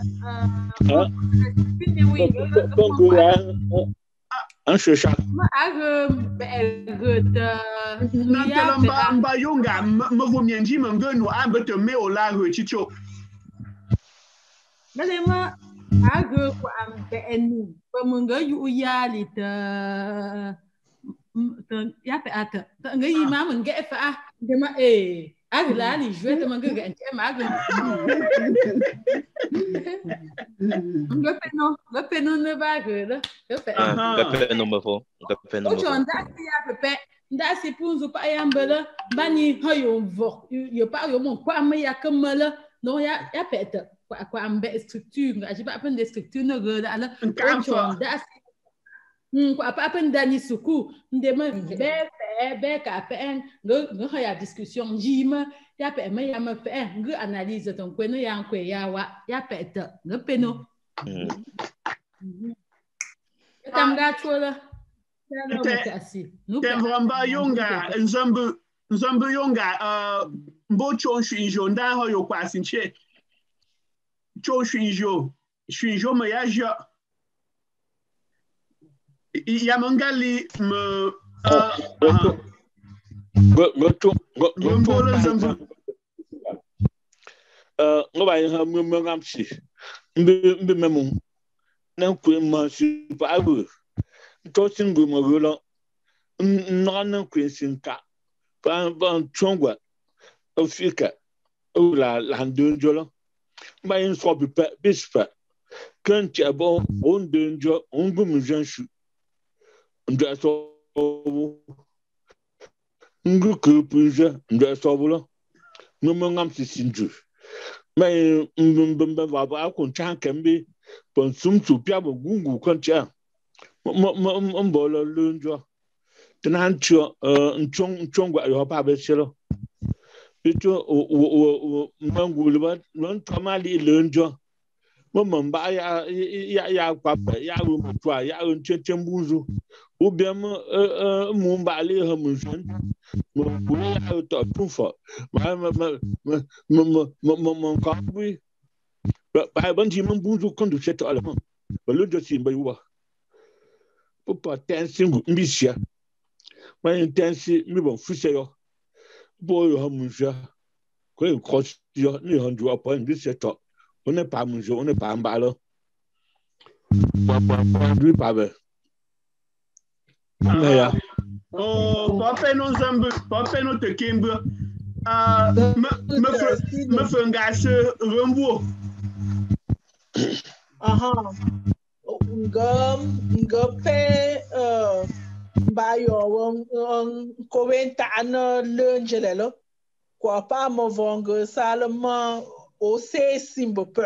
un chouchat. ma ag bergut na telamba mba yonga ma vo mienji man ngonu amba te me ola ho chicho Bale ma ag kwa benu pa munga yu yali ta ya pe ata nga yi ma mun ga fa de ma eh ag la li jouer de manga ga ente ma ag nga pe no nga pe no ne ba ga da pe gapen no mavo gapen no o chon da si ya pe pe nda si punzu pa ya mbele bani ha yo vo yo pa yo mon kwa me ya kamala no ya ya pe ta kwa kwa ambe structure nga ji pa pen de structure no ga da la o chon da si Hmm, kwa pa pen dani suku ndema be fe be ka pe ngo ngo ya discussion jima ya pe me ya me fe ngo analyse ton kwe no ya nkwe ya wa ya pe ta ngo pe no Kamgachola. Temvamba yonga nzambu nzambu yonga uh mbo chon shinjo nda ho yo kwa sinche. Chon shinjo shinjo me yaja. Yamangali me uh go go to go go uh no ba ha mu mu ngamsi mbe mbe memu na ku ma si pa bu to singu mo lo no na ku sinka pa pa chongwa ofika o la la ndonjolo ba yin so bi pa bispa kan ti abo on donjo on bu mu janshu ndo so ngu ku puja ndo so bulo no mo ngamsi sinju mai mbembe baba ko chan kembe pon sum tu pia bo gungu kon cha mo mo mbolo lunjo tanan cho nchong nchongwa yo pa be chelo bitu o o mangulu ba non tamali lunjo mo mba ya ya ya kwa ya ru mutwa ya ru chechembuzu ubia mo mo mbali ha munjon mo ya to tufa ma ma ma ma ma ma ka bi ba ban ji mun buzu kon du cheto alama ba lo jo si mba yuwa po pa tensingu mbisia ma intensi mi bon fuse yo bo yo ha munja ko ko yo ni han du apa mbisia to on n'est pas munjo on n'est pas mbalo pa pa pa du pa be ya oh papa no zambu papa no te kimbu ah me me me fengase rembo aha ngam ngape uh bayo won kowenta na lenjelelo kwa pa mo vongo salama o se simbope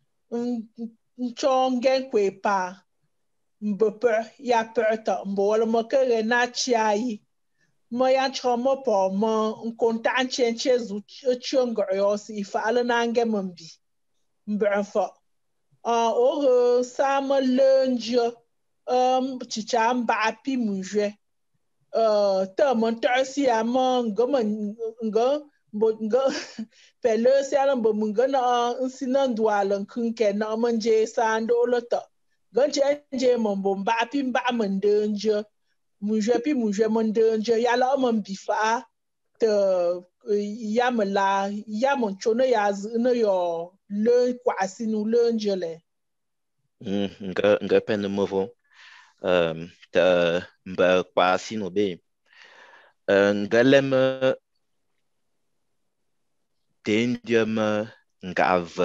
nchongen kwe pa mbope ya perta mbolo mo kere na chiai mo ya chomo po mo nkonta nchenche zu chongo yo si fa ala nange mbi mbrafo ah o sa mo lenjo um chicha mba pi muje uh ta mo tersi ama ngom ngo ngo pele si ala mbo munga na nsina ndwala nkunke na manje sando lota ganche nje mombo mba pi mba mandenje muje pi muje mandenje ya la mo bifa te ya mala ya mo chono ya no yo le kwasi nu le njele nga nga pen movo um ta mba kwasi no be ngalem tendium ngave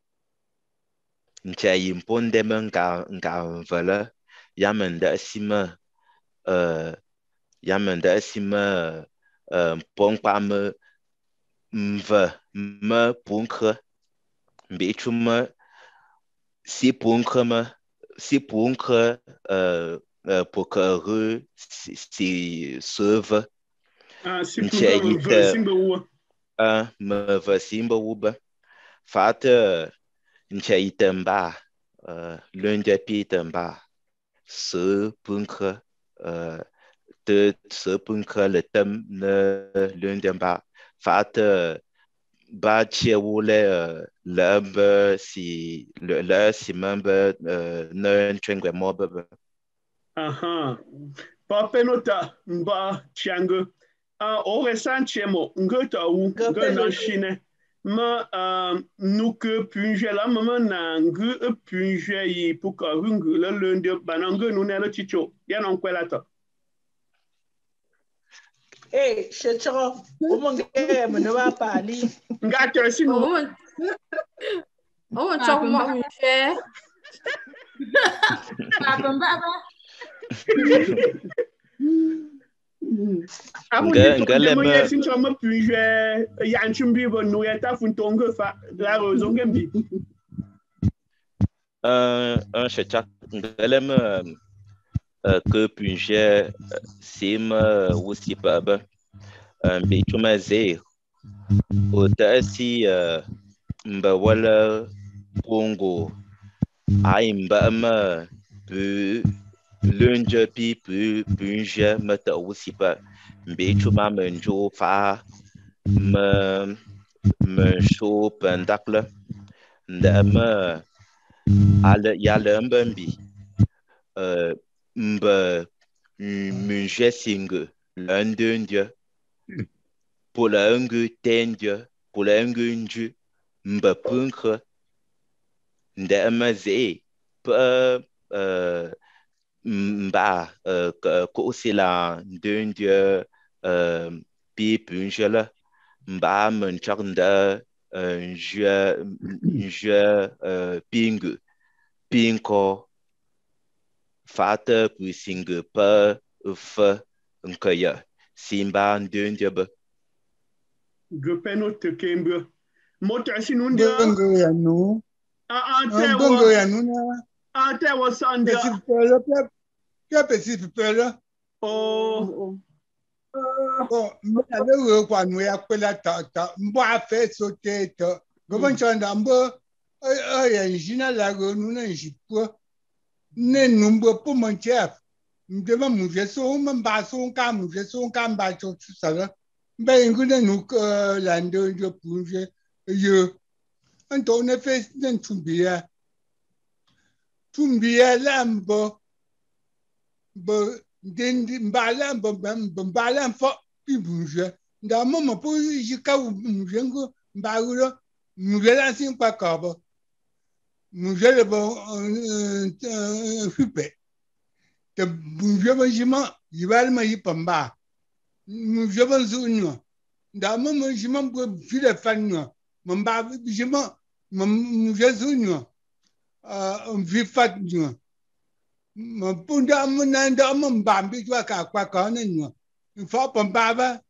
ncha yimponde nga ngavela yamenda sima uh yamenda sima um pongpa me mve me punkre mbichuma si punkre me si punkre uh pokaru si serve ah si punkre simba wo ah me vasimba uba fata nchaitamba uh lunja pitamba se punkre uh de se punkre le tem ne lunjamba fata ba chewule lamba si le la si member ne chengwe moba aha papa nota mba chango ah o resanchemo ngota u ngana shine ma um nuke punje la mama na ngu punje yi puka rungu le lunde banangu nu ne le chicho ya non kwela to eh shecho o monge me no ba pali ngata sinu o cho mo mi fe Papa baba amu ni to mo ye sincho mo punje ya nchumbi bo no ya ta funtongo fa la rozonge mbi un un chachat ngalem que punje sim aussi baba un bituma ze o ta si mba wala pongo ai mba me pu lunge pi pu punje me te usi pa mbe chuma menjo fa me me show pendakle nda me ale yale mbambi euh mbe munje singe london pour la ungu tendia pour la ungu nju mbe punkre nda me ze pa euh mba euh ko sila dendia euh pi punjela mba men chaknda un jeu un jeu euh pingu pinko fata puis singe pa fa nkaya simba dendia ba Gopeno te kembe. Mota sinundia. Bongo ya no. Ah ah te Bongo ya no na. Ah te wa sandia. Pesi pelo pep. Pep pesi pelo. Oh. Bon, m'avait eu quoi nous ya kwela ta ta mbo afa sote to. Gobon chanda mbo eh ya jina la go nu na jipo. Ne numbo po mon chef. M'deva mu jeso m'ba so ka mu jeso ka mba cho sala. Mba ingune nu la ndo jo punje yo. Anto ne fe den tumbia. Tumbia lambo. Bo den mbala mbala fo pibunje nda mama po jika mjengo mbagulo mjela sin pa kabo mjela bo fupe te bunje ba jima yibal ma yipamba mjela ba zunyo nda mama jima bo file fanyo mba jima mjela zunyo ah vifat nyo Punda menanda membambi juga kakak kau ni nyo, faham pembaba.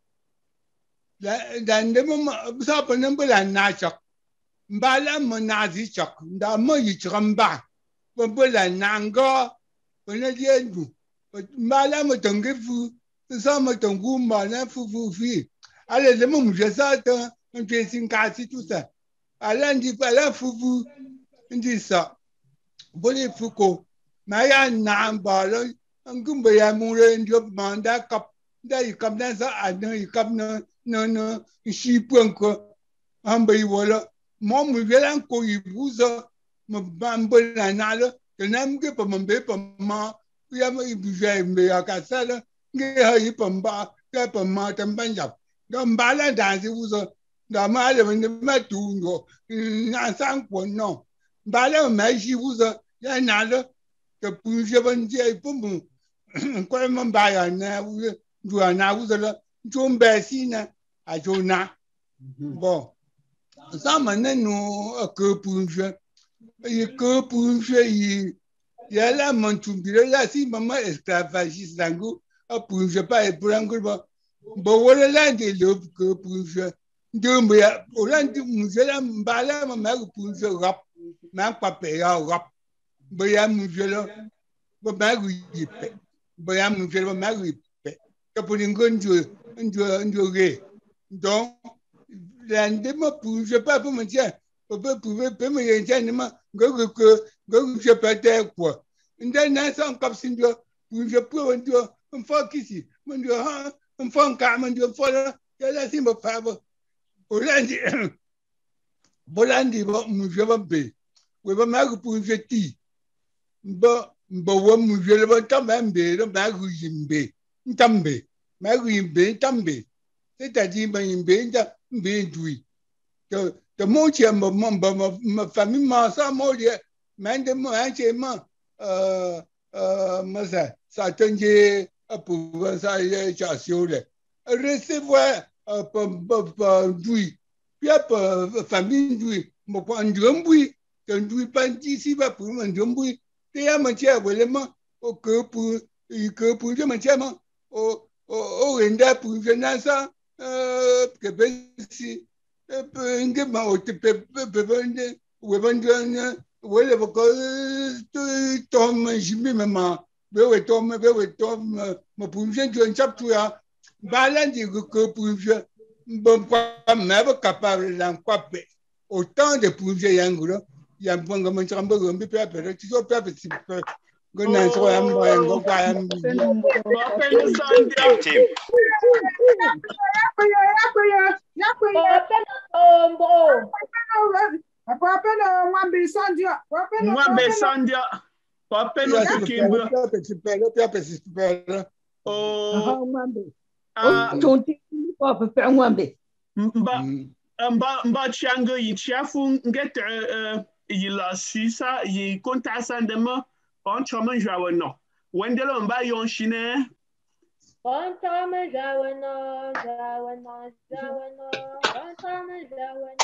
Dan dia mem siapa ni bulan nasok, bala menazi cok, dah mei ceramba, bulan nangga, bulan dia tu, bala metengge fu, sama tenggu mana fu fu fi, ada dia mem jasa tu, mem singkasi tu sa, ada di bala fu fu, di sa, boleh fuko. Maya nambalo ang kumbaya mure ndio manda kap dai kap na sa ano kap na no no shipon ko ambai wala mo mu velan ko ibuzo mbambo na nalo tenam ke pambe pamma ya ma ibuje mbe akasala nge hayi pamba ka pamma tambanja ngambala danzi uzo ngamale mbe matungo na sanko no mbala maji uzo ya nalo the punje banje pumu kwa mamba ya na jua na uzala jombe sina a jona bon sama nenu ke punje e ke punje yi ya la mantumbire la si mama esclavagiste dango a punje pa e brango ba bo wala la de lo ke punje ndumbe ya olandi muzela mbala mama punje rap na pape ya rap Baya mujelo, bagu yipe. Baya mujelo bagu yipe. Kapulingo njo njo njo ge. Donc, l'année ma pour je pas pour me dire, on peut pouvoir pas me dire ni ma go go go je pas dire quoi. Ndé na sans cap sinjo pour je peux on dit on fait ici. On dit ha on fait un cas on dit on fait là ya la simba favo. Olandi Bolandi ba mujelo be. We ba magu pour je ti. Ba ba wa mujele ba tambe le magu yimbe tambe magu yimbe tambe c'est-à-dire ba yimbe nda mbe ndui de de moche ma ma ma famille ma sa moje mande mo anche ma euh euh ma ça ça tenye pour ça ya chasiole recevoir pa pa ndui puis pa famille ndui mo pa ndui ndui pa d'ici ba pour ndui Te ya manche welema o que pour que pour je manche ma o o o enda pour je nasa euh que besi pe nge ma o te pe pe vende we vende wele ko to tom jimi mama be we tom be we tom ma pour je je chap tu ya balandi que pour je bon pas même capable d'en quoi autant de pour je yangulo yang pun kamu cakap bagus, ambil apa? Reti so apa sih? Kau nanti kau yang mau yang kau kaya yang. Apa yang sandia? Tim. Apa ya? Apa ya? Apa ya? Apa ya? Apa apa na ngwambe sandia? Apa na ngwambe sandia? Apa na tekimba? Apa sih pera? Apa sih pera? Oh. Ngwambe. Oh, tonti apa apa ngwambe. Mba mba mba changa yichafu ngete yila sisa yi konta sandema on chama jawano. Wendelo mba yonshine. On chama jawano, jawano, jawano, on chama jawano.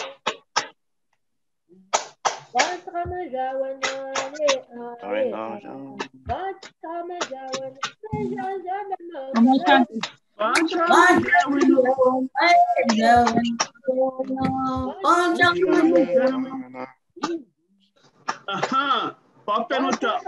On chama jawano, eh, eh. On chama jawano, jawano. Aha, Papa nota.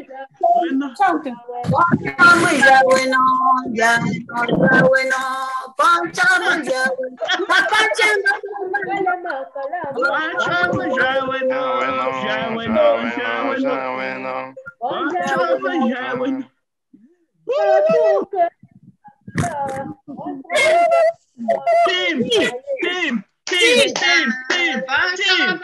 Team, team, team, team, team, team, team.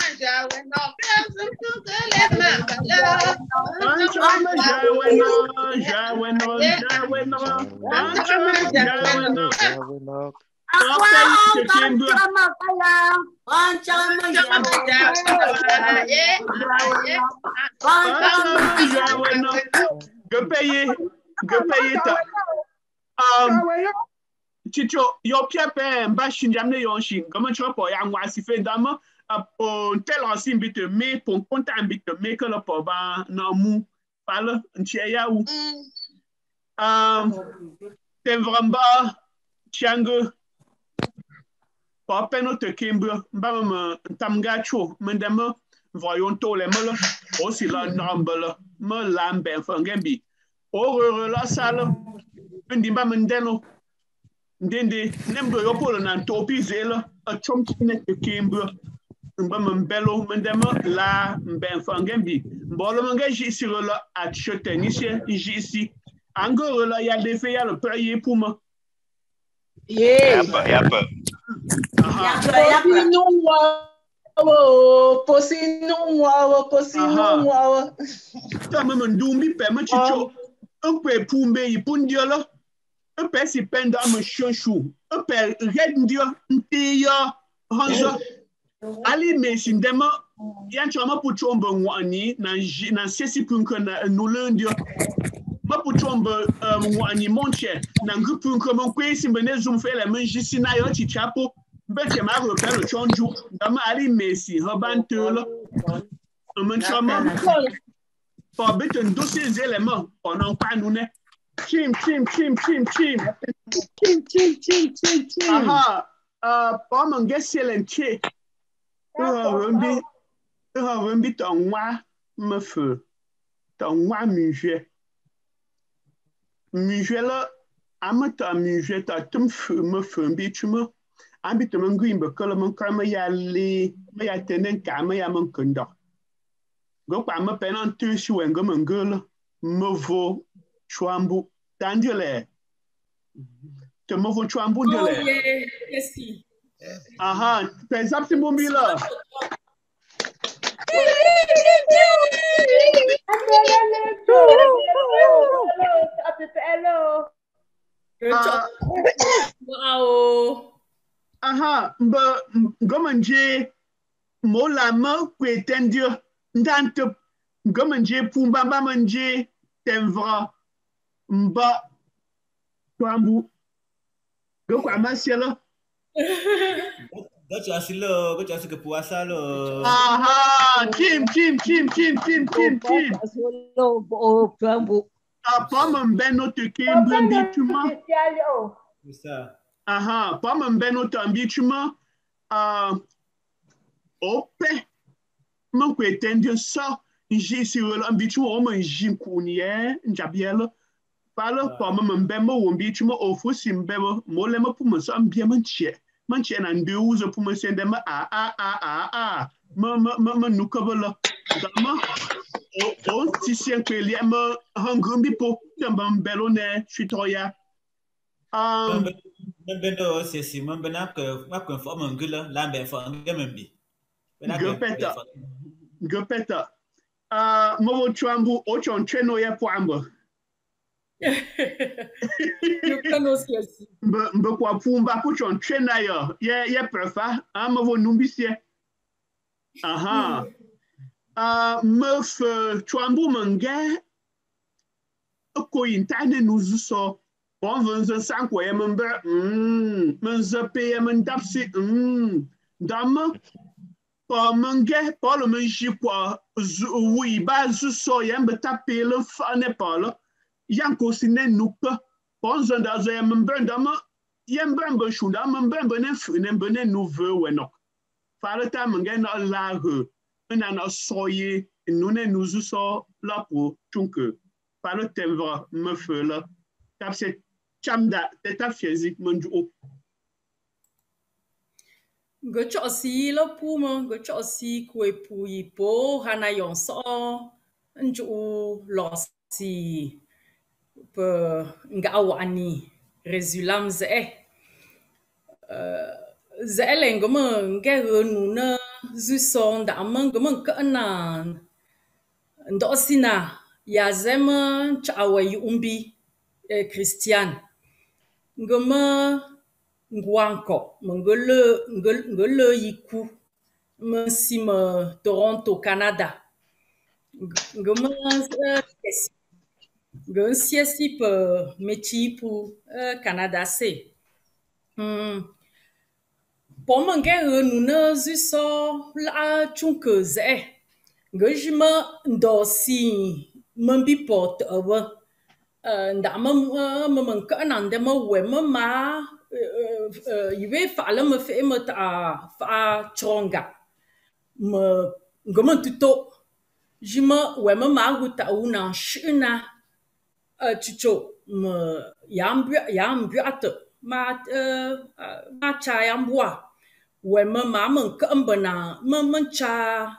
Chicho, yo piape mba shinjamne yonshin. Comment tu vas pour ya moi si fait dama pour tel ancien bit me pour compter un bit me que le pour ba na mu parle ntia ou um te vramba tiango papa no te kimbre mba me tamga cho mendama voyons to le mala aussi la nambala me lambe fangembi o la sala ndimba mendeno ndende nembo yopolo na topi zela a chomtine te kimbre mba mbelo mendema la mbenfangembi mbolo manga jisiro la a chotenise jisi angoro la ya defe ya le paye puma yeah yapa yapa yapa no wa posi no wa posi no wa ta mama ndumbi pe ma chicho un pe pumbe ipundiola un pe si penda ma chonshu un pe red ndio ntia hanzo ali mesin dema yan chama puchombo ngwani na na sesi punko na nulendio ma puchombo ngwani monche na ngupunko mon kwesi mbene zum fele menjisi na yo chichapo bete ma ro pelo chonju dama ali mesi hobantelo mon chama for bete dossier éléments pendant pas nous ne chim chim chim chim chim chim chim chim chim chim aha uh pa mangeselenche Rumbi, rumbi ta nwa me feu, ta nwa muje. Muje la, amata muje ta tum feu me feu mbi chuma. Ambi te mangui mbe kala man kama ya li, me ya tenen ka me ya man kunda. Go pa me penan tu si wenga mangala, me vo chwambu tandile. Te me vo chwambu ndile. Oh yeah, yes. Aha, par exemple, c'est mon là. Wow. Aha, mba ngomanje molama kwetendio ndante ngomanje pumba manje tenvra mba twambu. Go kwa masiela. Kau cakap lo, kau cakap kepuasan lo. Aha, tim, tim, tim, tim, tim, tim, tim. Lo, oh, prambu. Apa membeno te kimbre bituma? Bisa. Aha, pa membeno te bituma. Ah, ope. Man kwetendio sa, nji si wala ambituma o man jim kunye, njabiela. Pala pa membemo o bituma o fusi mbemo, molema puma sa ambia manche. Manche na ndu uzo puma sende ma a a a a a ma ma ma ma nukabala Dama, on tisien que les me hangumbi po, tamba mbelone, chutoya. Um, Mbendo sesi, mbena que ma que forme angula, lambe forme gambi. Gopeta. Gopeta. Ah, mo chuambu ochon cheno ya poamba. Mbe kwa pumba puchon chena yo. Ye ye prefa, ah mo numbisie. Aha. Ah, me fe chuambu menge. Ko intane nuzuso. Bon venze sankwe ye membe. Hmm, menze pe ye mendapsi. Hmm. Dama. Pa menge, pa le menji kwa oui ba zuso yembe tape le fane pa le yanko sine nuka pa zonda zo yembe ndama yembe mbe shunda mbe mbe ne fune mbe ne nouve wenok fare ta menge na la he na na soye nune nuzuso la po chunke fare temva me fele tap se chamda teta fiezi manju Go cho si lo pu mo go cho si kwe pu yi po hana yon so nju lo si pe nga awani resulam ze ze lengo mo nge nu na zu so nda mo go mo ka na ndo sina ya zema chawe umbi Christian ngoma Nguanko, mengele ngele yiku, mensima Toronto, Canada. Ngema ngensia si pe mechi pu Canada se. Hmm. Pour menge nuna zuso la chunke ze. Ngejima ndosi membi pot awa. Nda mem mem kanande mo we mama iwe fala me fe me ta fa chonga me ngoma tuto jima we me ma guta una shina chucho me yambu yambu at ma ma cha yambua we me ma men kambana me men cha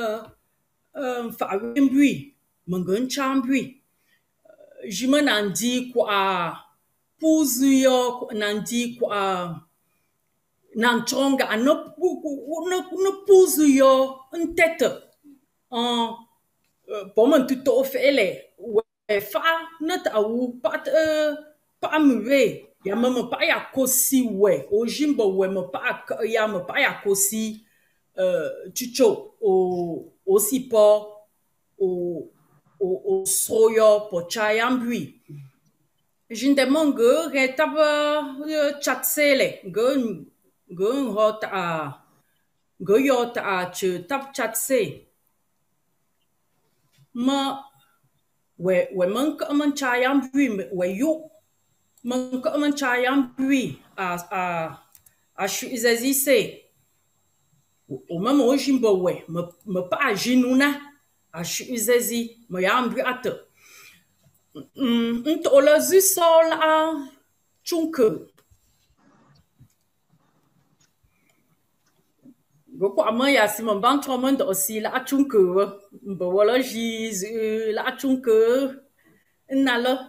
fa wimbui mengun chambui jima nandi kwa puzu yo nandi kwa nanchonga no no no puzu yo ntete en pomen tuto fele we fa not au pat pa mwe ya mama pa ya kosi we o jimbo we me pa ya me pa ya kosi chucho o aussi po o o soyo po chayambui jinde mongo retaba chatsele gun gun hot a goyot a ch tap chatse ma we we man ka man chayambui we yo man ka man chayambui a a a shuizazi se o mama o jimbo we me me pa jinuna a shuizazi me yambui at ntola zisol a chunke goko amaya si mon ban tromen do si la chunke mbo wala ji la chunke nala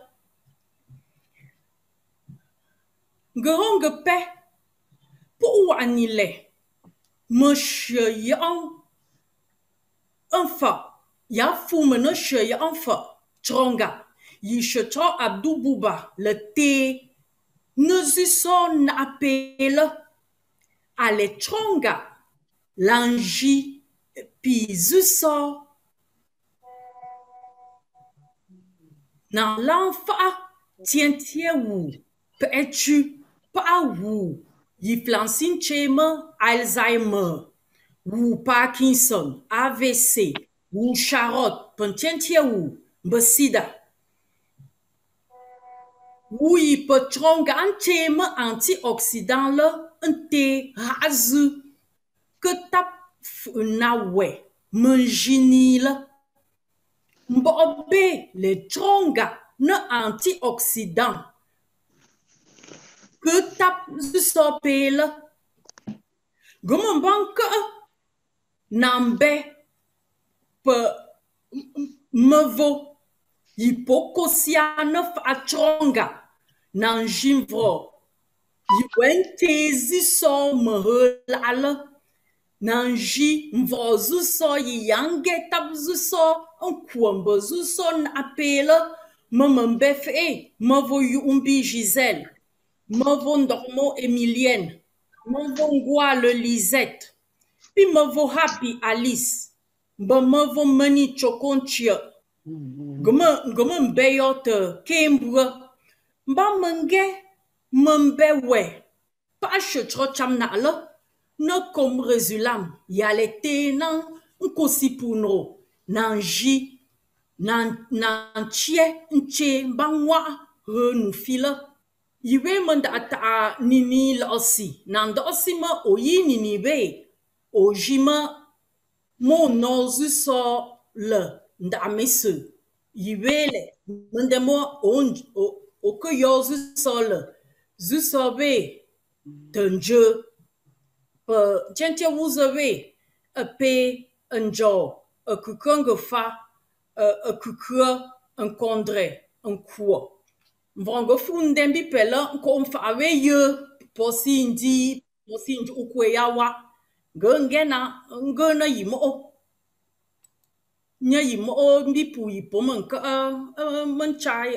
ngong pe po wanile monsieur yang enfin ya fu mena che ya enfin tronga Yishetro Abdou Bouba, le thé, nous y son appel à l'étronga, l'angi, puis zuso, dans l'enfant, tient tient ou, peux-tu pas ou, y flancine chema, Alzheimer, ou Parkinson, A V C, ou Charlotte, pentien tient ou, Besida. Oui, patron gancheme antioxydant là, un thé razu que tap na we manjini la. Mbobe le tronga na antioxydant que tap sope la. Gomo banka nambe pe mevo yipokosia na fatronga nan jimvro yiwentezi so mehelala nan ji mvo zuso yiyange tab zuso nkwombo zuso na apela mamambefe mavo yumbi Gisèle mavo ndormo Emilienne mavo ngwale Lisette pi mavo happy Alice ba mavo mani chokonchia goma goma mbeyote kembra mba mange mambe we pa chotro chamna la no comme résulam yale tenan nkosipuno nanji nan nan chie nche bangwa renu fila yiwe manda ata nini la osi nan da osi ma oyi nini be ojima mo nozu so le nda mesu yiwe le manda mo on o ko yozu so le zu so be tenje pa gente wuzawe a pe enjo a kukongo fa a kukua un kondre un kuo mvongo fundembi pela ko mfawe ye posindi posindi ukweyawa ngena ngena yimo nya yimo mbi pu yipo manka manchai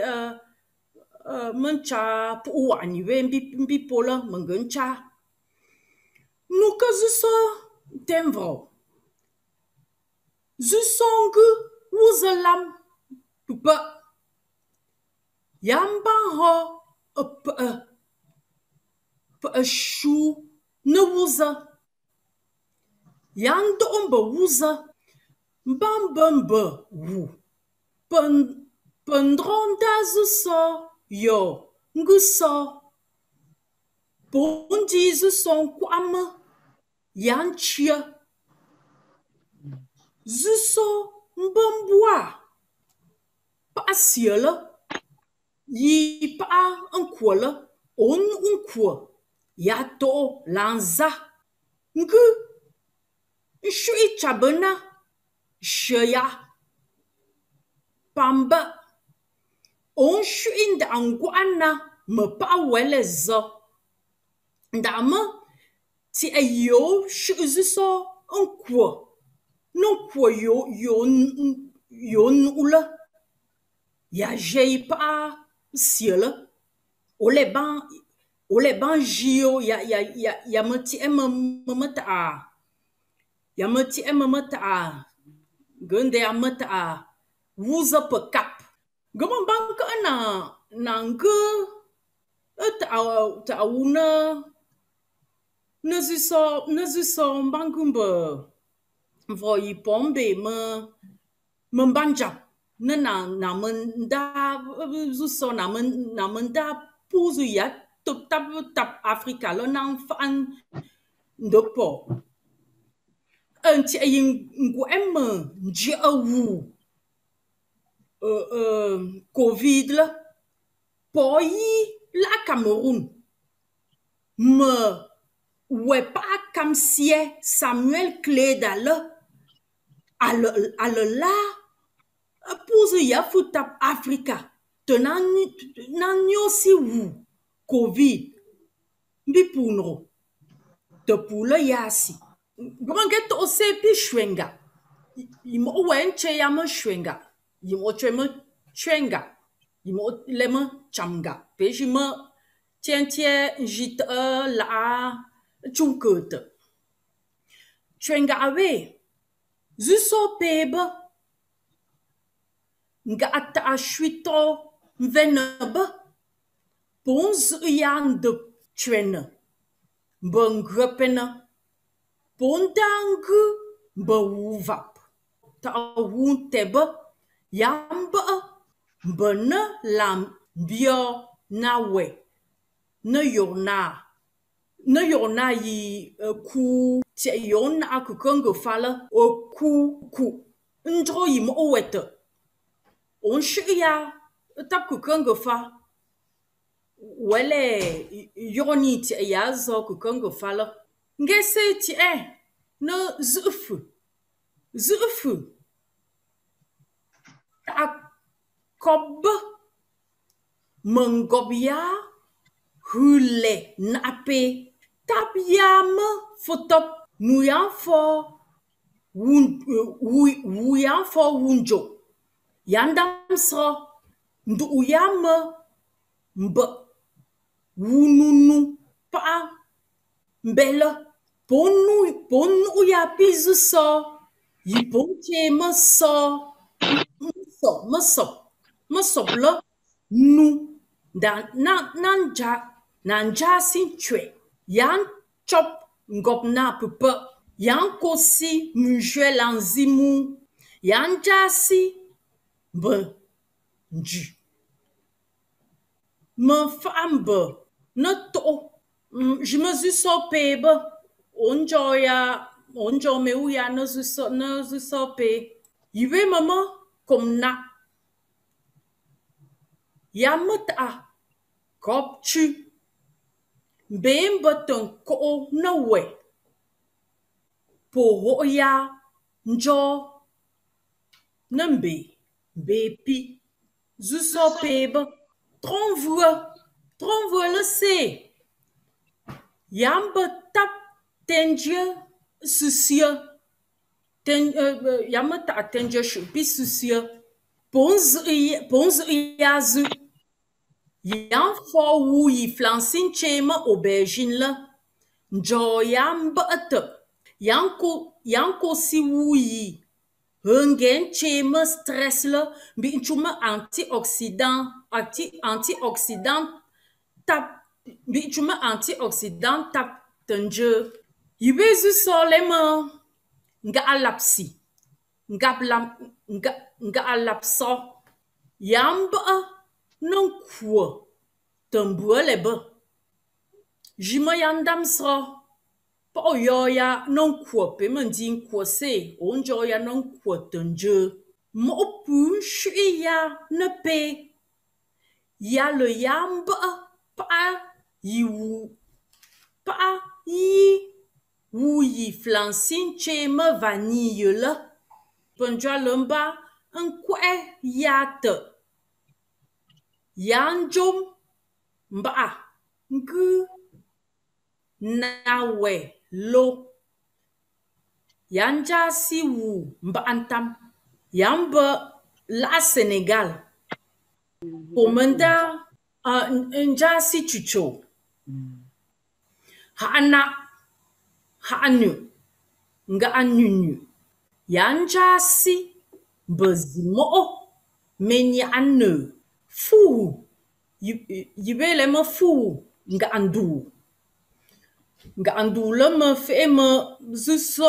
mancha pu wani we mbi mbi pola mangancha nuka zuso temvo zusongu wuzalam pupa yamba ho pa pa shu no wuza yando omba wuza mbambamba wu pan pandronda zuso yo nguso bondi zuson kwama yanchia zuso mbambwa pa siela yi pa ankwala on unkwa ya to lanza ngu shui chabana shaya pamba on shui ndangwana me pa wele zo ndama ti ayo shu zuso unkwa non kwa yo yo yo nula ya jei pa siela ole ban ole ban jio ya ya ya ya mati emma mata ya mati emma mata gunde ya mata wuza pa kap gama banka na nanga ta ta una naziso naziso bangumba voi pombe me membanja na na na menda zuso na men na menda puzu ya top tap tap Afrika lo na fan ndopo anti yin ngwema nji awu euh euh covid la poi la Cameroun me ouais pas comme si Samuel Clédala al al la pose ya futap Afrika tenan nan yo si wu covid mbi punro te pula yasi gwanget o se pi shwenga yimo wenche ya mo shwenga yimo chemo shwenga yimo lema chamga pe jima tien tien jit la chunkote shwenga awe zuso peba nga ata ashwito venaba pons yan de chwena bangrapena pondangu bawuvap ta wunteba yamba bana lam bio nawe na yona na yona yi ku che yona ku kongo fala o ku ku ndro yi mo weta on shia tap ku kongo fa wele yoni ti ya zo ku kongo fala ngese ti e no zufu zufu a kob mengobia hule nape tap yam fotop nuyan fo wun wuyan fo wunjo yandam so ndu uyam mbe wununu pa mbela ponu ponu ya pizu so yiponche maso maso maso maso blo nu da na nanja nanja sinchwe yan chop ngop na pupa yan kosi mujwe lanzimu yan jasi be nju me fambe ne to je me suis sopé onjo ya onjo me u ya ne su so ne su sopé yiwe mama komna yamata kopchu bembaton ko no we po ya njo nambe bepi zu sopé tronvue tronvue le se yamba tap tenje susia ten uh, yamba ta tenje shupi susia pons pons yazu yan fo wu yi flansin chema aubergine la njo yamba at yanko yanko si wu yi hungen chema stress la bi chuma antioxydant anti antioxydant tap bi chuma antioxydant tap tenje yibezu solema nga alapsi nga blam nga nga alapso yamba non kwa tambuele ba jima yandam so po yo ya non kwa pe mandin kwa se onjo ya non kwa tenje mo pu shi ya ne pe ya le yamba pa yiwu pa yi wu yi flansin chema vanille la ponja lomba un kwe yate yanjom mba ngu nawe lo yanja si wu mba antam yamba la Senegal pomenda uh, nja si chucho hana hanu nga anyunyu yanja si bezimo menya anu fu yibele ma fu nga andu nga andu le ma fe ma zuso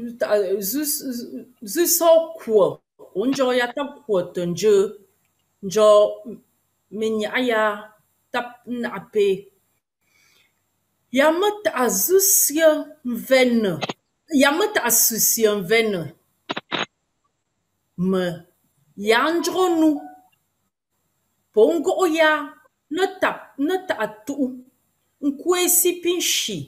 zuso kwa onjo ya tap kwa tenje njo menya ya tap na pe yamat azusia vene yamat asusia vene me yanjronu pongo ya na tap na tatu nkwesi pinshi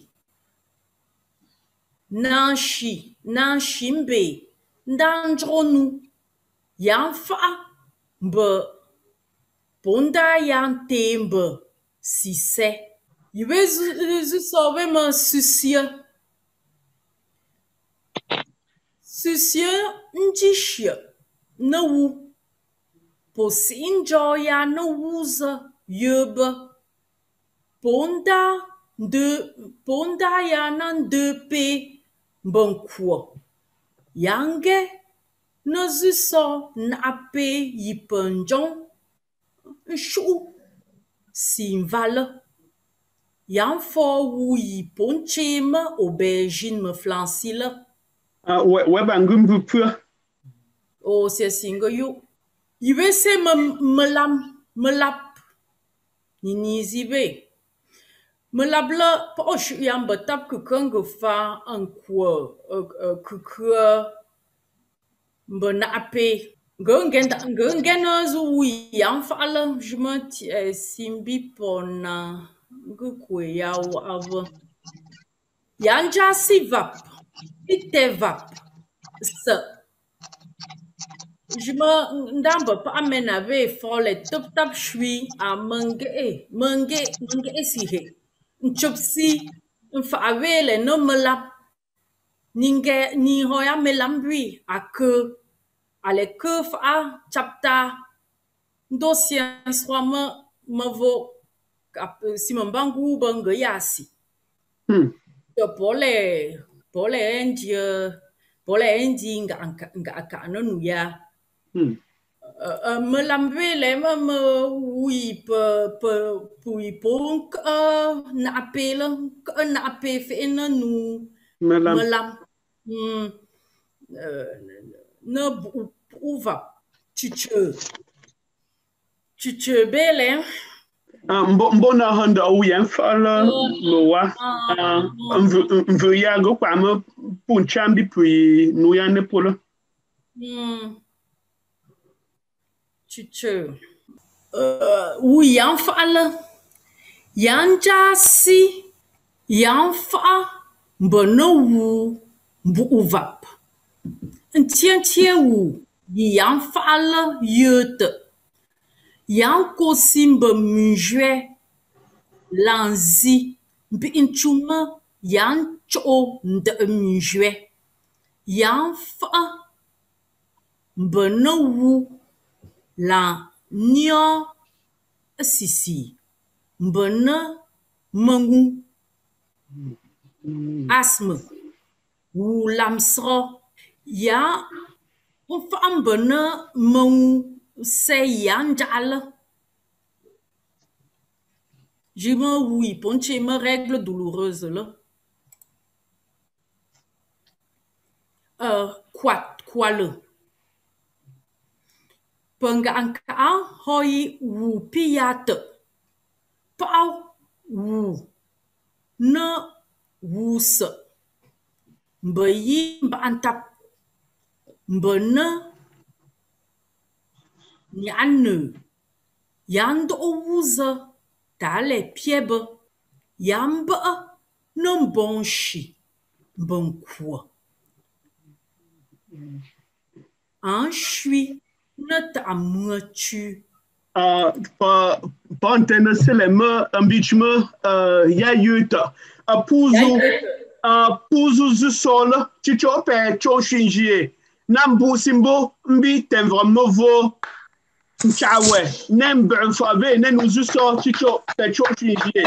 nanshi nanshimbe ndanjronu yanfa be ponda yantembe sise yibezu sobe ma susia susia njishia na wu posinjo ya na wuza yeba ponda de ponda ya na de pe bonkwo yange na zuso na pe yipenjon shu simvala yan fo wu yi ponchema aubergine me flancila ah we we bangum pu o se singo yo yiwe se me melam melap ni ni zibe melabla po shu yan batap ku kango fa an kwa ku ku mbona ape ngongen ngongen zo wi yan fa la je me simbi pona ngukwe ya ava yanja si vap ite vap sa je me ndambe pas amenave fort les top top chui à mange mange mange si he nchopsi mfave le no melap ninge ni hoya melambui à que à les que fa chapta dossier soit me me vo si me bangu bangue yasi Hmm. de pole pole enji pole enji nga nga ka no nuya Hmm. me lambe le me oui pe pe puis ponk na apel na apel fe na nu Me lam. me lam hmm ne uva chiche chiche bele Mbo mbo na handa o yen fala no wa. Mvu ya go kwa me pun chambi puis no ya ne polo. hmm chiche uh oui yan fala yan jasi yan fa mbono wu mbu uvap ntien tie wu yan fala yete yan ko simba mujwe lanzi mbi inchuma yan cho nde mujwe yan fa mbono wu la nyo sisi mbona mangu asme wu lamsro ya fa mbona mangu se yan jala je me oui ponche me règle douloureuse là euh quoi quoi le Penga anka hoi wu piyate. Pau wu. Na wu se. Mbe yi mba antap. Mbe ne. Nyan Yan do wu ze. Ta le piebe. Yan be. Non bon chi. Bon quoi. Un chui. Ne ta tu Uh, pa pa antenne selema ambichma uh, ya yuta a puzu a puzu zu sola chicho pe cho shinjie nambu simbo mbi tem vraiment vo chawe nem ben fave nen uzu so chicho pe cho shinjie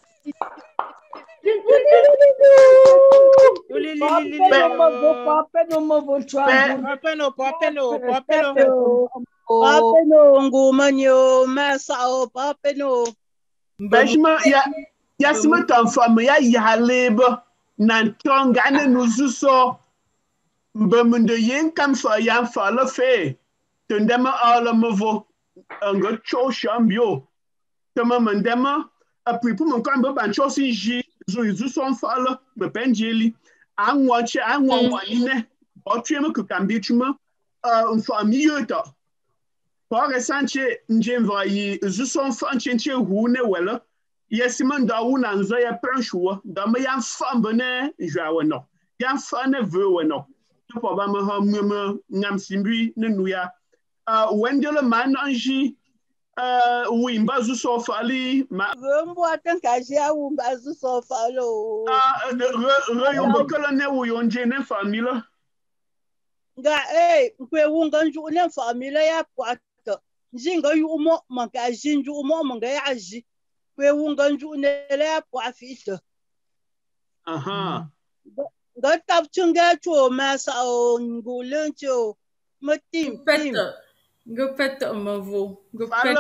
Papeno ngumanyo masao papeno Bejma ya ya sima tan fam ya ya leba nan tonga ne nuzuso mbemunde yen kam fa ya fa la fe tendema ala mavo nga cho shambio tama mandema apui pour mon kambe ban cho si ji zo yuzuso fa la me penjeli anwa che anwa wanine o twema ku kambi chuma un famille ta Par esanche njemva yi zuson fanche nche hune wela yesiman da una nzo ya penchua da me yan fambe ne jwa no yan fa ne ve no to pa ba me ha me ngam simbi ne nuya uh wendele man anji uh wimba zuson fali ma Vembo atanka jia wumba zuson falo ah re yo bokala ne wo yonje ne famila Nga eh kwe wunga nju ne famila ya kwa Jinga yumo manga jinju mo manga ya ji kwe wunga nju ne le kwa fita aha ga tap chunga cho ma sa o ngulen cho matim pet go pet mavo go pet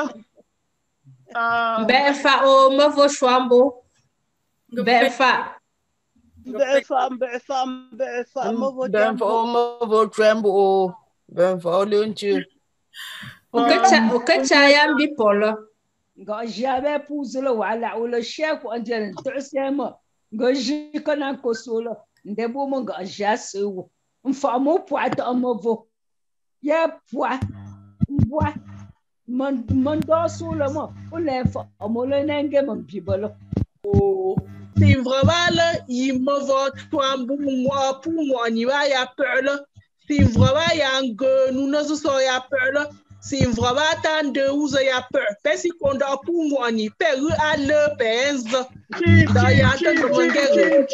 Befa o mavo shwambo Befa Befa befa befa mavo Ben fa mavo trembo ben fa lunch O kacha o kacha yambi polo Ga jabe puzelo wala wala sheku andel tsema ga jikana kosolo ndebo mo ga jasu mfamo poata amavo ya poa mboa man man do solo mo o le fa mo le nenge mo bibolo o si vraiment là il me va toi pour moi pour moi ni va ya peur là si vraiment ya ngo nous ne so ya peur si vraiment tant de ou ya peur pe si qu'on doit pour moi ni per à le pense da ya tant que mangere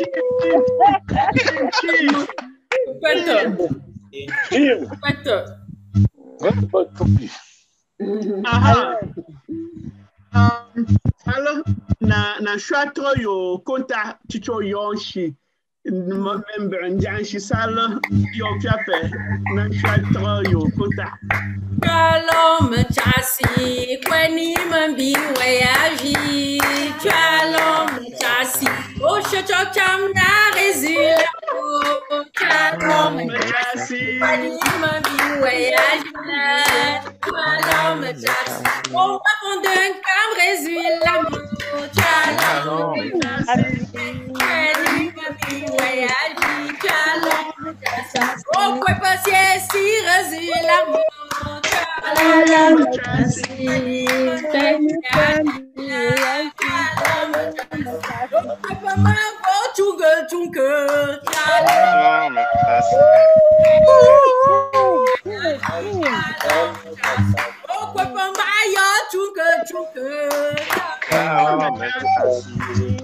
aha um alors na na shwatro yo konta chicho yonshi member njanshi sala yo piape na shwatro yo konta Shalom chasi kweni mambi wayaji Shalom chasi o shocho chamna rezila Shalom chasi kweni mambi wayaji Shalom chasi o mafondun kam rezila Shalom chasi kweni mambi wayaji Shalom chasi o kwe pasie si rezila Shalom chasi, Papa go chunga chunga. Shalom chasi. Oh, Papa Maya chunga chunga. Shalom chasi.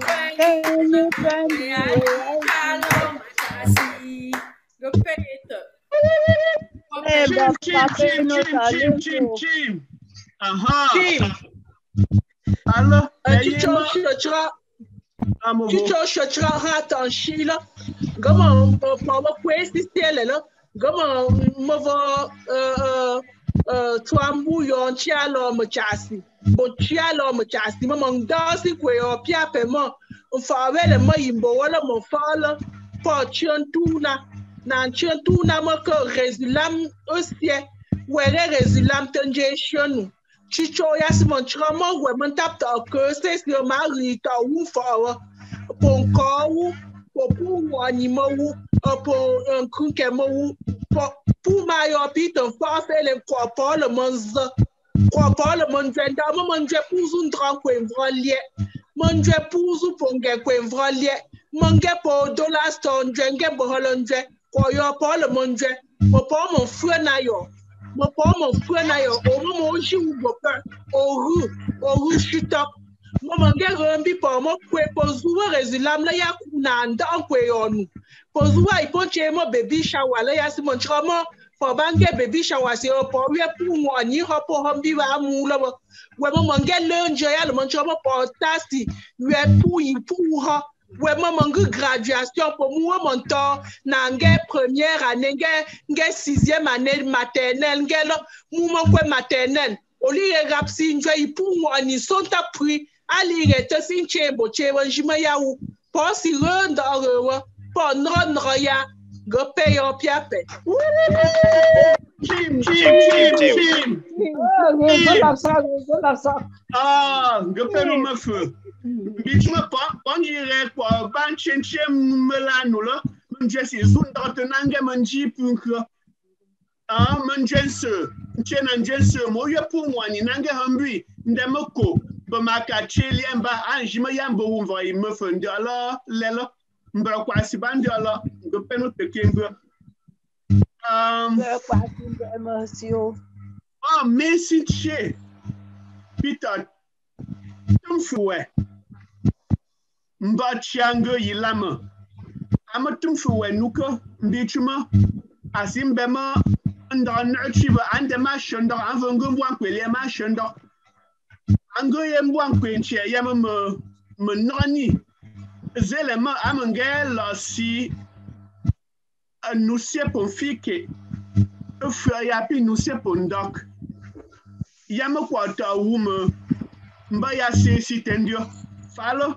Shalom chasi. Go pay it. Chim, chim, chim, chim, chim, chim. Aha. Chim. Alors, Chicho Chochra. Chicho Chochra ratan chila. Comment on va questi stelle là? Comment on va euh euh toi mouillon chialo machasi. Bon chialo machasi. Maman dansi kwe o pia paiement. On fa avec le maïmbo wala mon fala. Pas chiantuna. Nan chiantu na mako résulam aussi were résulam tanje chionu chicho yasmon chama we man tap ta que c'est sur mari ta ou fa pon ko po pu animo ou po un kunke mo po pu ma yo piton fa fait le ko pa le monza ko pa le monza da mo manje puzu ndran ko envolie manje puzu ponge ko envolie mange po dollar stone drenge bo holonje ko yo pa le monje mo pa mo fu na yo mo pa mo fu na yo o mo mo ji u go pa o ru o ru shita mo mange rambi pa mo kwe po zuwa rezulam la ya kuna nda kwe yonu po zuwa iponche mo baby shower la ya si mo chama po bange baby shower si o po we pu mo ani ho po ho bi wa mu lo we mo mange lunge ya le mo chama po tasti we pu yi pu ha ouais maman graduation pour moi mon temps nangue première année nge sixième année maternelle nge lo mouvement quoi maternelle au lieu rap si njoi pour moi ni sont appris à lire te sin chebo chebo jima ya ou pas si renda rewa pas non roya go pay au piape chim chim chim chim ah go pay no ma feu Bichuma pa, on dirait quoi, ban chen chen melano là, mon jesse zun d'ortenange manji punkra. Ah, mon jesse, chen an jesse, mo ya pour moi ni nange hambui, ndemoko, ba maka cheli mba anjima yambo umva i me fun dala, lela, mbra kwa si ban dala, go peno te kengo. Um, ah, merci che. Peter, tum fouet. Mba chianga yilama. Amatum fouet nuka, mbichuma. Asimbema, ndra nurchiva, andema shunda, avangum wankwele ma shunda. Ango yem wankwenche, yama me, me nani. Zelema amangela si. Nous sommes pour fike, frère yapi nous sommes pour doc. Yama kwa ta wuma, mbaya se si tendio, falo.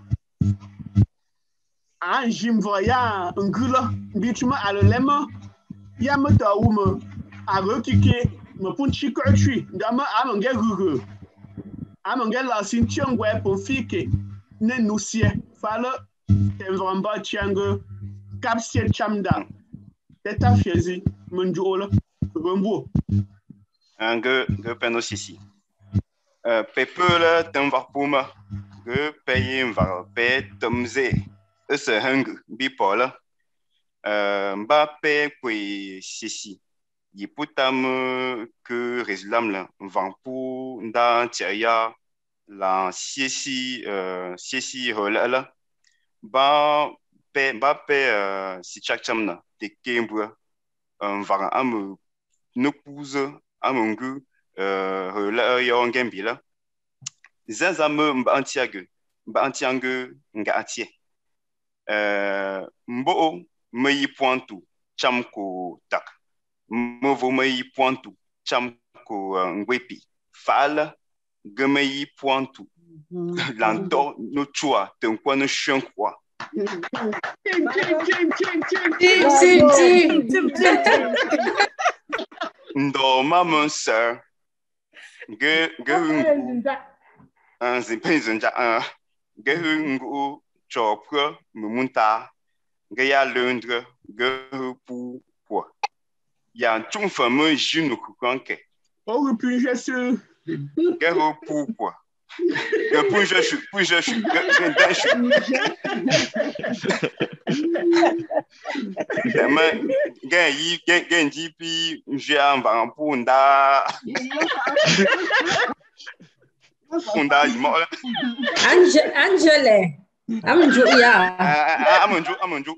Anjim voya ngula, bituma alelema. Yama ta wuma, avokike, me punchi kurchi, dama amange gugu. Amange la sintiongwe pour fike, ne nous sommes, falo. Tenvramba tiango, kapsie chamda. Teta fiezi, menjola, rembo. Un que que peine aussi. Euh, Pepele, t'envar puma, que paye un var, paye tomze, ce hang, bipola. Euh, Mbappé, puis sisi. yi putam que résulam là vang pour nda tia la siesi euh siesi hola la ba pe ba pe euh si chak cham na te kembu un vang am no pouze amungu euh hola yo ngembi la zazame mba antiague mba antiangue nga atie euh mbo me yi pointu cham ko tak me vo me yi pointu cham ko uh, ngwepi fala game yi pointu lanto no chua te kwa no shon kwa Tim, tim, tim, tim, tim, tim, tim, tim, tim. ndo mama sir ge ge un zin zinja un ge ngu chopre mumunta ge ya lundre ge pu kwa ya chung fameux jinu kukanke oh puis je suis ge pu kwa ge pu je suis pu je suis ge dan suis dema ge yi ge ge ji pi je an va pu nda Funda yi mo Ange Angele. Amunju ya. Amunju amunju.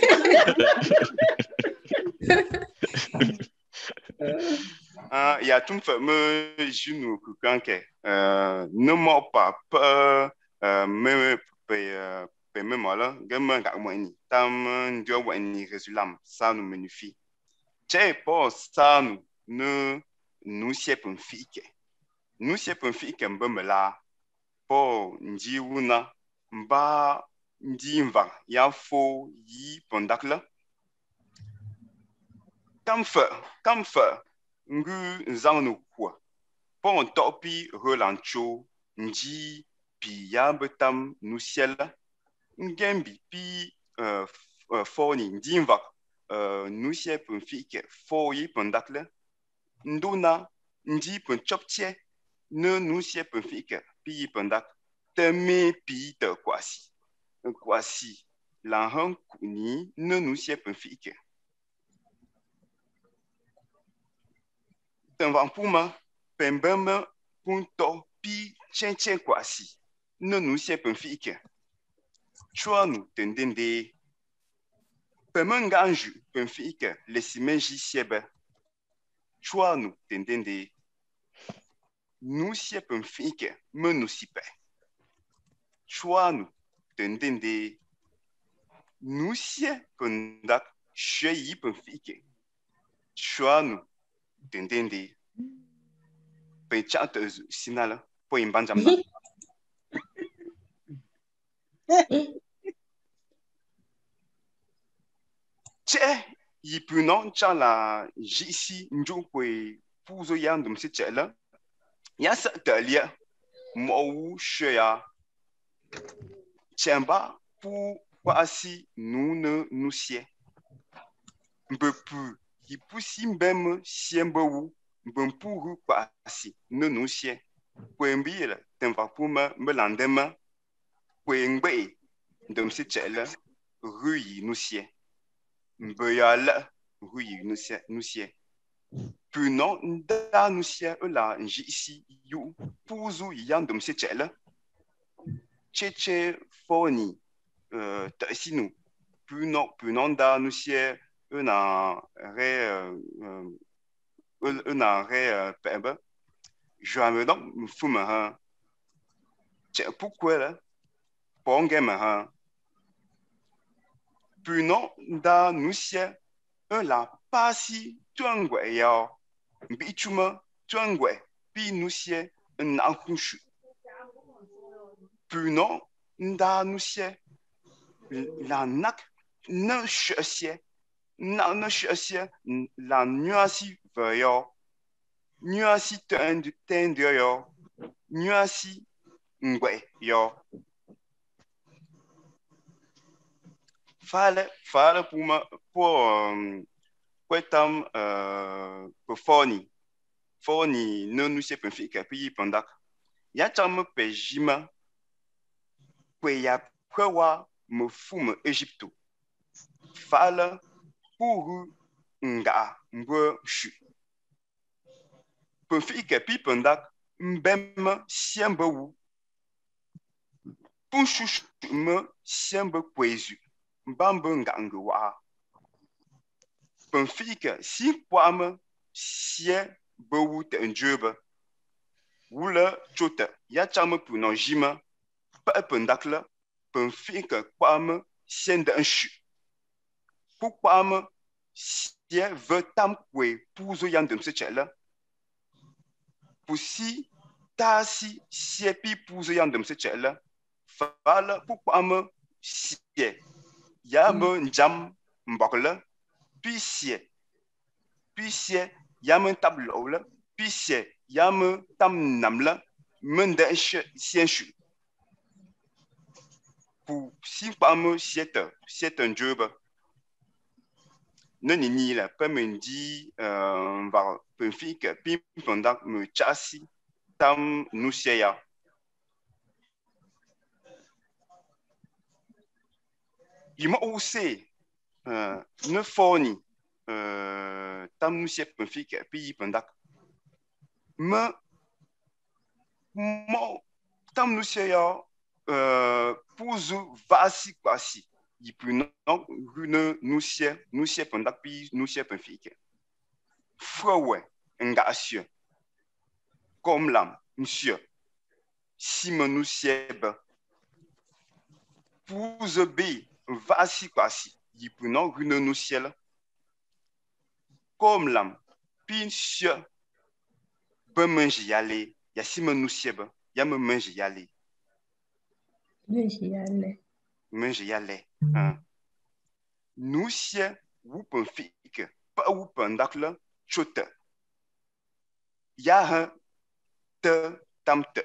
Ah, il y a tout fameux genou kukanke. Euh, ne mort pas peu euh me pe pe me mola, gamme ga mo ni. Tam ndio wa ni résulam, ça nous menifie. Che po ça nous ne nous siep un fike. Nous siep un fike mbembe la. Po nji wuna mba nji mva ya fo yi pondakla. Kamfe, kamfe, ngu nzangnu kwa. Po topi relancho, nji pi ya betam nusiela. Ngembi pi uh, uh, foni ndimva uh, nusie punfike fo yi pondakla. Nduna nji pun choptie ne nusie punfike pi pondak. Teme pi te kwasi. Kwasi la han kuni ne nusie punfike. Tenvan puma pembeme punto pi chen chen kwasi ne nusie punfike. Chua nu tendende pemenga anju punfike lesimenji siebe. Chua nu tendende nusie punfike me nusipe. Chua nu tendende nusie pundak sheyi punfike. Chua nu tendende penchat sinala po imbanjamba. Che yi punon cha la jisi njukwe puzo yandum si chela ya sa talia mo shya chemba pu kwasi nune nusie mbepu yi pusi mbem siembewu mbempuru kwasi ne nusie kwembile temva puma melandema kwengbe ndum si chela ruyi nusie mbeyala ruyi nusie nusie punon nda nusie la njisi yu puzu yandum si chela cheche foni euh tasinu punon punon da nusie una re euh una re pemba je me donc fuma ha che pourquoi là pongema ha punon da nusie la pasi tuangwe ya bichuma tuangwe pi nusie na khushu punon nda nusie la nak na shesie na na shesie la nuasi veyo nuasi tend tend yo nuasi ngwe yo fale fale puma pour kwetam euh pour foni foni ne nous sait pas fika puis pendak ya cham pe jima kwe ya kwewa me fume Egypto fale pour nga mbo shu pen fike pi pen dak mbem siembe wu. Pun shushu me siembe kwezu. Mbambe ngange wa. Pen fike si kwame sie be wu te njebe. Wule chote ya chame pu no jime. Pa pen dak le pen fike kwame sien de nshu. Pu kwame sie ve tam kwe puzo yan dem se chele. Pu si ta si sie pi puzo yan dem se chele. Fala pu kwame sie ya me njam mbokle. Pi sie pi sie ya me tab lo le. Pi sie ya me tam nam le. Men de sien shu. Pu si kwame siete siete njebe. Ne ni ni la pe men di euh, va pen fike pi pendak me chasi tam nusia. Il m'a aussi euh, ne foni euh, tam nusia pen fike pi pendak. Me mo tam nusia euh, pouzu vasi kwasi. Il peut non une nusie nusie pendak pi nusie pen fike. Frowe ngasie. Comme lam monsieur. Simon nusie be. Pouze be vasi kwasi. Il peut non une nusie la. Comme lam pi monsieur. Be mange yale. Ya Simon nusie be. Ya me mange yale. Mange yale. Mange yale. Hein. Nous sie wu pen fike pa wu pen dak le chote. Ya ha te tam te.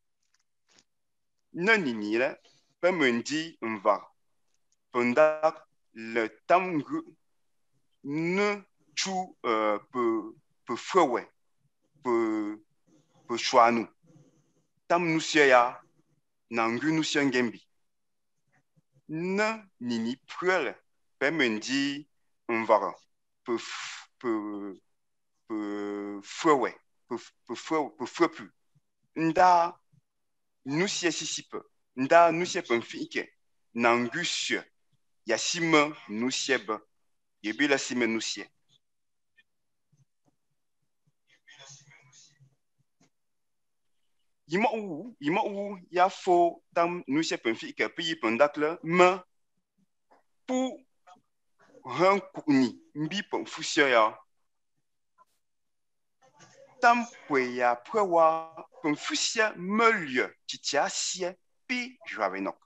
Ne ni ni le pe men di mva. Pen dak le tam gu ne chu euh, pe pe fwewe pe pe chwanu. Tam nous sie ya nangu nous sie ngembi. Ne ni ni pruele pe men di mvara pe pe pe fwewe pe pe fwewe pe fwepu nda nous sie sisipe nda nous sie pen fike nangusye ya sime nous sie be yebi la sime nous sie Yima ou yima ou ya fo tam nous sie pen fike pe yi pen dak le me pour un kuni mbi pen fusia ya tam kwe ya prewa pen fusia melie titia sie pi jwavenok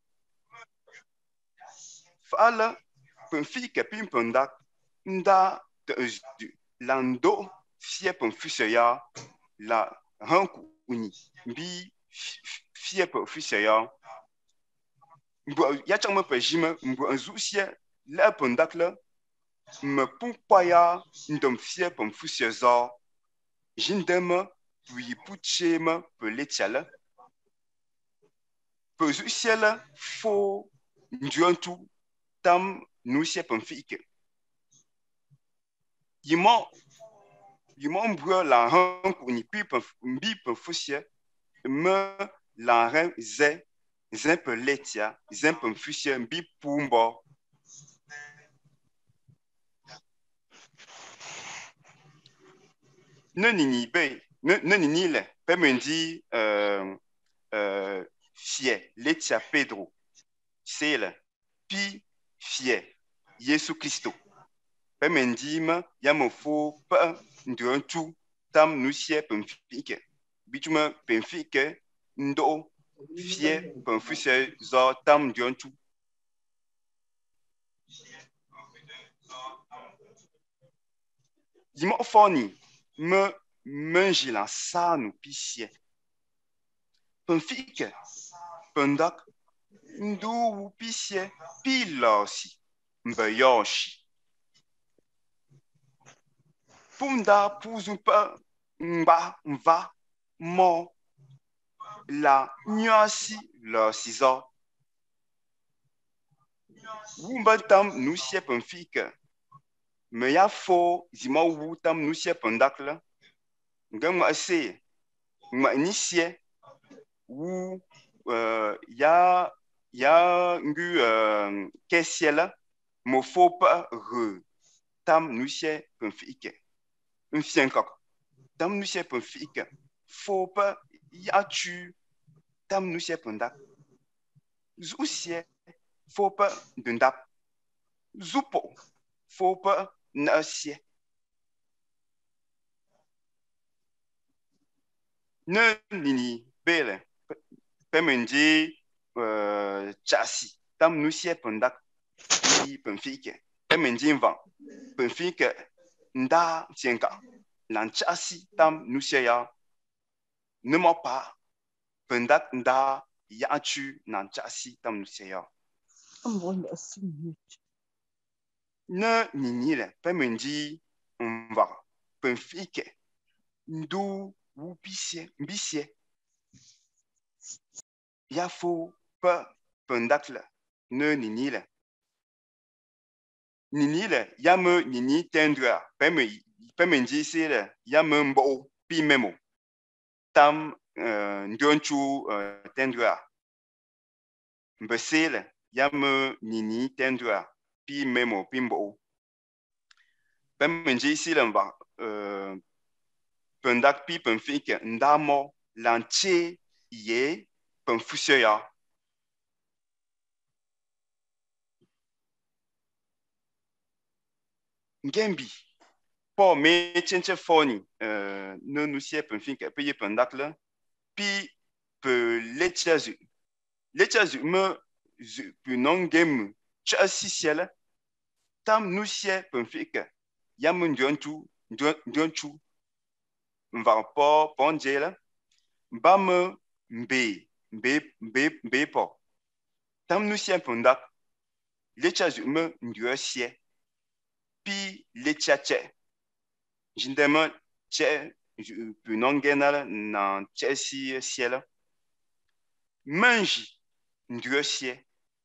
fala pen fike pi pen dak nda te lando sie pen fusia ya la un kuni mbi fie pen fusia ya mbo ya changme pe jime mbo nzu sie le pen dak le me pumpa ya ndom fie pen fusia za jindeme puis pucheme pe letiale pe zu sie le fo nduantu tam nu sie pen fike yimo yimo mbro la han ku ni pi pen mbi pen fusia me la ren ze ze pe letia ze pen fusia mbi pumbo ne ni ni be ne ne ni ni le pe men di euh euh fie letia Pedro c'est le pi fie Yesu Christo pe men di ma ya mo fo pa ndontu tam nu sie pen fike bituma pen fike ndo fie pen fusie zo tam ndontu Yimo foni me mange la sa nu pisie. Pen fike, pen dak, ndu wu pisie, pilosi, mbe yoshi. Punda puzu pa mba mva mo la nyasi la siza. Wumba tam nu sie pen fike. Me ya fo zima wu tam nu sie pen dak la. nga ma se ma ni sie ou euh ya ya ngu euh kesiela mo faut pas re tam nu sie pen fike un fienka tam nu sie pen fike faut pas ya tu tam nu sie pen dak zu sie faut pas dundak zupo faut pas na sie ne nini bele pemenji euh chasi tam nu sie pen dak i pen fike pemenji van pen fike nda tienka lan chasi tam nu sie ya ne mo pa pen dak nda ya tu nan chasi tam nu sie ya ne nini le pemenji va pen fike ndu wu pisie bisie ya fo pa pen dak le ne nini le nini le ya me nini tendra peme pemenji se le ya me mbo pi memo tam euh ndionchu euh, tendra mbese le ya me nini tendra pi memo pi mbo pemenji se le mba euh pendak pi pen fike ndamo lanche ye pen fuseya ngembi po me chenche foni euh no nu sie pen fike pe ye pendak le pi pe lechazu lechazu me zu pi non game cha si siele tam nu sie pen fike ya mun jontu jontu mva po ponjela ba me mbe mbe mbe mbe po tam nu sie pendak lechazu me ndio sie pi lechache jindema che pi non genala na che si siela manji ndio sie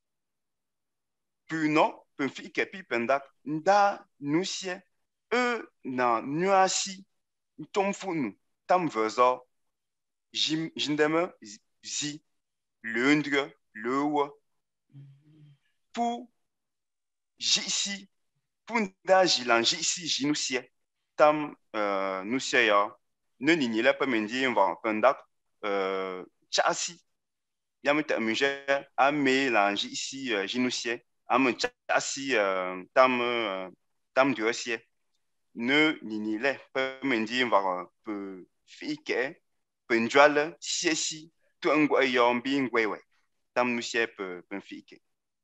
pi no pen fike pi pendak nda nu sie e na nuasi tomfunu tam vezo jim jindema zi le ndre le wa pour jisi pour nda jilan jisi jinusie tam euh nusie ya ne nini la pa mendi va pendak euh chasi ya meta muje ame la jisi jinusie am chasi tam tam diosie ne nini le pa mendi va pe fike penjwale siesi to ngwa yombi ngwewe tam nusie pe pen fike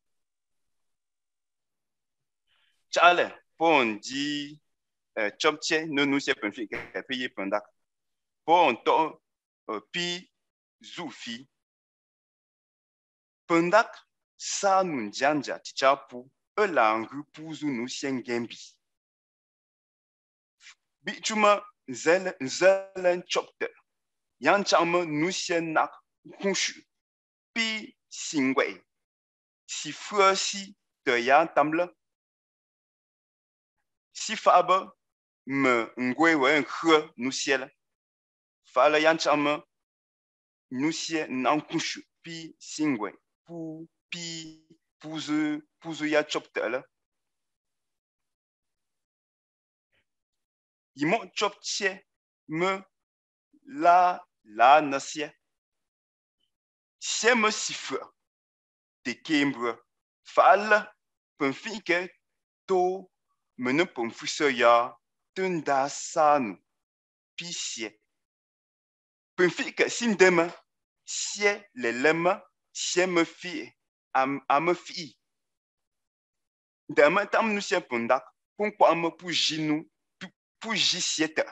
chale pon di euh chopche no nusie pen fike pe pendak pon to pi zufi pendak sa nun janja tichapu elangu puzu nusie ngembi bi chuma zel zelen chopte yan chama nusie nak kunshu pi singwei si fuasi de yan tamle si faba me ngwe we nkhe nusie la fa la yan chama nusie nan kunshu pi singwei pu pi puzu puzu ya chopte la yimo chopche me la la nasie sie me sifu te kembre fal pen fike to mene pen fusoya tunda san pisie pen fike sindema sie le lema sie me fi am am fi dama tam nu sie pendak pon kwa am pu jinu pu jisieta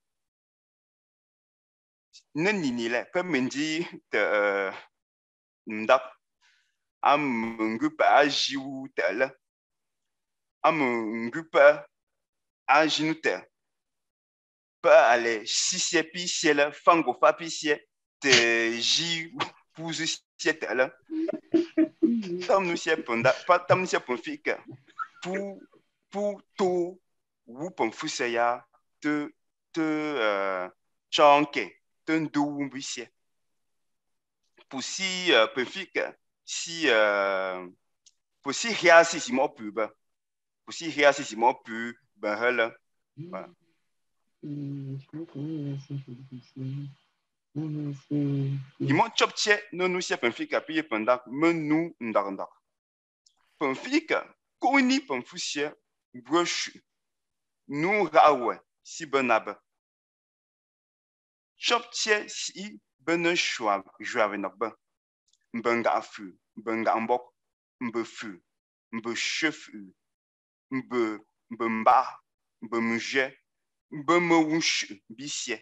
ne nini le pe mendi de ndak am ngupa ajiu tele am ngupa ajinu te pa ale sisie pi siele fango fa pi sie te ji puzu sie tele tam nu sie penda pa tam sie pon fika pu pu to wu pon fuseya te te euh chonke tendu mbisie pour si peu fique si pour si rien si si mo pub pour si rien si si mo pub ben hela voilà. Imon chopche no nu sia peu fique puis pendak menu ndak ndak peu fique koni peu fusie brochu nu rawe si benabe chopche si bene chwa joave nok ba mbenga fu mbenga mbok mbe fu mbe chef mbe mbe mba mbe mje mbe mewush bisie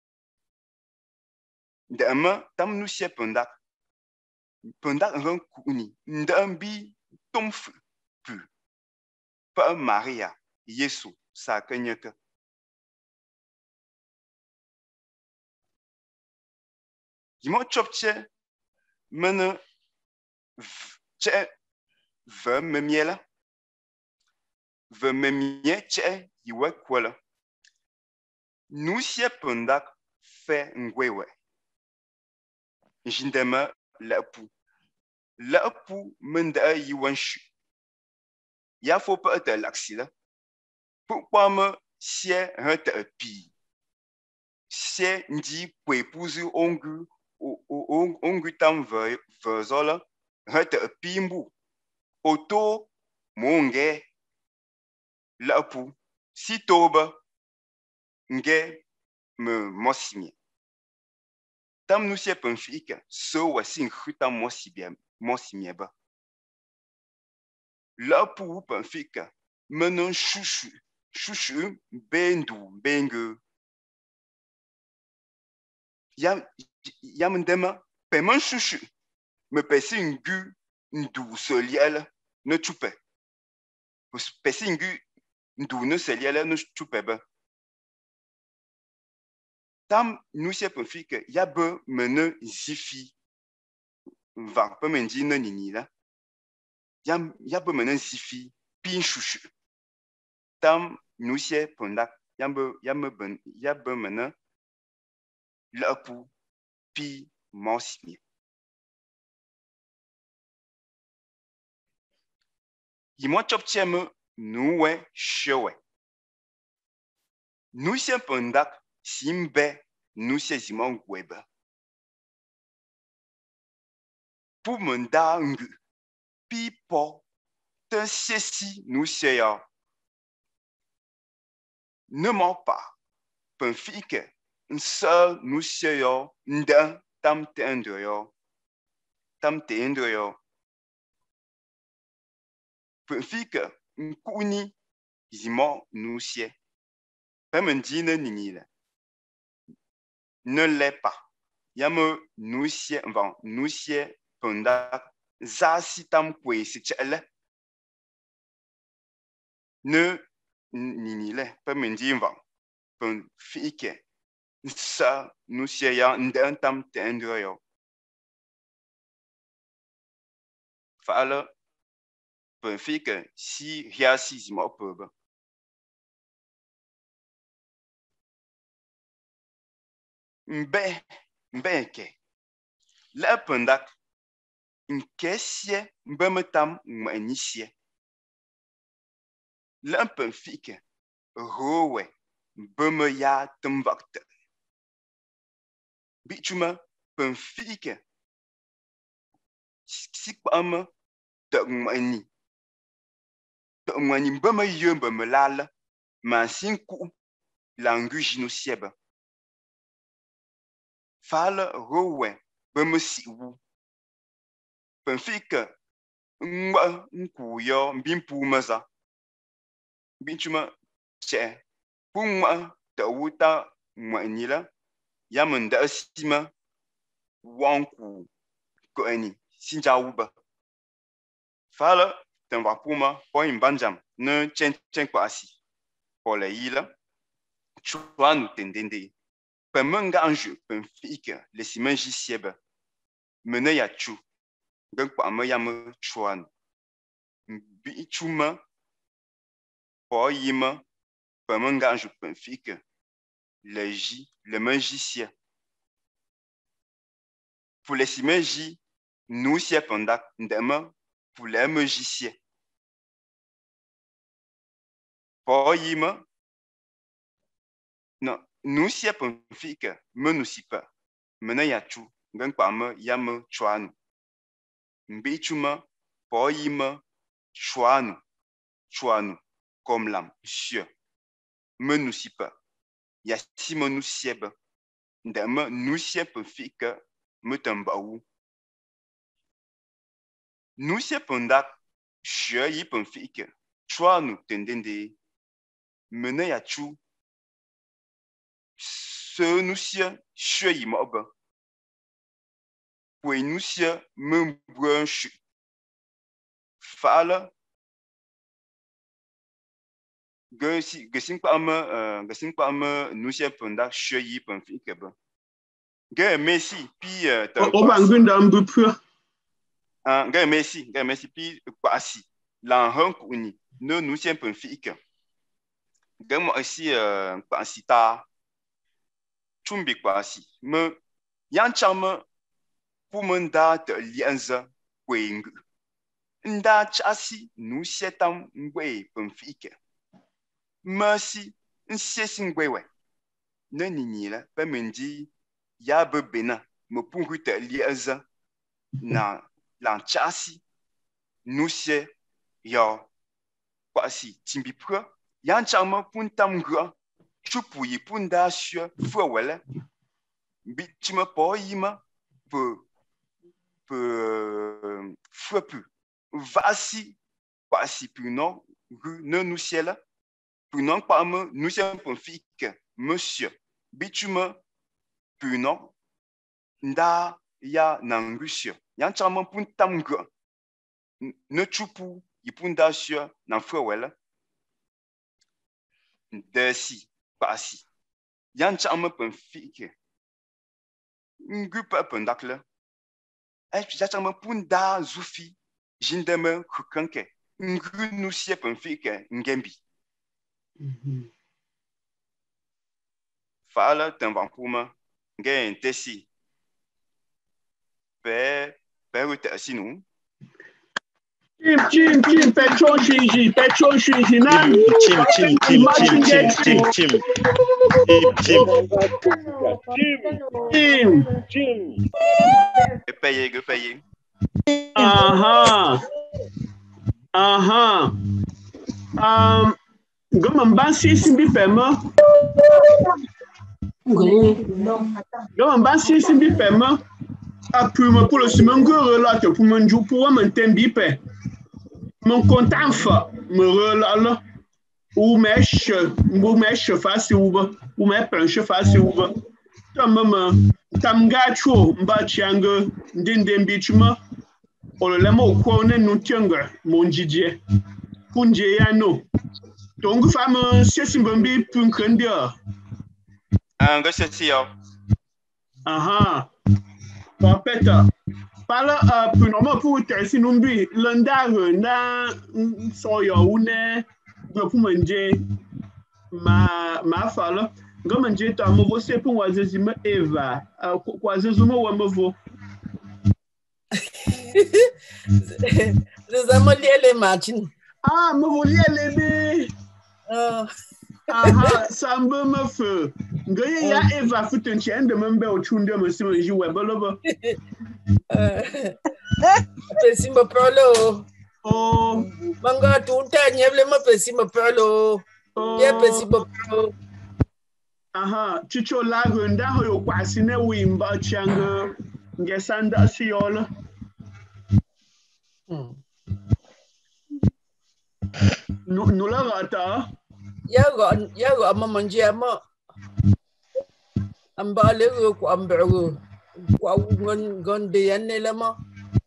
ndema tam nu sie pendak pendak ran kuni ndambi tomfu pu pa Maria Yesu sa kenyeke Jimo chopche mene che ve memiela ve memie che yiwe kwela nu sie pendak fe ngwewe jindema la pu la pu menda yiwan shu ya fo pa te laksila pourquoi me sie hete pi sie ndi pwepuzu ongu ongu tam ve vezola hete pimbu oto monge la pu si toba nge me mosimi tam nu sie penfika so wasin khuta mosibia mosimi ba la pu penfika menon chouchou chouchou bendu bengu yam yam ndema peman chouchou me pesi ngu ndu soliel ne chupe pesi ngu ndu ne soliel ne chupe ba tam nu sie penfika ya be mene zifi va pe mendi ne nini la yam ya be mene zifi pin chouchou tam nu sie pendak yam yam ben ya be mene la pu pi mosmi yimo chopcheme nuwe shewe nu sie pendak simbe nu sie zimon weba pu menda ngu pi po te sesi nu sie ya ne mens pas penfike nsa nu sie ya nda tam te ndo yo tam te ndo yo penfike nkuni zimo nu sie pemendine ninile ne l'est pas yame nu sie van nu sie pendak za si tam kwe si chele ne ninile pemendi van penfike nsa nu sie ya nda tam te ndo yo fala penfike si hiasi zimo pebe mbe mbeke la pendak nkesie mbe metam ngmanisie la penfike rowe mbe me ya tembakte bichuma penfike sikpam de ngmani de ngmani mbe me yembe me lala mansinku langu jinu sieba fala rowe beme siwu penfike ngba nkuyo mbimpu maza binchuma che pungma tawuta ngmanila yamenda sima wanku ko ani sinjawuba fala tanwa puma point banjam ne chen chen kwasi pole yila chwanu tendende pemenga anju penfike le simanji sieba mene ya chu gan kwa me ya me chwanu bi chuma po yima pemenga anju penfike le J, le magicien. Pour les simaji, nous si pendak ndema pour les magiciens. Pour yima, non, nous si penfika, me nous si pas. Mena yachu, gang pa me yama chuanu. Mbichuma, pour yima, chuanu, chuanu, comme l'âme, sûr. Me nous si pas. Yasi me nous sieba. Ndema nous si penfika. Me tambaou. Nous si pendak, chue yi penfika. Chua nous tendende. Mena yachu. Ce nous si chue yi moba. Pour nous si me branche. Fala. Gasi gasin pa ama gasin pa ama nous si pendak chue yi penfika ba. Gars, merci. Puis, on va un peu plus. Gars, merci. Gars, merci. Puis, quoi, si. L'enhang, uni. Nous, nous, c'est un peu fique. Gars, moi aussi, quoi, si ta. Chumbi, quoi, si. Mais, y'en chama, pour mon date, lienza, wing. Nda chassi, nous, c'est un way, peu fique. Merci. N'sait si ouais. Non, ni là, pas me dire. Ya be bena me pungu te lieza na lanchasi nous c'est ya kwasi timbi pro yan chama puntam gra chupuyi punda sur fwele bitima po yima pe pe fwepu vasi kwasi puno ru ne nous c'est là punon pa me nous c'est un fique monsieur bitima puno nda ya nangusio yan chama puntam gra ne chupu yipunda sio na fwela desi pasi yan chama penfike ngu pa pendakle ai ya chama punda zufi jindeme kukanke ngu nusie penfike ngembi fala tanvampuma Gen tesi. Pe pe utasi nu. Chim chim chim petro shinji petro shinji na. Chim chim chim chim chim chim chim. Chim chim chim. Que payer que payer. Aha. Aha. Um Goma mbasi simbi pema. Goma mbasi simbi pema. Appuie-moi pour le semengue là pour mon jour pour mon tembipe. Mon content fa me relala ou mèche ou mèche face ou ou mè planche face ou tamama tamgacho mbachianga ndindembichuma ololemo ko ne nutianga mon jidie kunje ya no donc femme sesimbambi punkandia anga sesio aha papeta pala pour normal pour tersi numbi landa na soyo une pour manger ma ma fala ngoma nje to amovo se pour wazezima eva kwazezuma wa movo zezama liele machine ah movo liele be ah aha samba ma fe ngaye ya eva futenchi ende membe ochunde mosimo jiwe bolobo pesima prolo oh manga tunta nyevle ma pesima prolo ye pesima prolo aha chicho la renda ho kwasi ne wimba changa ngesanda siola no no la rata ya go ya go mama njema ambale go ko ambego kwa ngon gonde yanne lama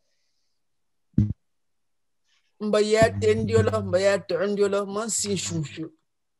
mbaya tendiola mbaya tendiola man sin shushu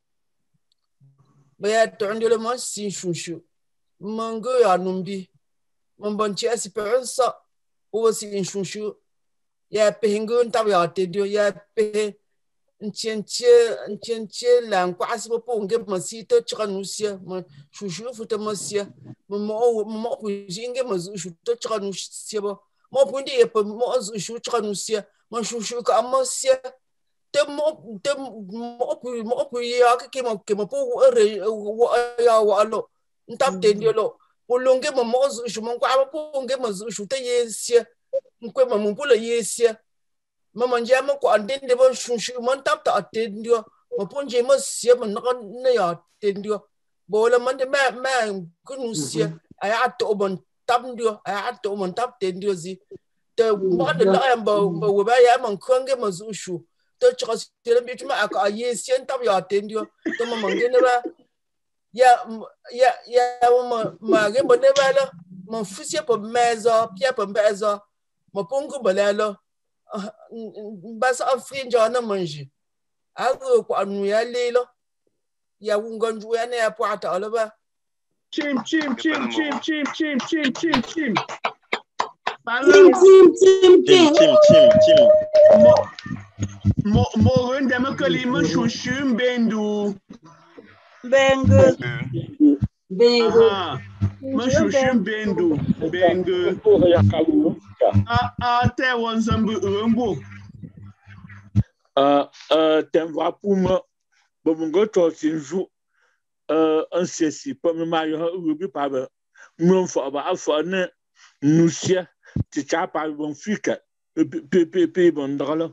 mbaya tendiola man sin shushu mango ya numbi mbonchi esperança o sin shushu ya pengo ntabya tendio ya pe Ntien tie ntien tie la nkwasi po nge masi te chira nusia ma shushu futa masia mo mo mo pujinge ma shu te chira nusia bo mo pundi e po mo shu chira nusia ma shushu ka masia te mo te mo pu mo pu ya ke mo ke mo po re ya wa lo ntap tendio lo polonge mo mo shu mo kwa po nge ma shu te yesia nkwe ma mo pula yesia Mama njama ko andende bo shushu man tap ta atendio mo ponje mo sia mo na na ya atendio bola man de ma ma kunusia aya to bon tap ndio aya to mon tap tendio zi te mo de la ba wo ba ya man konge mo zushu te chos te bi tuma aka ye sien tap ya atendio to mo mangene ba ya ya ya mo ma ge bo ne ba la mo fusia po mezo pia po mezo mo pongo balalo basa afrinja na manji ago ko anu ya lelo ya wunganju ya ne ya pwata alaba chim chim chim chim chim chim chim chim chim chim chim chim chim chim chim mo mo mo rende ma kalima shushu bendu bengu bengu ma shushu bendu bengu a a te wanzambu rumbu uh uh temva puma bomungo to sinju uh ansesi pome mayo rubi pabe mun fo ba afo ne nusia ti chapa bon fika pe pe pe bon dala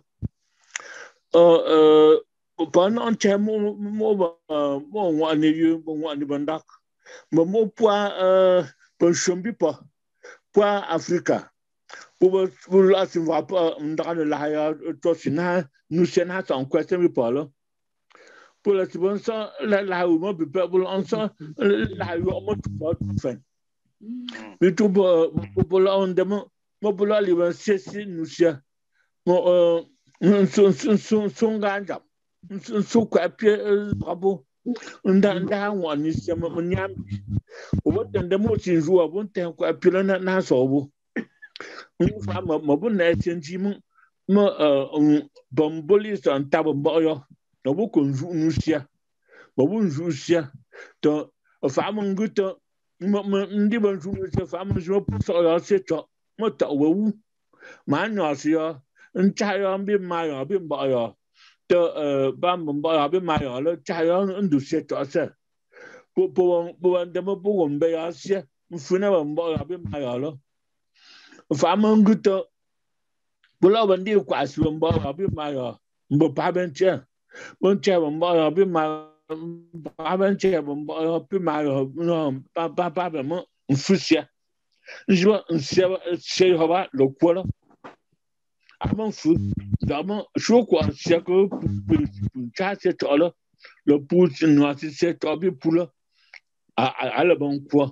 uh uh bon on chemo mo mo mo ne yu mo ne bandak mo mo poa uh bon chombi pa poa afrika pour pour la si va pas dans le la to sina nous sena sans question mi pas là pour la si bon ça la la ou mo be pour ensemble la ou mo tout pas fin mais tout pour pour la on demo mo pour la liban c'est nous sia mo son son son son ganja son quoi pied bravo nda nda woni sia mo nyam o mo demo sin jour bon ten quoi pied na na so bo ma ma bu na tinji mu ma bomboli san tabo boyo no bu ko nju nusia bo bu nju sia to fa mu nguto ma ndi bo nju nusia fa mu jo so yo se to mo to wu ma nyo si yo ncha yo bi ma yo bi bo yo to ba mo bo yo bi ma yo lo cha yo ndu se to se bo bo bo de mo bu wo mbe ya sia mfu na bo yo bi ma yo lo Fama nguto bula bandi kwa su mbo abi ma mbo pa benche bonche mbo abi ma pa benche mbo abi ma no pa pa pa mo nfusia njo nsia se hoba lokola amon fu damo sho kwa sia ko cha se tolo le pouce no se se tobi pula a a le bon quoi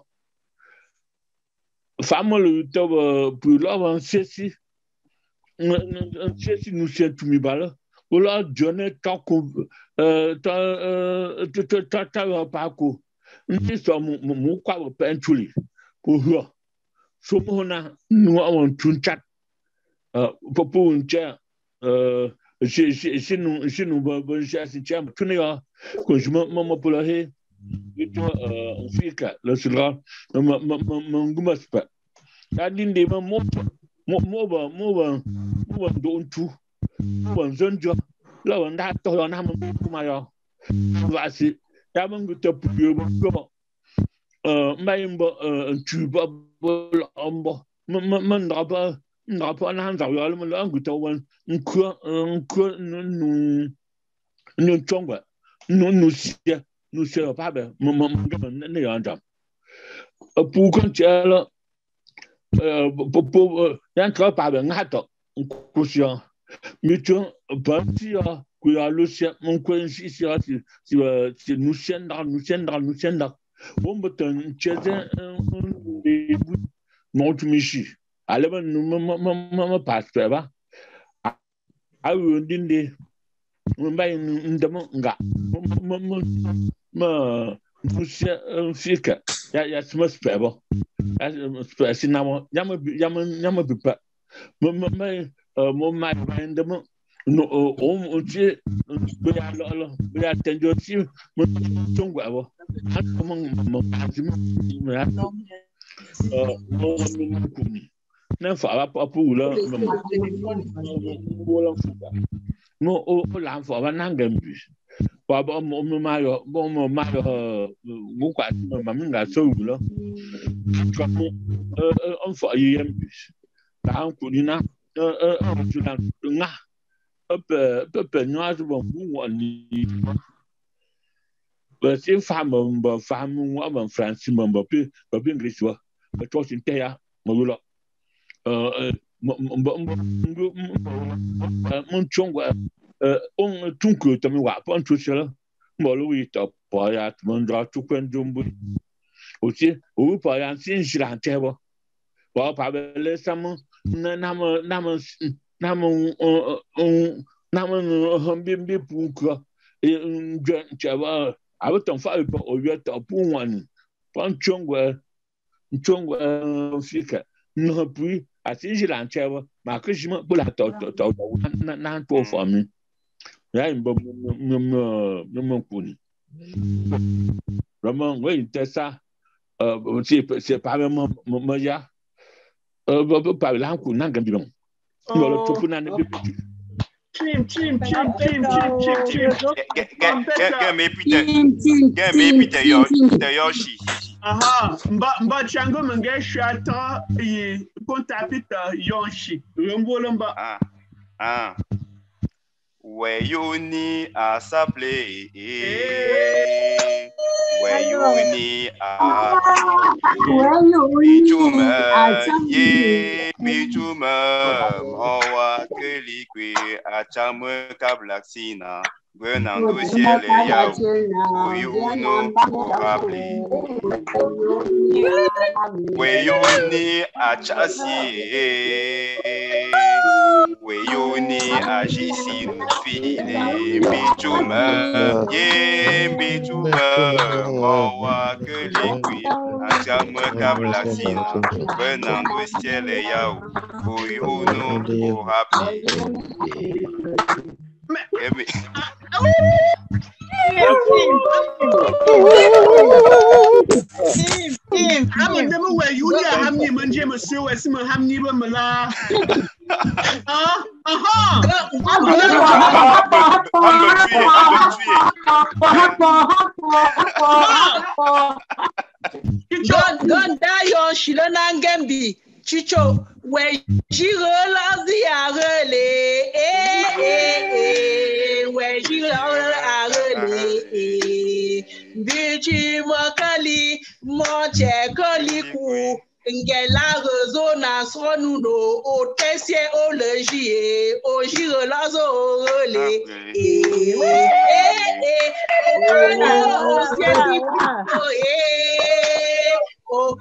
Fama le to pour l'avoir ceci ceci nous c'est tout mi bala ou la journée tant qu'on euh ta ta ta pas ko ni so mo mo kwa pentuli ko ho so mo na no on tun chat euh popo uncha euh je je je nous je nous ba ba je si cham tun ya ko je mo mo pour la he et toi euh fika le sera mo mo nguma spa Adinde ma mo mo mo ba mo ba mo ba do ntu mo ba zonjo la wa nda to na mo kuma yo va si ya mo nguta puyo bo euh mbayimbo euh ntu ba bo ombo mo mo nda ba nda ba na nda yo mo la nguta wan nku nku nu nu nu chongwa nu nu sia nu sia ba ba mo mo ne ya ndam pu kon chela pour y'entrer par un hato cousin mutuo parti que ya le chien mon coin ici si si si nous chien dans nous chien dans nous chien dans bon button chien mon tu michi allez ben nous ma ma ma passe pas ah oui dinde mbay ndamo nga ma ma ma nous chien fika ya ya se me spère bon sinamo nyama nyama nyama bipa mo mo mo ma ndemo no o ti be ya lo be ya tenjo ti mo tongwa bo ha ko mo mo ti mo ya eh mo mo kuni na fa ba pa pu lo mo lo fuka no o la fa ba na ngambi ba ba mo ma yo bo mo ma yo mo kwa ma mi nga so lo kwa mo eh on fa yem ta ku ni na eh eh tu na nga pe pe pe no as bon mo ni ba si fa mo ba fa mo ba France mo ba pe ba pe English wa ba to sin te ya mo lo eh mo chongwa eh on tunku to mi wa pon tu sela mo lo wi to pa ya mo ndra tu kwen jumbu o ti o pa ya sin jiran te bo ba pa le sam na na mo na mo na mo on na mo hambi mbi pu ko e nje chaba abo ton fa o wi to pu wan pon chongwa chongwa fika no pu ati jiran te bo ma ko jima bu la to to na na to fo mi ya mbo mo mo kuni vraiment oui tesa euh c'est c'est pas vraiment mo ya euh pas la ku na gambi bon mo lo topu na ne bi Team, team, team, team, team, team, team. Get, get, get, get me Peter. Get me Peter Yoshi. Aha, mba mba chango mange shata yi konta Peter Yoshi. Rumbo mba. Ah, ah. Where you need a supply, where you need a bijuma, ye bijuma, mawa kelikwe a chamu kablaksina, gwenando ciele ya, you know probably. Where you need a chassis, where you need a jisi no file, bijuma, ye bijuma, mawa kelikwe a chamu kablaksina, gwenando ciele ya, you know probably. Emi. I'm a never where you are hamni manje maso as ma hamni ba mala. Ah, aha. Gon gon da yo shilona ngembi. Chicho, where she loves the agale, eh, eh, eh, where she loves the agale, Bichi Makali, Monte Colicu, Ngela Zona Sonuno, O Tessie Ologie, O Girolazo, eh, eh, eh, oh,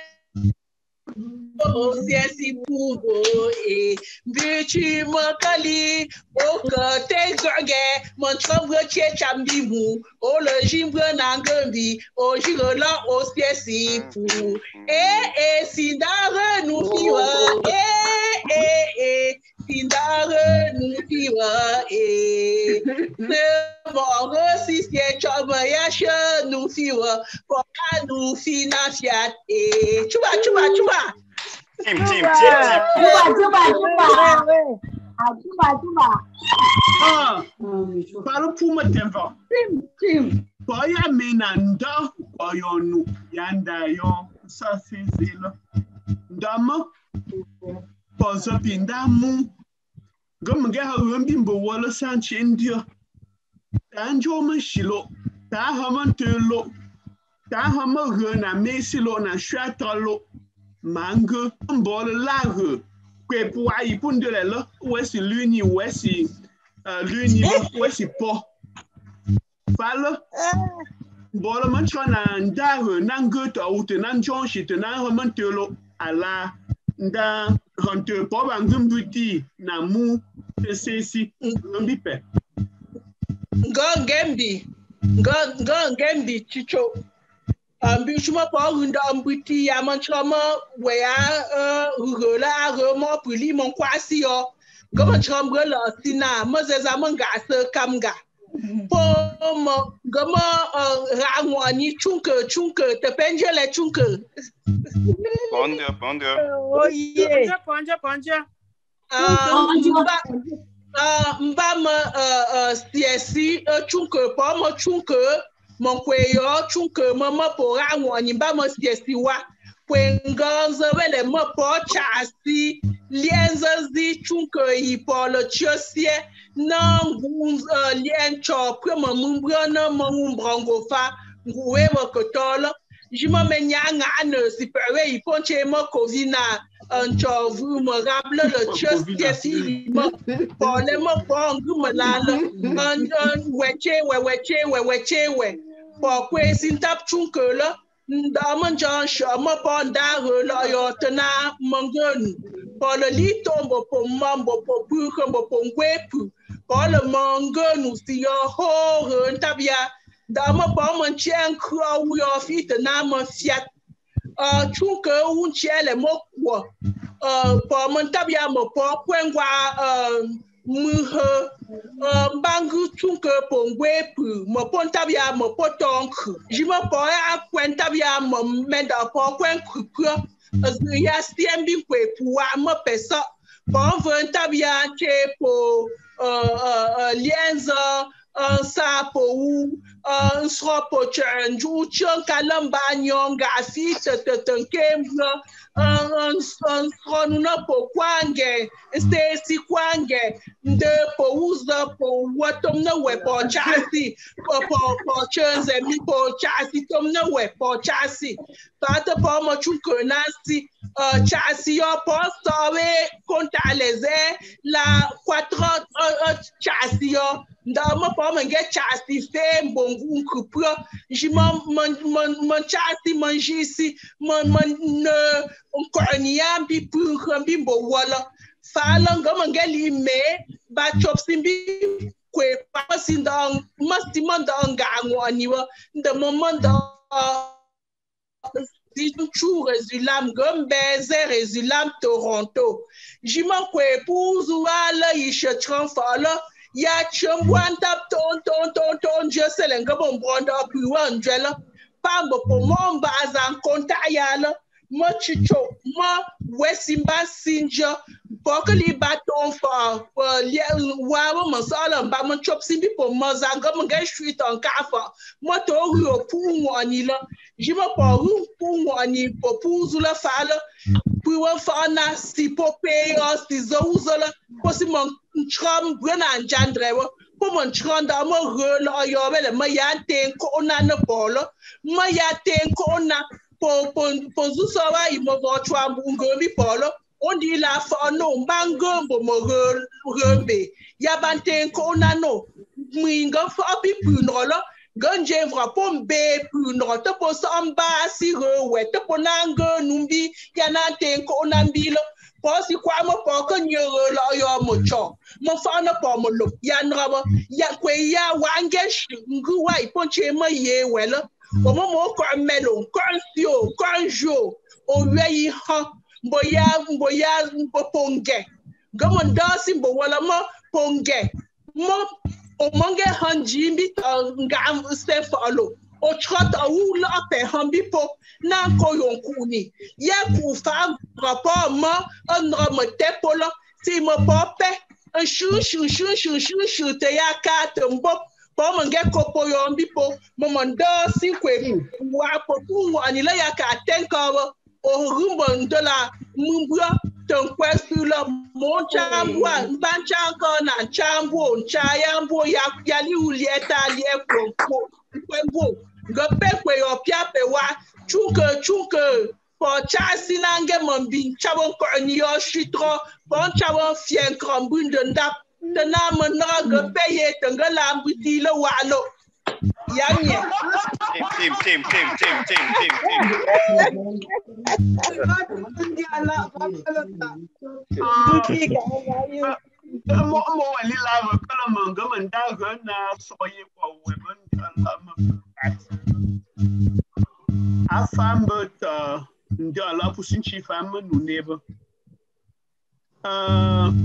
oh, si pugo e bichi makali o ka te gage mon chambre che chambimu o le jimbre nangambi o jirola o si pu e e sindare nous fiwa e e e sindare nous fiwa e ne mo si si chamba ya che nous fiwa pour nous financier e chuba chuba chuba. Team, team, team, team. Juba, juba, juba. Juba, juba. Ah, paro puma tempo. Team, team. Boya menanda, boyonu, yanda yo, safizilo. Ndama, pozo pindamu. Gomge ha rumbimbo wala sanchi india. Tanjo mashilo, ta haman telo, ta haman rena mesilo na shatalo. Mangue, un bol large, que pour y pondre de là, où est-ce l'uni, où est-ce l'uni, où est-ce pas. Fala, bol manchon un dare, nangue, ou te nanjon, shit, nan romantelo, à la, nda, hunter, pop, un gumbuti, namu, c'est si, un bipé. Go Gambi, go, go Gambi, Chicho. Ambi chuma pa runda ambuti ya manchama wea uh rugola remo puli mon kwasi yo Gama chambre la sina mazeza manga se kamga. Po mo gama rangwani chunke chunke te penjele chunke. Ponde ponde. Oh yeah. Ponja ponja. Ah mba mba ma siesi chunke po mo chunke mon kweyo chunke mama po rangwani mba ma siesi wa. Pwenganza wele mo po chasi lienza zi chunke yi po le chiosie na ngunz lien cho prema mumbra na mumbrango fa nguwe mo kotola jima menyanga ane si pewe yi ponche mo kovina ancho vu mo rable le chiosie si mo po le mo po ngume lala an weche we weche we weche we po kwe sintap chunke la Ndaman John Shama Ponda Royo Tana Mangun, Pololi Tombo Pom Mambo Popukambo Pomwepu, Pola Mangun, Stia Ho, and Tabia, Dama Bomman Chan Crow, your feet and Nama Fiat, uh, Chunka, Unchele Mokwa, uh, Poman Tabia Mopo, Quengua, um, Muha, Bangu Chunke Pongwepu, Mopontabia Mopotonk, Jima Poya Quentabia Momenda Poquen Kupra, as the Yastian Pua Mopesa, Ponventabia Chepo, Lienza, Sapo, Sropo Chan, Juchon Calambanyon, Gafita, Tenkembra. Un sonuna po kwange, Stacy kwange, de po uza po watom na we po chasi, po po po chenze mi po chasi tom na we po chasi. Pata po mo chunko nasi, chasi yo po sawe konta leze la quattro chasi yo. Ndama po mange chasi fe mbongu kupro, jima man man man chasi manjisi man man ne Unkornia bi pun bi bo wala fala ngama ngali me ba chop simbi kwe pa sindang masti manda nga ngwani wa the moment da di chu résulam gombe ze résulam Toronto jima kwe puzu wala yisha transfala ya chambwan tap ton ton ton ton je selenga bon bronda puwan jela pambo pomomba azan konta yala mo chicho mo wesimba sinja bokali baton fa wa mo masala ba mo chop simbi po mo zanga mo ga street on kafa mo to ru pu woni la jima po ru pu woni po puzula fala pu wa fana si popé os si zouzala po si mo chram brana jandrewa po mo chronda mo re la yo bele mo ya ten ko na na polo mo ya ten ko na po po po zusawa imo vochwa ngombi polo ondi la fa no mbangombo mo rembe ya banten ko na no mwinga fa bi punolo ganje vra pombe punro to po samba si re we to po nango numbi ya na ten ko na mbilo po si kwa mo po ko nyoro lo yo mo cho mo fa na po mo lo ya nrabo ya kwe ya wange ngu wa iponche mo ye welo o mo mo ko melo ko sio ko jo o wi ha boya boya ponge gamon dasi bo wala mo ponge mo o mange hanjimbi ngam stefalo o chota u la pe hambi po na ko yonkuni ya ku fa rapport mo on mo tepola si mo pope un chou chou chou chou chou chou te ya kat mbo po mange ko po yombi po mo mondo si kwe wa po ku anila ya ka tenko o rumbo ndola mumbua ton kwesula mo chambwa mbancha ko na chambo nchayambo ya yali ulieta lie ko kwembo gope kwe yo piape wa chuke chuke po chasi nange mombi chabon ko ni yo shitro bon chabon fien krambunde ndap tana manra gope ye tangala mbuti lo walo Yanya. Team, team, team, team, team, team, team. Mo mo wali lava kala manga manda na soye kwa weman kala ma. Afamba ta nda la pusinchi fama no neba. Uh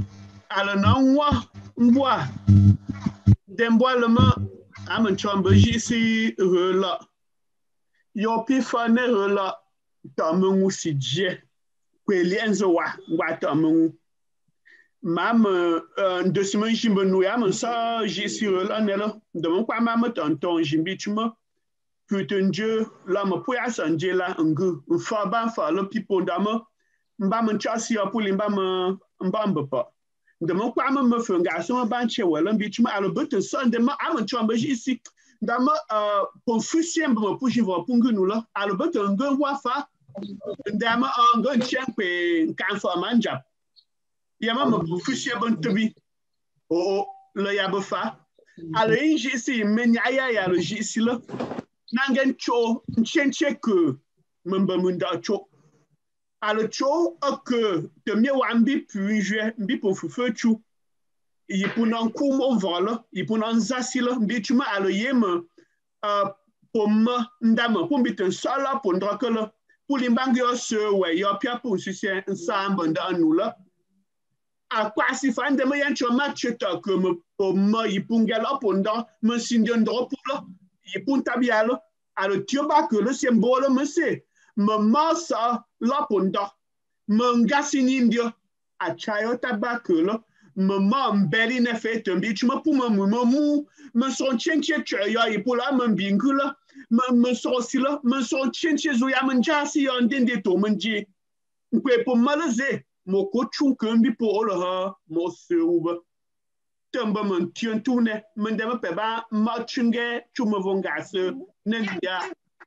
alors non moi moi d'embois le ma am chambre ici là yo pi fane là tamu si je kweli enzo wa wa tamu mam de semaine jimbe nou ya man sa ici là ne là de mon quoi mam tonton jimbi tu me putain Dieu là me poya sanje là ngu fa ban fa le pipo dama mba man chasi pour limba me mba mbapa de mon quoi me fait un garçon ban che wala mbi ma alo but son de ma am chamba ici dama pour fusie me pour jivo pour ngu nous là alo but ngu wa fa dama ngu chempe kan fa manja yama me pour fusie bon tobi oh le ya fa alo inji ici menya ya ya le ici là nangen cho nchenche que mba munda cho alo cho que te mie wambi puis je mbi pour fufu chu yi pour nan ku mo vola yi pour nan zasila mbi tu ma alo yema euh pour ma ndama pour mbi ten sala pour ndra que le pour limbangio se we yo pia pour succès ensemble dans nous là a quasi fan de me yan cho match ta que me pour ma yi pour ngala pour ndra me sindion ndro pour là yi pour tabialo alo tioba que le symbole me c'est me masa la ponda me ngasini ndio a chayo tabakelo me ma mbeli ne fait un bitu me pour me me mu me son chenche chayo y pour la me bingula me me so sila me son chenche zo ya manjasi yon dinde to manji kwe pour malaze mo ko chu kumbi pour le ha mo seuba tamba man tien tourne me ndema pe ba ma chunge chu me vongase ne ndia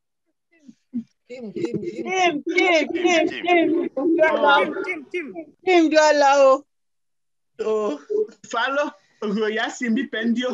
Tim, Tim, Tim, Tim, Tim, Tim, Tim, Tim, Tim, Tim, Oh, falo, roya simbi pendio.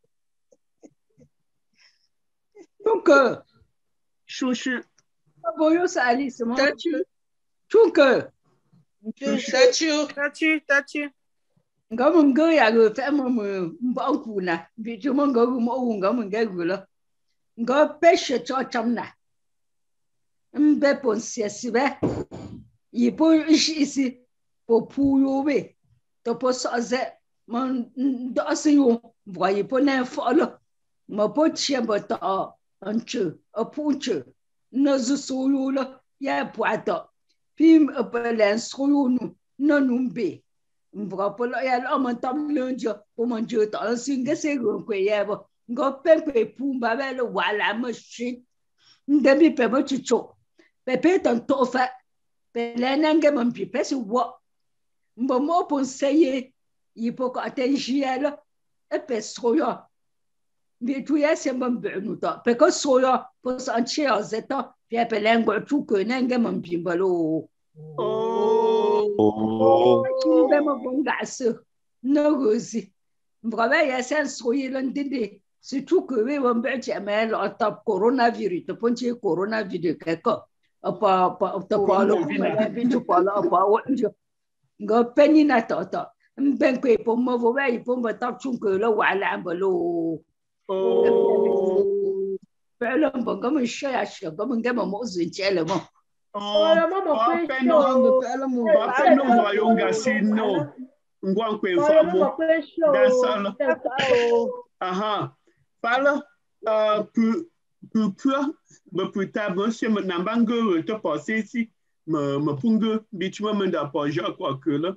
Chunke. Chouchou. Boyo sa Alice, moi. Tatu. Chunke. Tatu, tatu, tatu. Ngam ngo ya go fe mo mo mba ku na. Bi tu mo ngo mo ngam ngo lo. Ngo peshe cho chamna. Mbe ponsia sibe yi po isi po puyo be to po soze mon do asiyo voye po na folo mo po chembo to anche a punche no zusuyo lo ya poato pim apelen suyo nu no numbe mbra po lo ya lo mon tam lunjo po mon je to singa se go kwe ya bo ngo pempe pumba be lo wala mo shit ndemi pe mo chicho Pepe ton tofa, pelenanga mon pipe si wa. Mbo mo pon seye, yi po ko atenjielo, e pe soyo. Bi tu ya se mon benu to, pe ko soyo po san che ozeta, pi e pelengo tu ko nanga mon bimbalo. Oh. Oh. Ki mo bonga se. No gozi. Mbo ba ya sen soyo londinde. Surtout que we won be chamel on top coronavirus, to ponche coronavirus keko. Apa apa apa lo bintu pala apa wonjo ngo penni na toto mben ko po mo vo vai po mo ta chung ko lo wala ambalo oh pelo mbo mo sha ya sha ngo ngema mo zinchele mo oh mama peno pelo mo peno mo yonga sino ngwan ko infamo dasala aha pala uh pu pu pu me puta monsieur me nambango te passer ici me me pungo bichuma me da pas ja quoi que là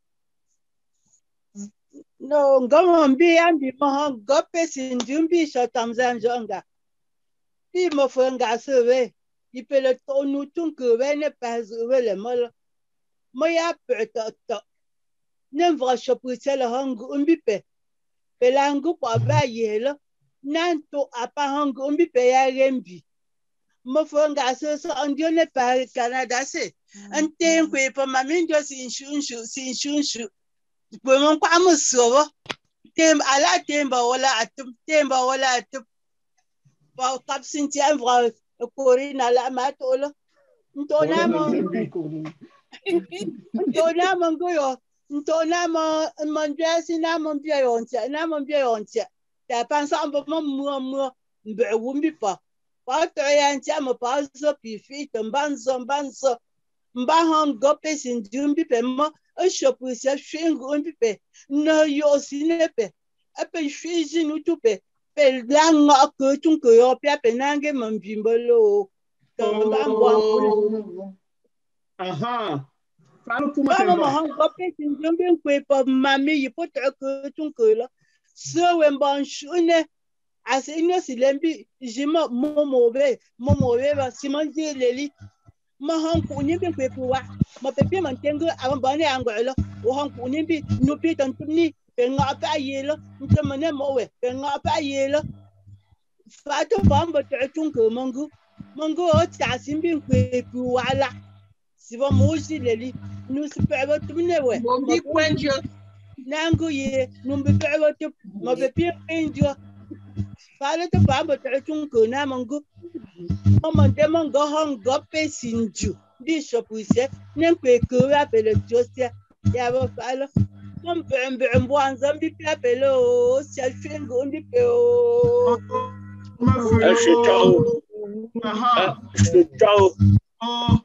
no ngam mbi ambi mo gope sindumbi so tamzan jonga ti mo fenga sewe ipele tonu tunku we ne pas we le mol mo ya peta to nem vra shopusel hangu mbi pe pelangu pa ba yelo nanto apa hangu mbi pe ya rembi mo fonga so so ndio ne pa Canada se ante nkwe pa maminjo si nshunchu si nshunchu po mon kwa muso tem ala temba wala atum temba wala atum pa kapsinti amvra korina la matolo ntona mo ntona mo ngoyo ntona mo mandasi na mo bia yontia na mo bia yontia ta pansa mbo mo mo mo mbe wumbi pa pa to ya ntia mo pa so pi fi to mbanzo mbanzo mba hon go pesin dumbi pe mo un chopu sia shingo mpipe no yo sinepe ape shiji nutupe pe langa ko tunko yo pe ape nange mambimbolo tamba mbo aha falo puma mama temba han kope sinjombe kwe pa mami yipo ko tunko la so wemban shune as ino silembi jima momobe momobe ba simanzi leli ma han ku ni be kwe wa ma pepe man tengo awan bani angolo o han ku ni bi no pe tan tumni pe nga pa yelo ntemane mowe pe nga pa yelo fato bamba tunko mangu mangu o ta simbi kwe wala siba moji leli no sipa tumne we Bombi kwenjo nangu ye numbe pe tu ma pepe enjo fala to bamba tunko na mangu mama demo go hon go pe sinju bishop ise nem pe ko apele josia ya ba fala mom pe mbe mbo anzambi pe apele o sia fengo ndi pe o Ciao. aha Ciao. oh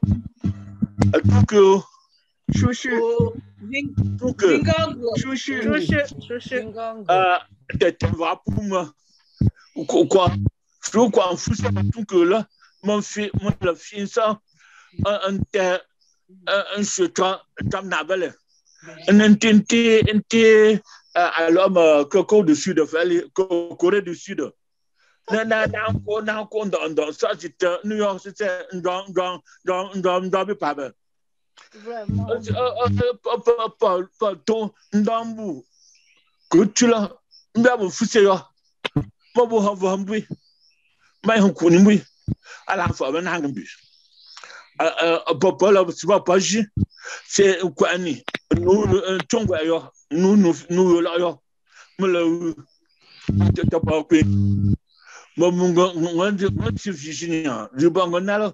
Tuku. Chouchou. Tuku. Chouchou. Chouchou. Chouchou. Ah, t'es va pour moi. Quoi? Je crois en fou ça tout que là, mon fils, mon le fils ça, un un un chemin comme nabelle, un intenté intenté à l'homme coco du sud, Corée du Sud. Non non non non non dans dans ça c'était New York c'était dans dans dans dans dans pas bien. Vraiment. Pas pas pas ton dans bout. Que tu l'as, mais mon fils c'est là. Pas beau avoir un bruit. Mais on connaît oui. À la fois on a un but. Euh papa là tu vas pas jouer. C'est quoi ni? Nous tongo ayo. Nous nous nous là yo. Mais le t'as pas pris. Moi mon mon mon c'est Virginia. Je pas on a là.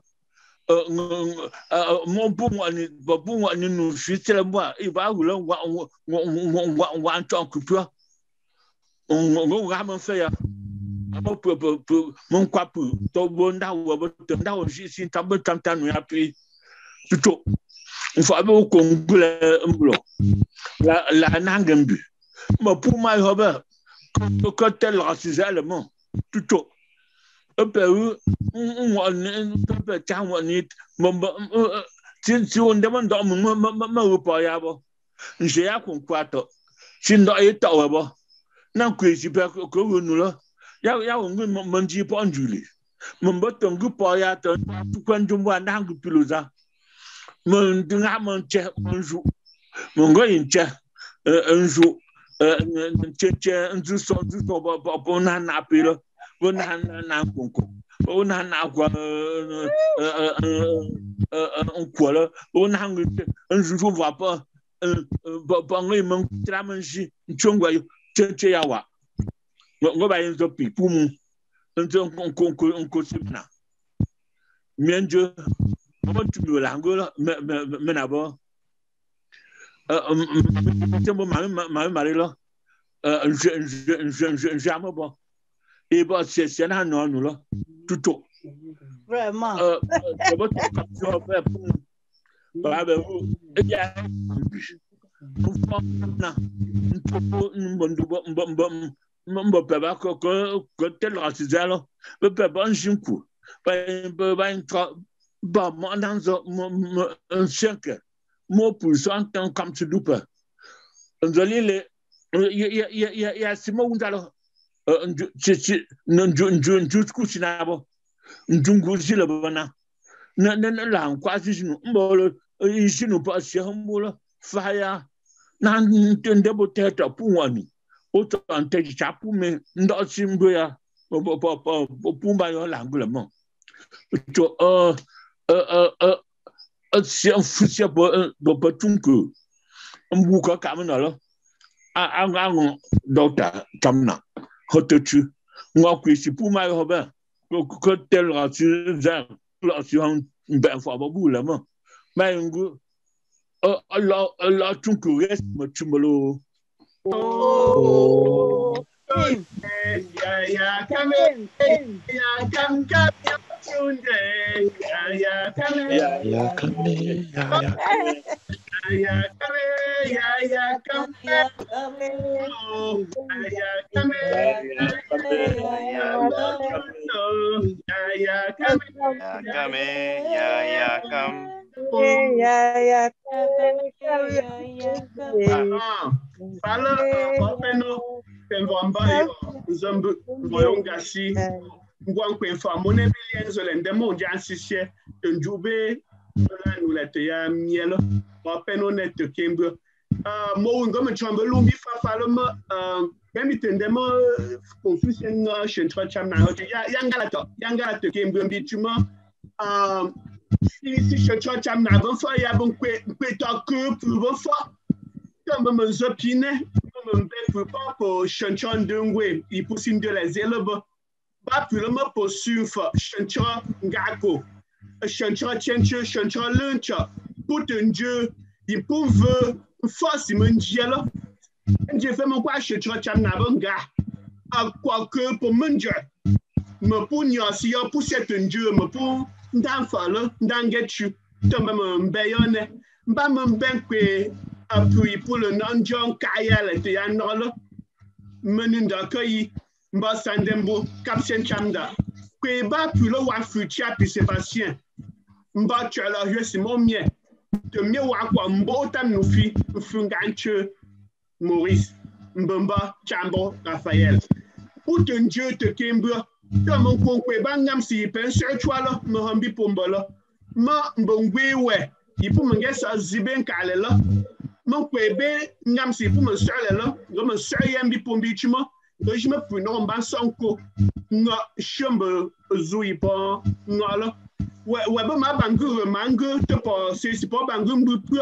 Euh mon pour moi ni pour moi ni nous je c'est moi. Il va où là on on on on on entend que toi. On on ramène ça ya. Mon peu peu mon quoi peu to bonda ou bo nda o si tambo tamta no ya pe tuto faut abo ko ngula mblo la la nangambu mo pour ma hoba ko ko tel racisellement tuto e pe u on pe ta woni mo tin si on demande mo mo mo pa ya bo nje ya kon kwato si ndo e ta wa bo na ko si pe ko wonu lo ya ya ngu manji po anjuli mambo tongu po ya to kwanju mwa nangu piloza mon dinga mon che anju mongo inche anju che che anju so anju so ba ba na na pilo bona na na konko bona na kwa on quoi ona ngu anju so va pas ba ngi mon tramanji chongwa che che yawa ngo ba yenzo pi pour mu nzo ko ko ko sibna mienjo mo tu la ngola me me na bo euh tembo ma ma ma lo euh je je je je amo bo e bo c'est c'est na no no lo tuto Vraiment. euh bo tu capture pas pour ba ba e ya na nto mbondo mbo mbo peba ko ko ko tel racisalo be peba njinku ba ba intra ba mo danzo un cinq mo pour cent comme tu dupe nzali le ya ya ya ya simo undalo ci ci nju nju nju ku sinabo njungu zile bana na na la kwa sinu mbolo sinu pa se humbulo faya na ndebo teta puwani autant en tête chapeau mais dans simboya pour pour pour pour bailler l'anglais tu euh euh euh c'est un fou c'est pas pas tout que on bouca comme là ah ah docteur comme là hotetu moi que c'est pour ma robin que tel rature ça là ben faut pas bouler là mais ngo euh là là tout que reste me tumolo. Oh, yeah, yeah, come in, yeah, come, come, Sunday, yeah, yeah, come in, yeah, come in, yeah, yeah, yeah, come in. Fala, papeno, penvamba yo, zambu, voyongasi, ngwankwe fa mone billion zolende mo jansisye, tenjube, nous la te ya mielo, papeno net kembo. Uh, mo ngom chamba lumbi fa fa le ma uh, bemi tende ma confusion na shentra chamna ya yangala to yangala to kembo mbi tuma um si si shentra chamna bon fa ya bon kwe kwe ta que pour bon fa comme me zopine me be pour pas pour shentra ndungwe i pusin de la zeleba ba pour le ma pour sufa shentra ngako shentra chenche shentra luncha pour un dieu il pouvait force mon dieu là j'ai fait mon quoi je te cham na bonga à quoi que pour mon dieu me pour n'y si ya pour cet dieu me pour dans falo dans get you tombe me bayonne ba me ben que appui pour le non John kaya le te ya no là menu d'accueil mba sandembo caption chamda que ba pour le wa futia puis Sébastien mba tu la je c'est mon mien de mieux wa kwa mbota nufi funganche Maurice Mbamba Chambo Raphaël pour te Dieu te kembra comme on concoué bangam si penseur toi là me hambi pombola ma mbongwe we il pour me gesa ziben kale là mon kwebe ngam si pour me sale là me sale yambi pombi chima je me pour non ban sonko nga chambe zui pa ngala ouais ouais ba ma bangu mangu te pas c'est c'est pas bangu mbu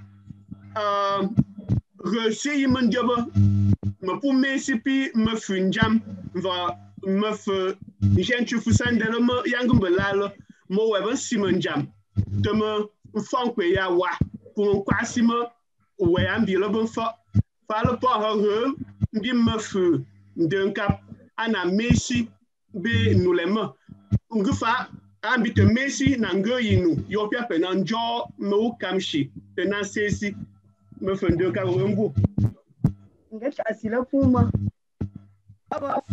euh reçu mon job me pour me sipi me funjam va me fe gente fusan de me yangum belalo mo ouais ben simon jam de me fon kwe ya wa pour kwasi me ouais ambi lo bon fa fa le pas he bi me fe d'un cap ana messi be nous les mains ngufa ambi te messi na ngoyinu yo pia penanjo me kamshi tena sesi me fe deux cas rembo nget asila kuma aba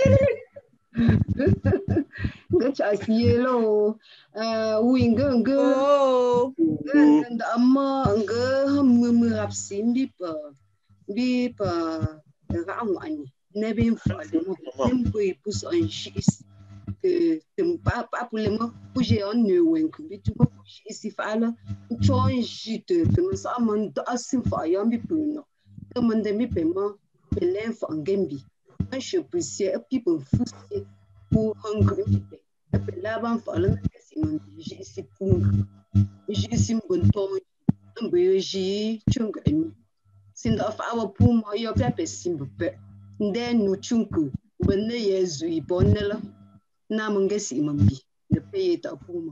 nget asielo uh winga nga nda amma nga ham rapsim bi pa bi pa ramu ani nebe mfade mo tempo e pus en shis que tempa pa pour le mo puje on ne wenku bi tu ko isi fala chonji te te mo sa man da asim fa yambi puno te mo ndemi pema pelen fa ngembi un je puisse people fousse pour hungry pe pe la ban fa la si mon ji isi pung ji isi bon to mbe ji chung emi sin da fa wa pum yo pe sim pe then no chunku when they yes we bonella na mungesi mambi the pay ta puma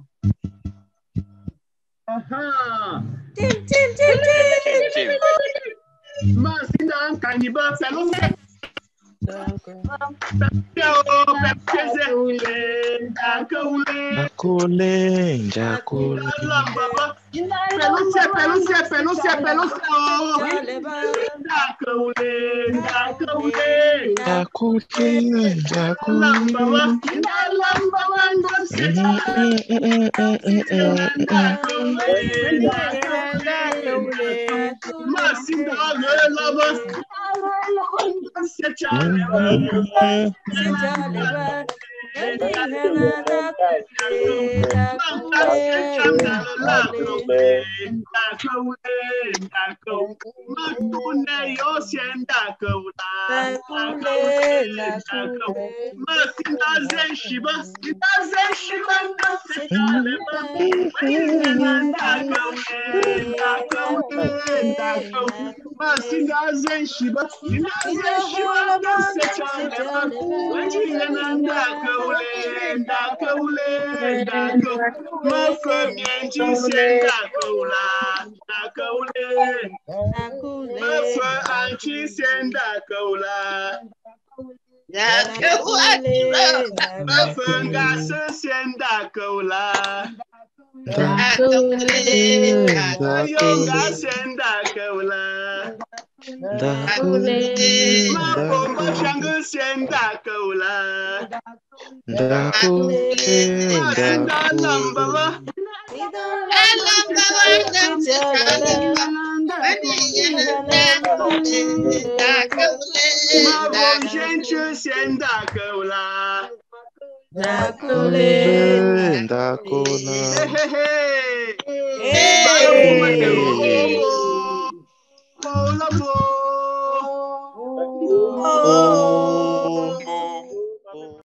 aha tim tim tim tim ma sinda kaniba salon Jakule, jakule. Pelusia, pelusia, pelusia, pelusia. Jakule, jakule. Jakule, jakule. Ndakule, Mapomba shangu sienda kaula. ndakule, Ndalambaba. Mapomba shangu sienda kaula. ndakule, ndakula. Oh.